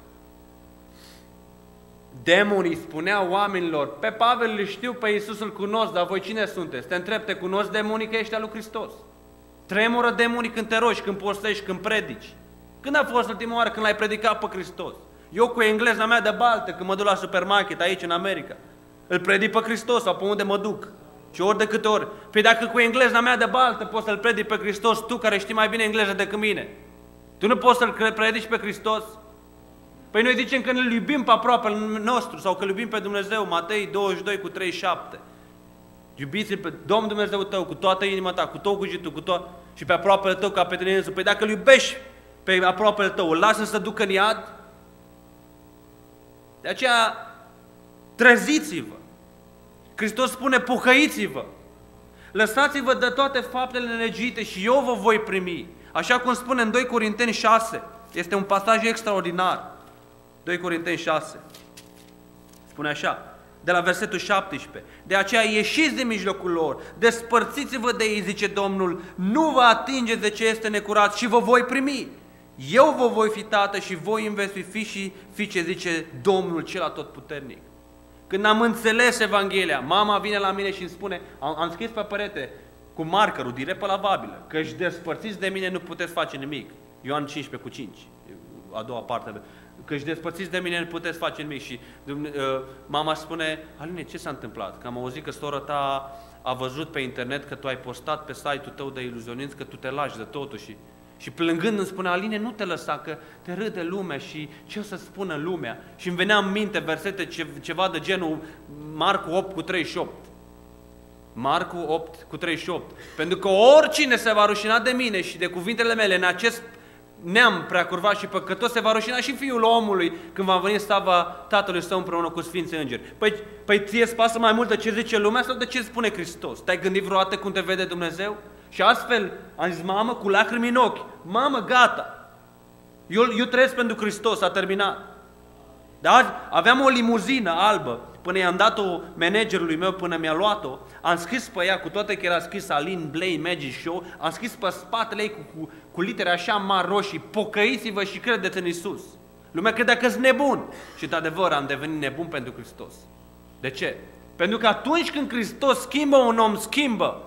demonii spuneau oamenilor, pe Pavel îl știu, pe Iisus îl cunosc, dar voi cine sunteți? Te întreb, te cunosc demonii că ești al lui Hristos? Tremură demonii când te rogi, când postești, când predici. Când a fost ultima oară când l-ai predicat pe Hristos? Eu cu engleza mea de baltă, când mă duc la supermarket aici în America, îl predic pe Hristos sau pe unde mă duc. Și ori de câte ori. Păi dacă cu engleza mea de baltă poți să-L predici pe Hristos, tu care știi mai bine engleză decât mine, tu nu poți să-L predici pe Hristos? Păi noi zicem că îl iubim pe aproapele nostru sau că îl iubim pe Dumnezeu, Matei douăzeci și doi cu treizeci și șapte. Iubiți-L pe Domnul Dumnezeu tău cu toată inima ta, cu tot cugetul, cu tot și pe aproapele tău ca pe tine însuți. Păi dacă îl iubești pe aproapele tău, îl lasă să ducă în iad? De aceea treziți-vă. Hristos spune, pocăiți-vă. Lăsați-vă de toate faptele nelegiuite și eu vă voi primi. Așa cum spune în doi Corinteni șase. Este un pasaj extraordinar. doi Corinteni șase. Spune așa, de la versetul șaptesprezece. De aceea ieșiți din mijlocul lor, despărțiți-vă de ei, zice Domnul, nu vă atingeți de ce este necurat și vă voi primi. Eu vă voi fi tată și voi îmi veți fi fi și fiice, zice Domnul cel atotputernic. Când am înțeles Evanghelia, mama vine la mine și îmi spune, am, am scris pe perete cu markerul direct pe lavabilă, că își despărțiți de mine nu puteți face nimic. Ioan cincisprezece cu cinci, a doua parte. Că își despărțiți de mine nu puteți face nimic. Și uh, mama spune, Aline, ce s-a întâmplat? Că am auzit că sora ta a văzut pe internet că tu ai postat pe site-ul tău de iluzionism, că tu te lași de totul și... Și plângând îmi spunea, Aline, nu te lăsa, că te râde lumea și ce o să spună lumea? Și îmi venea în minte versete ce, ceva de genul Marcu opt cu treizeci și opt. Marcu opt cu treizeci și opt. Pentru că oricine se va rușina de mine și de cuvintele mele în acest neam preacurvat și păcătos, se va rușina și Fiul omului când va veni slava Tatălui Său împreună cu Sfinții Îngeri. Păi, păi ție îți pasă mai mult de ce zice lumea sau de ce spune Hristos? Te-ai gândit vreodată cum te vede Dumnezeu? Și astfel am zis, mamă, cu lacrimi în ochi, mamă, gata, eu, eu trăiesc pentru Hristos, a terminat. Dar aveam o limuzină albă, până i-am dat-o managerului meu, până mi-a luat-o, am scris pe ea, cu toate că era scris Alin, Blay, Magic Show, am scris pe spatele ei cu, cu, cu litere așa mari roșii, pocăiți-vă și credeți în Iisus. Lumea credea că sunt nebun. Și de adevăr am devenit nebun pentru Hristos. De ce? Pentru că atunci când Hristos schimbă un om, schimbă.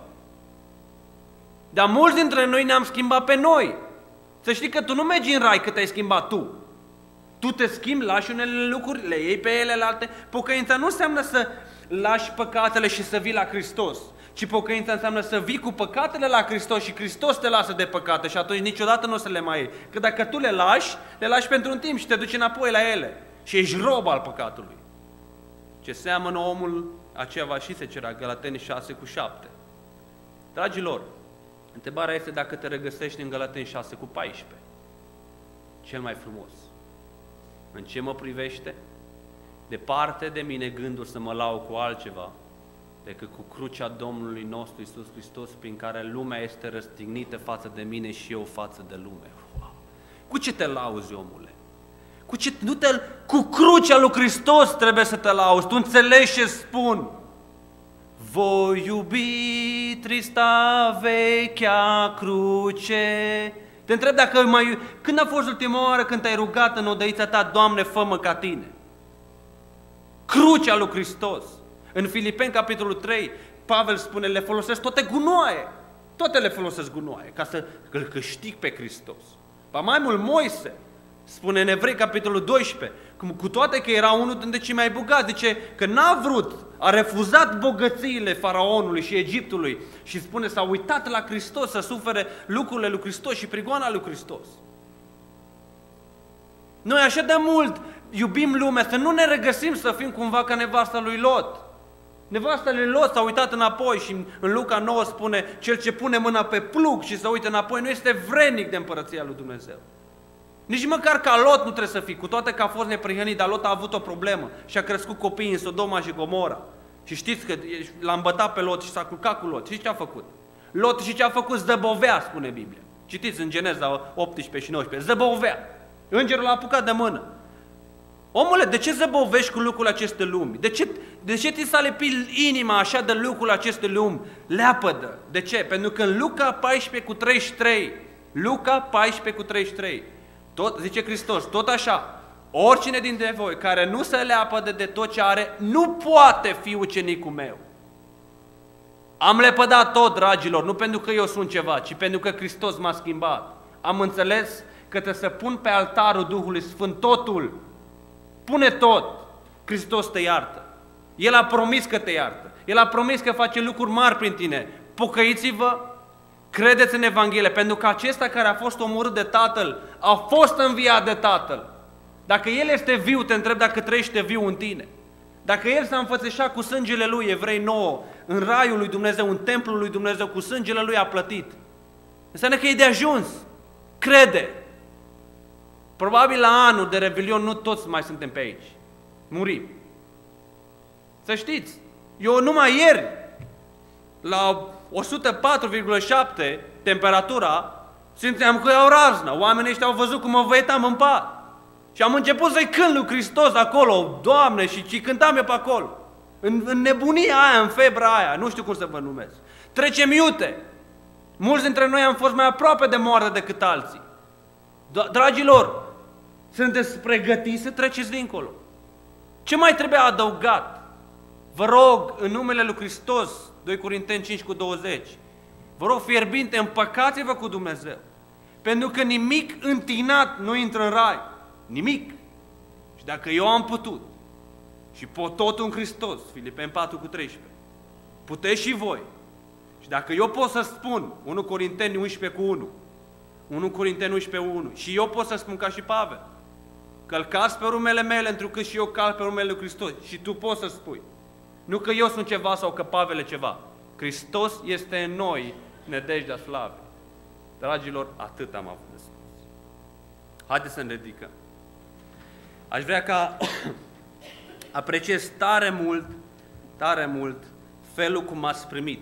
Dar mulți dintre noi ne-am schimbat pe noi. Să știi că tu nu mergi în rai că te-ai schimbat tu. Tu te schimbi, lași unele lucruri, le iei pe ele alte. Pocăința nu înseamnă să lași păcatele și să vii la Hristos, ci pocăința înseamnă să vii cu păcatele la Hristos și Hristos te lasă de păcate și atunci niciodată nu o să le mai iei. Că dacă tu le lași, le lași pentru un timp și te duci înapoi la ele și ești rob al păcatului. Ce seamănă omul, aceea va și se cera, Galateni șase cu șapte. Dragilor, întrebarea este dacă te regăsești în Galateni șase cu paisprezece. Cel mai frumos. În ce mă privește? Departe de mine gândul să mă lau cu altceva decât cu crucea Domnului nostru Iisus Hristos, prin care lumea este răstignită față de mine și eu față de lume. Wow. Cu ce te lauzi, omule? Cu, ce, nu te, cu crucea lui Hristos trebuie să te lauzi. Tu înțelegi ce spun? Voi iubi trista vechea cruce. Te întreb dacă mai... Când a fost ultima oară când te-ai rugat în odăița ta, Doamne, fă-mă ca Tine? Crucea lui Hristos. În Filipeni, capitolul trei, Pavel spune, le folosesc toate gunoaie. Toate le folosesc gunoaie, ca să îl câștig pe Hristos. Ba mai mult, Moise spune în Evrei, capitolul doisprezece, cu toate că era unul dintre cei mai bogați, zice că n-a vrut, a refuzat bogățiile faraonului și Egiptului și spune, s-a uitat la Hristos să sufere lucrurile lui Hristos și prigoana lui Hristos. Noi așa de mult iubim lumea, să nu ne regăsim să fim cumva ca nevasta lui Lot. Nevasta lui Lot s-a uitat înapoi și în Luca nouă spune, cel ce pune mâna pe plug și se uită înapoi nu este vrednic de împărăția lui Dumnezeu. Nici măcar ca Lot nu trebuie să fii, cu toate că a fost neprihănit, dar Lot a avut o problemă și a crescut copiii în Sodoma și Gomora. Și știți că l-a îmbătat pe Lot și s-a culcat cu Lot. Și ce a făcut? Lot și ce a făcut? Zăbovea, spune Biblia. Citiți în Geneza optsprezece și nouăsprezece. Zăbovea. Îngerul l-a apucat de mână. Omule, de ce zăbovești cu lucrul acestei lumi? De ce, de ce ți s-a lipit inima așa de lucrul acestei lumi? Leapădă. De ce? Pentru că în Luca paisprezece cu treizeci și trei, Luca paisprezece cu treizeci și trei, tot, zice Hristos, tot așa, oricine dintre voi care nu se leapădă de tot ce are, nu poate fi ucenicul meu. Am lepădat tot, dragilor, nu pentru că eu sunt ceva, ci pentru că Hristos m-a schimbat. Am înțeles că trebuie să pun pe altarul Duhului Sfânt totul. Pune tot. Hristos te iartă. El a promis că te iartă. El a promis că face lucruri mari prin tine. Pocăiți-vă, credeți în Evanghelie, pentru că acesta care a fost omorât de Tatăl a fost înviat de Tatăl. Dacă El este viu, te întreb dacă trăiește viu în tine. Dacă El s-a înfățișat cu sângele Lui, Evrei nouă, în raiul lui Dumnezeu, în templul lui Dumnezeu, cu sângele Lui a plătit. Înseamnă că e de ajuns. Crede. Probabil la anul de revelion nu toți mai suntem pe aici. Murim. Să știți, eu numai ieri, la o sută patru virgulă șapte temperatura, simțeam că e o raznă. Oamenii ăștia au văzut cum mă văietam în pat. Și am început să-i cânt lui Hristos acolo, Doamne, și, și cântam eu pe acolo. În, în nebunia aia, în febra aia, nu știu cum să vă numesc. Trecem iute. Mulți dintre noi am fost mai aproape de moarte decât alții. Dragilor, sunteți pregătiți să treceți dincolo? Ce mai trebuie adăugat? Vă rog, în numele lui Hristos, doi Corinteni cinci cu douăzeci, vă rog, fierbinte, împăcați-vă cu Dumnezeu. Pentru că nimic întinat nu intră în rai. Nimic. Și dacă eu am putut, și pot totul în Hristos, Filipeni patru cu treisprezece, puteți și voi. Și dacă eu pot să spun, unu Corinteni unsprezece cu unu, unu Corinteni unsprezece cu unu, și eu pot să spun ca și Pavel, călcați pe urmele mele, întrucât și eu calc pe urmele lui Hristos. Și tu poți să spui. Nu că eu sunt ceva sau că Pavel e ceva. Hristos este în noi, nădejdea slavei. Dragilor, atât am avut de spus. Haideți să ne ridicăm. Aș vrea ca apreciez tare mult, tare mult felul cum m-ați primit.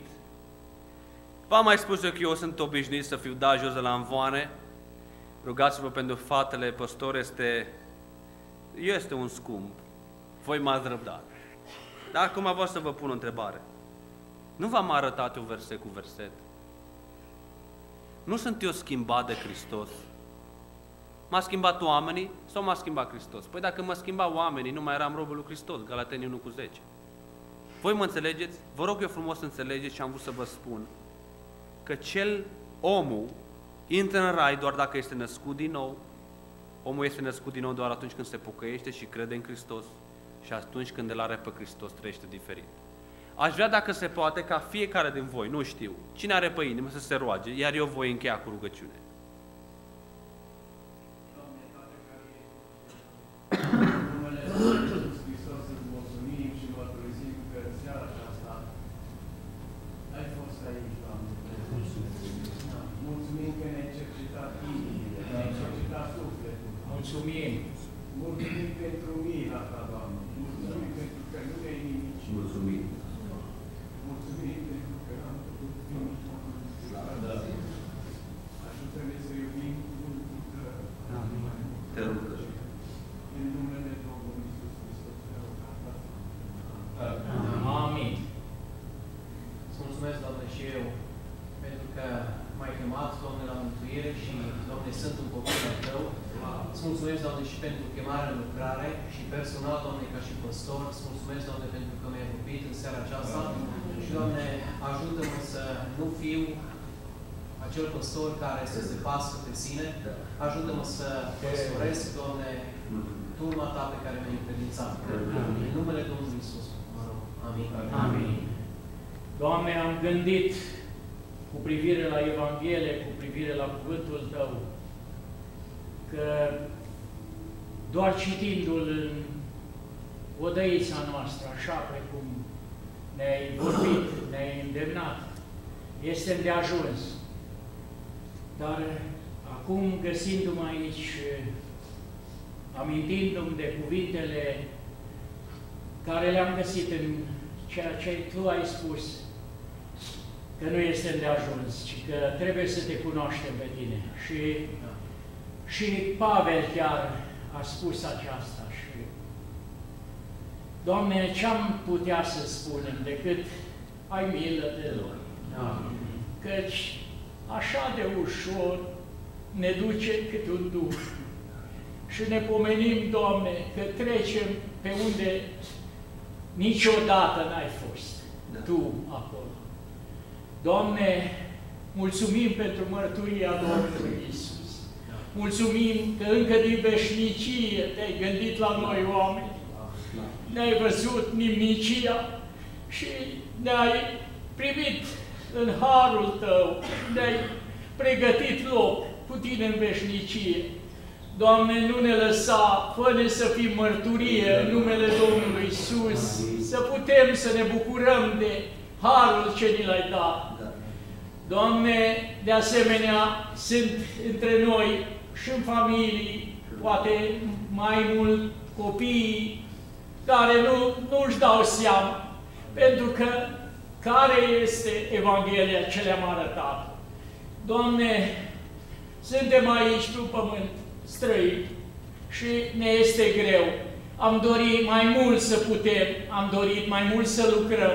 V-am mai spus eu că eu sunt obișnuit să fiu dat jos de la învoane. Rugați-vă pentru fratele păstor, este, este un scump. Voi m-ați răbdat. Dar acum vreau să vă pun o întrebare. Nu v-am arătat eu verset cu verset? Nu sunt eu schimbat de Hristos? M-a schimbat oamenii sau m-a schimbat Hristos? Păi dacă mă schimba oamenii, nu mai eram robul lui Hristos, Galateni unu cu zece. Voi mă înțelegeți? Vă rog eu frumos să înțelegeți și am vrut să vă spun că cel, omul, intră în rai doar dacă este născut din nou. Omul este născut din nou doar atunci când se pocăiește și crede în Hristos și atunci când îl are pe Hristos trăiește diferit. Aș vrea, dacă se poate, ca fiecare din voi, nu știu, cine are pe inimă să se roage, iar eu voi încheia cu rugăciune. Mulțumim! Mulțumim pentru mila ta, Doamne! Mulțumim pentru că nu ne-ai nimic. Mulțumim! Mulțumim pentru că am putut nimic. Ajută-ne să iubim cuvântul tău. Te rog. În numele Domnului Iisus Hristos, te rog. Amin. Îți mulțumesc, Doamne, și eu, pentru că m-ai chemat, Doamne, la mântuire și, Doamne, sunt un copil al Tău. Îți mulțumesc, Doamne, și pentru chemarea în lucrare și personal, Doamne, ca și păstor. Îți mulțumesc, Doamne, pentru că mi-ai vorbit în seara aceasta și, Doamne, ajută-mă să nu fiu acel păstor care să se pasă pe sine. Ajută-mă să păstoresc, Doamne, turma Ta pe care mi-ai încredințat. În numele Domnului Iisus, mă rog. Amin. Amin. Doamne, am gândit cu privire la Evanghelie, cu privire la cuvântul Tău, că doar citindu-l în odăița noastră, așa precum ne-ai vorbit, ne-ai îndemnat, este îndeajuns. Dar acum, găsindu-mă aici, amintindu-mi de cuvintele care le-am găsit în ceea ce Tu ai spus, că nu este îndeajuns, ci că trebuie să Te cunoaștem pe Tine. Și Și Pavel chiar a spus aceasta și, Doamne, ce-am putea să spunem decât ai milă de lor? Căci așa de ușor ne duce cât un duh și ne pomenim, Doamne, că trecem pe unde niciodată n-ai fost Tu acolo. Doamne, mulțumim pentru mărturia Domnului Iisus. Mulțumim că încă din veșnicie Te-ai gândit la noi oameni. Ne-ai văzut nimnicia și ne-ai primit în harul Tău, ne-ai pregătit loc cu Tine în veșnicie. Doamne, nu ne lăsa, fă-ne să fim mărturie în numele Domnului Iisus, să putem să ne bucurăm de harul ce ni l-ai dat. Doamne, de asemenea, sunt între noi și în familii, poate mai mult copiii, care nu, nu-și dau seama, pentru că care este Evanghelia ce le-am arătat. Doamne, suntem aici pe un pământ străin și ne este greu. Am dorit mai mult să putem, am dorit mai mult să lucrăm,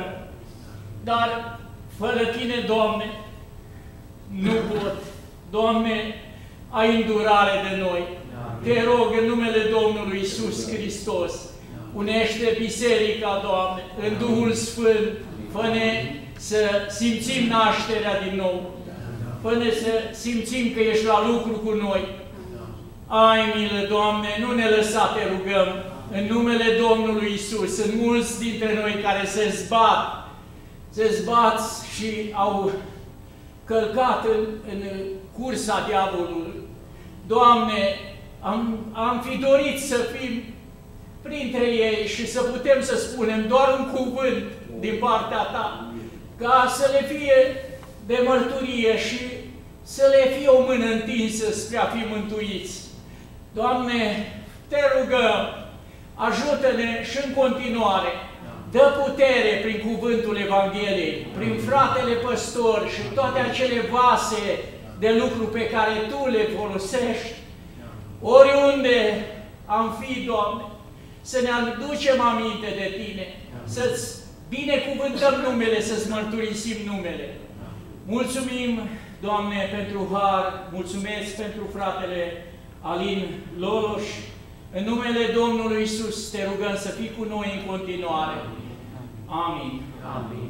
dar fără Tine, Doamne, nu pot. Doamne, ai îndurare de noi. Te rog în numele Domnului Iisus Hristos, unește biserica, Doamne, în Duhul Sfânt, fă-ne să simțim nașterea din nou, fă-ne să simțim că ești la lucru cu noi. Ai milă, Doamne, nu ne lăsa, Te rugăm, în numele Domnului Iisus. Sunt mulți dintre noi care se zbat, se zbat și au călcat în, în cursa diavolului. Doamne, am, am fi dorit să fim printre ei și să putem să spunem doar un cuvânt din partea Ta, ca să le fie de mărturie și să le fie o mână întinsă spre a fi mântuiți. Doamne, Te rugăm, ajută-ne și în continuare, dă putere prin cuvântul Evangheliei, prin fratele păstor și toate acele vase de lucru pe care Tu le folosești, oriunde am fi, Doamne, să ne aducem aminte de Tine, să-ți binecuvântăm numele, să-ți mărturisim numele. Mulțumim, Doamne, pentru har, mulțumesc pentru fratele Alin, Lolos. În numele Domnului Iisus Te rugăm să fii cu noi în continuare. Amin. Amin.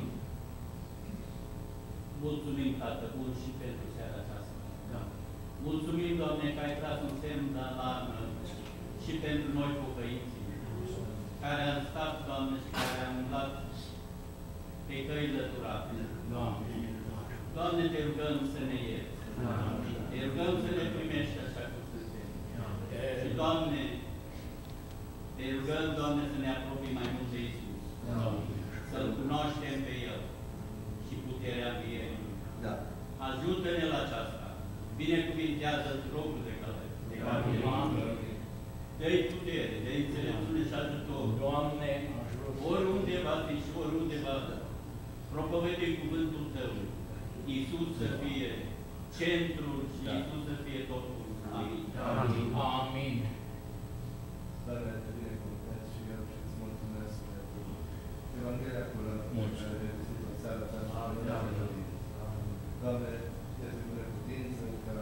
Mulțumim, Tată Bun, și pentru seara aceasta. Da. Mulțumim, Doamne, că ai tras un semn de alarmă și pentru noi pocăiții, care am stat, Doamne, și care am umblat pe căile turate. Doamne. Doamne, Te rugăm să ne ierți. Te rugăm să ne primești așa cum suntem. Și, Doamne, Te rugăm, Doamne, să ne apropii mai mult de Iisus. Să-L cunoaștem pe El și puterea vierii. Da. Ajută-ne la aceasta. Binecuvintează-ți rogul de călătorie. Dă-i putere, dă-i înțelepciune și ajutor. Doamne, oriunde va fi și oriunde va propovedi cuvântul Tău. Iisus să fie centrul și da. Iisus să fie totul. Amin. Amin. Amin. Doamne, Te binecuvântez și eu și îți mulțumesc pentru Evanghelia curată pe care le găsit în seara aceasta. Doamne, este cu neputință ca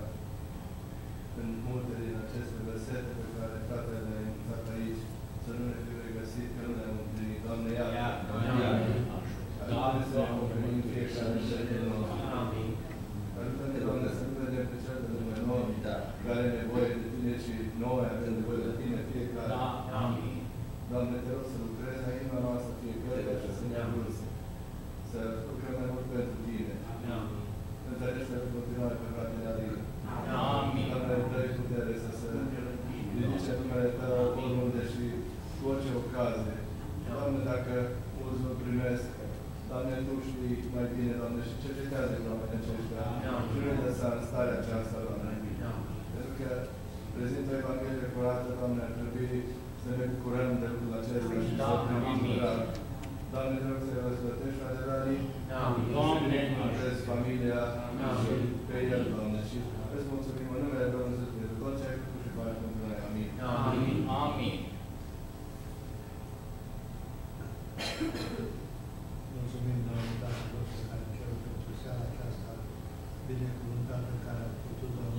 în multe din aceste versete pe care fratele le-a învățat aici să nu ne fie regăsit, că nu le-am împlinit. Doamne, iartă! Doamne, să ne împlinim fiecare dintre noi. Ajută-ne, Doamne, să nu vedem pe cel de lume noi, care are nevoie de Tine și noi avem nevoie de Tine fiecare. Doamne, Te rog să lucrezi la inima noastră fiecare și să ne ajungi. Să lucrăm mai mult pentru Tine. Întărește în continuare pe fratele Alin. Doamne, dă-i putere să se ridice numele Tău oriunde și cu orice ocazie. Doamne, dacă mulți nu primesc, Doamne, Tu știi mai bine, Doamne, și cercetează pe oamenii aceștia. Și nu ne lăsa în starea aceasta, Doamne. Pentru că prezintă o Evanghelie curată, Doamne, ar trebui să ne bucurăm de lucrul acesta și să primim drag. Doamne, Te rog să-i răsplătești fratele Alin. Doamne, ajutezi familia și pe el, Doamne. Și îți mulțumim în numele Domnului pentru tot ce ai făcut și faci pentru noi. Amin. Amin. Mulțumim, Doamne, Tatăl nostru care cer pentru seara aceasta binecuvântată care a putut, Doamne,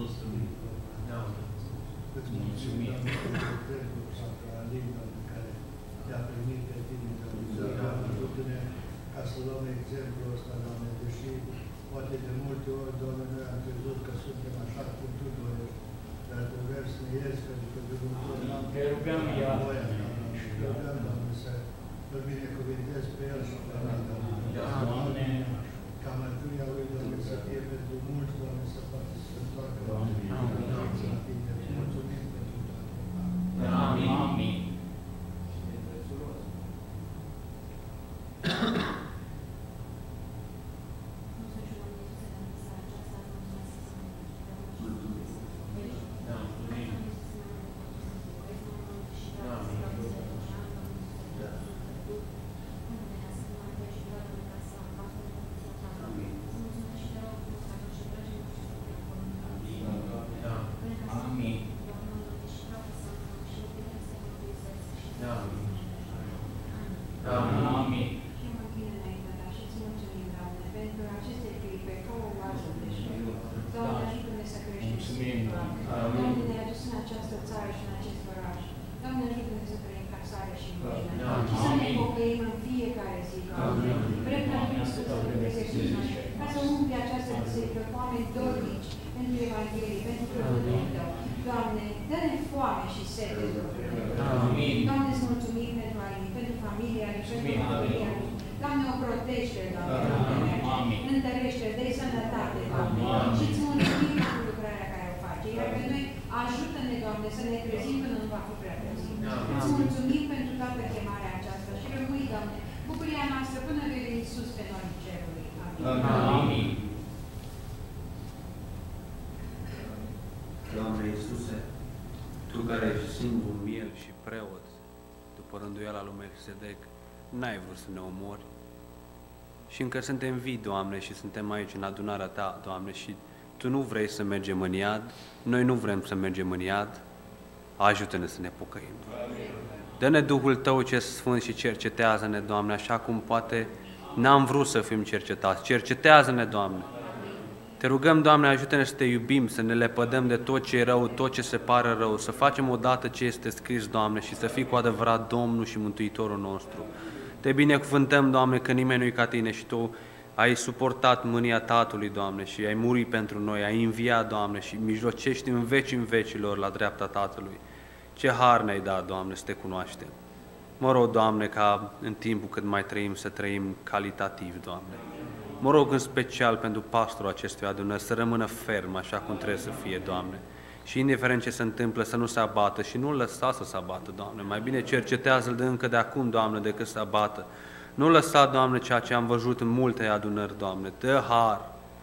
îți mulțumim, Doamne, pentru exemplu Sfântul Alin, Doamne, care te-a primit pe tine, Doamne, ajută-ne ca să luăm exemplul ăsta, Doamne, deși poate de multe ori, Doamne, noi am crezut că suntem așa cum Tu dorești, dar trebuie să ne ierți, pentru că de multe ori n-am rugăm iar. Rugăm, Doamne, să îl binecuvintezi pe el și pe mine, Doamne. Ca mântuirea lui, Doamne, să fie pentru mulți, Doamne, să poată să se întoarcă. Mulțumim pentru toate. Amin. Amin. Doamne Iisuse, Tu care ești singur miel și preot, după rânduiala lui Melchisedec, n-ai vrut să ne omori. Și încă suntem vii, Doamne, și suntem aici în adunarea Ta, Doamne, și Tu nu vrei să mergem în iad, noi nu vrem să mergem în iad, ajută-ne să ne pocăim. Dă-ne Duhul Tău ce sfânt și cercetează-ne, Doamne, așa cum poate n-am vrut să fim cercetați. Cercetează-ne, Doamne. Te rugăm, Doamne, ajută-ne să Te iubim, să ne lepădăm de tot ce e rău, tot ce se pare rău, să facem odată ce este scris, Doamne, și să fii cu adevărat Domnul și Mântuitorul nostru. Te binecuvântăm, Doamne, că nimeni nu-i ca Tine și Tu ai suportat mânia Tatălui, Doamne, și ai murit pentru noi, ai înviat, Doamne, și mijlocești în veci în vecilor la dreapta Tatălui. Ce har ne-ai dat, Doamne, să Te cunoaștem. Mă rog, Doamne, ca în timpul cât mai trăim să trăim calitativ, Doamne. Mă rog în special pentru pastorul acestui adunări să rămână ferm așa cum trebuie să fie, Doamne. Și indiferent ce se întâmplă, să nu se abată și nu-l lăsa să se abată, Doamne. Mai bine cercetează-l de încă de acum, Doamne, decât să abată. Nu lăsa, Doamne, ceea ce am văzut în multe adunări, Doamne. Dă har,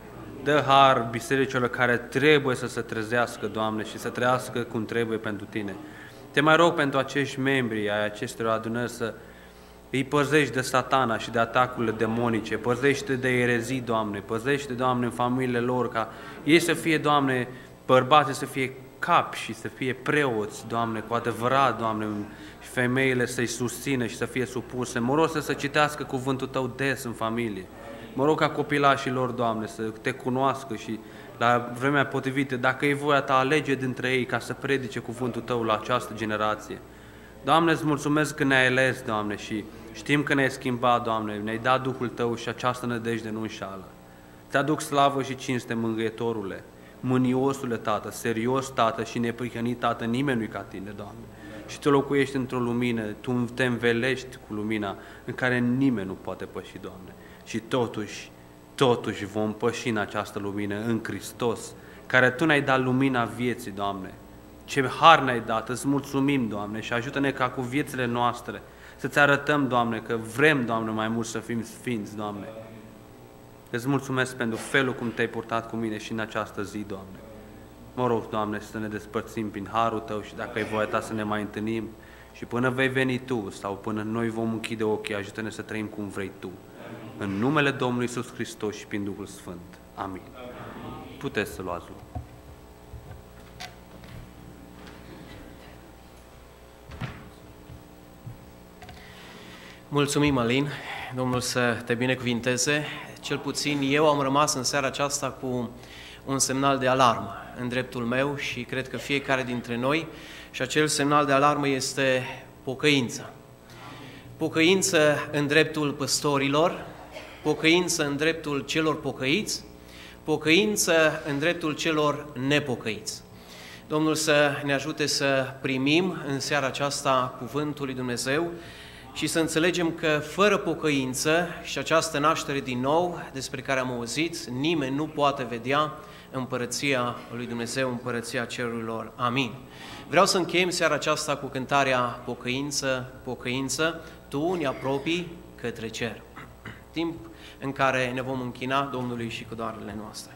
dă har bisericilor care trebuie să se trezească, Doamne, și să trăiască cum trebuie pentru Tine. Te mai rog pentru acești membri ai acestor adunări să îi păzești de Satana și de atacurile demonice, păzește de erezii, Doamne, păzește, Doamne, în familiile lor, ca ei să fie, Doamne, bărbații să fie capi și să fie preoți, Doamne, cu adevărat, Doamne, și femeile să-i susțină și să fie supuse. Mă rog să se citească cuvântul Tău des în familie. Mă rog ca copilașii lor, Doamne, să Te cunoască și la vremea potrivită, dacă e voia Ta, alege dintre ei ca să predice cuvântul Tău la această generație. Doamne, îți mulțumesc că ne-ai ales, Doamne, și știm că ne-ai schimbat, Doamne, ne-ai dat Duhul Tău și această nădejde nu înșală. Ți-aduc slavă și cinste, Mângâietorule, mâniosule, Tată, serios, Tată, și neprihănit, Tată, nimeni nu-i ca Tine, Doamne. Și Tu locuiești într-o lumină, Tu te învelești cu lumina în care nimeni nu poate păși, Doamne. Și totuși, totuși vom păși în această lumină, în Hristos, care Tu ne-ai dat lumina vieții, Doamne. Ce har ne-ai dat, îți mulțumim, Doamne, și ajută-ne ca cu viețile noastre să-Ți arătăm, Doamne, că vrem, Doamne, mai mult să fim sfinți, Doamne. Îți mulțumesc pentru felul cum Te-ai purtat cu mine și în această zi, Doamne. Mă rog, Doamne, să ne despărțim prin harul Tău și dacă e voia Ta să ne mai întâlnim și până vei veni Tu sau până noi vom închide ochii, ajută-ne să trăim cum vrei Tu. În numele Domnului Iisus Hristos și prin Duhul Sfânt. Amin. Puteți să luați loc. Mulțumim, Alin. Domnul să te binecuvinteze. Cel puțin eu am rămas în seara aceasta cu un semnal de alarmă în dreptul meu și cred că fiecare dintre noi, și acel semnal de alarmă este pocăință. Pocăință în dreptul păstorilor, pocăință în dreptul celor pocăiți, pocăință în dreptul celor nepocăiți. Domnul să ne ajute să primim în seara aceasta cuvântul lui Dumnezeu și să înțelegem că fără pocăință și această naștere din nou despre care am auzit, nimeni nu poate vedea împărăția lui Dumnezeu, împărăția cerurilor. Amin. Vreau să încheiem seara aceasta cu cântarea Pocăință, pocăință, tu ne apropii către cer. Timp în care ne vom închina Domnului și cu doarele noastre.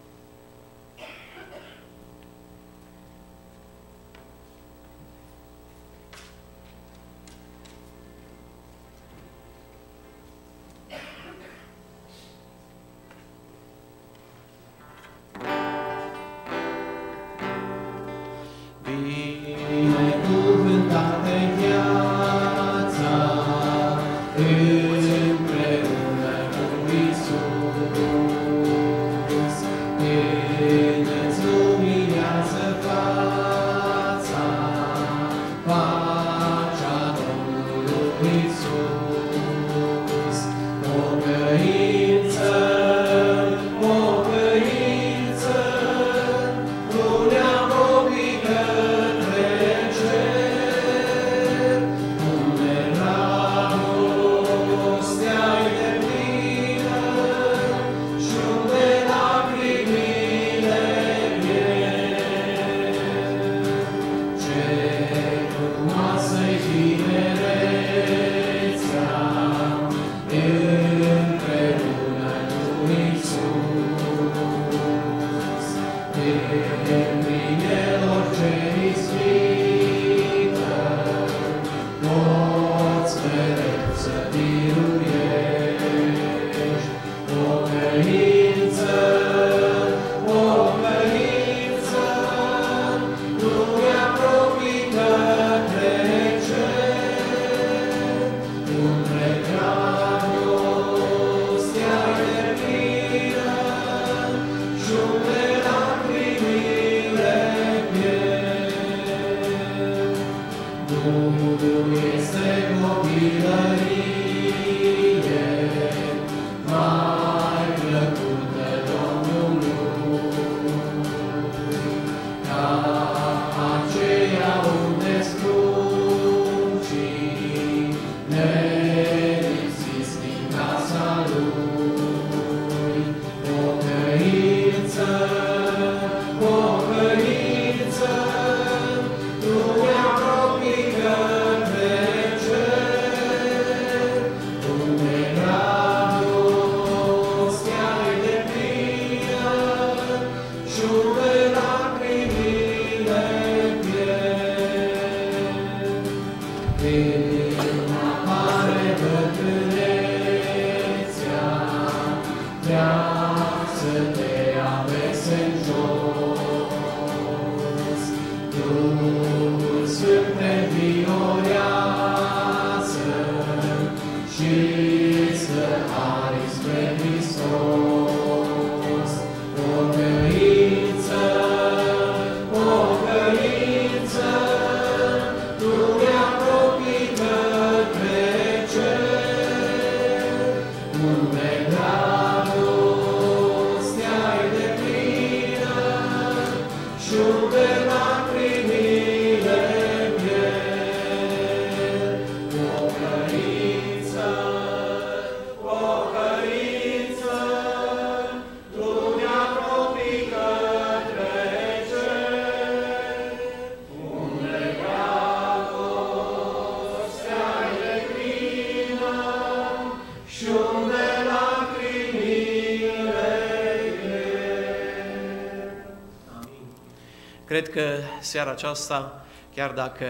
Cred că seara aceasta, chiar dacă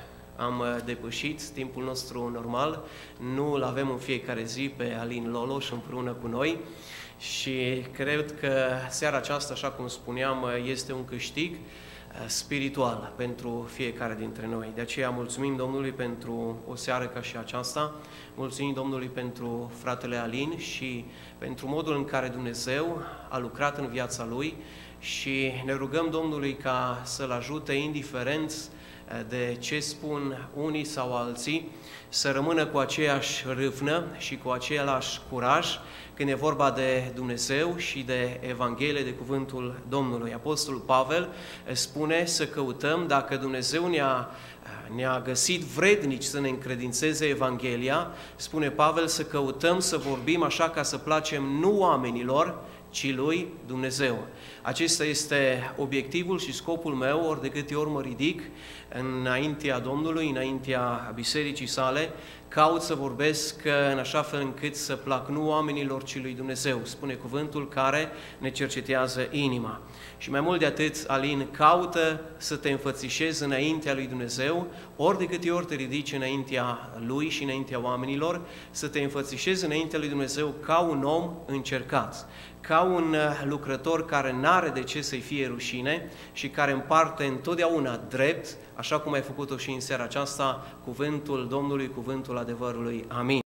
am depășit timpul nostru normal, nu îl avem în fiecare zi pe Alin Lolos împreună cu noi și cred că seara aceasta, așa cum spuneam, este un câștig spiritual pentru fiecare dintre noi. De aceea mulțumim Domnului pentru o seară ca și aceasta, mulțumim Domnului pentru fratele Alin și pentru modul în care Dumnezeu a lucrat în viața lui și ne rugăm Domnului ca să-l ajute, indiferent de ce spun unii sau alții, să rămână cu aceeași râvnă și cu același curaj când e vorba de Dumnezeu și de Evanghelie, de cuvântul Domnului. Apostolul Pavel spune să căutăm, dacă Dumnezeu ne-a ne-a găsit vrednici să ne încredințeze Evanghelia, spune Pavel, să căutăm să vorbim așa ca să placem nu oamenilor, ci lui Dumnezeu. Acesta este obiectivul și scopul meu, ori de câte ori mă ridic înaintea Domnului, înaintea bisericii sale, caut să vorbesc în așa fel încât să plac nu oamenilor, ci lui Dumnezeu, spune cuvântul care ne cercetează inima. Și mai mult de atât, Alin, caută să te înfățișezi înaintea lui Dumnezeu, ori de câte ori te ridici înaintea lui și înaintea oamenilor, să te înfățișezi înaintea lui Dumnezeu ca un om încercat, ca un lucrător care n-are de ce să-i fie rușine și care împarte întotdeauna drept, așa cum ai făcut-o și în seara aceasta, cuvântul Domnului, cuvântul adevărului. Amin.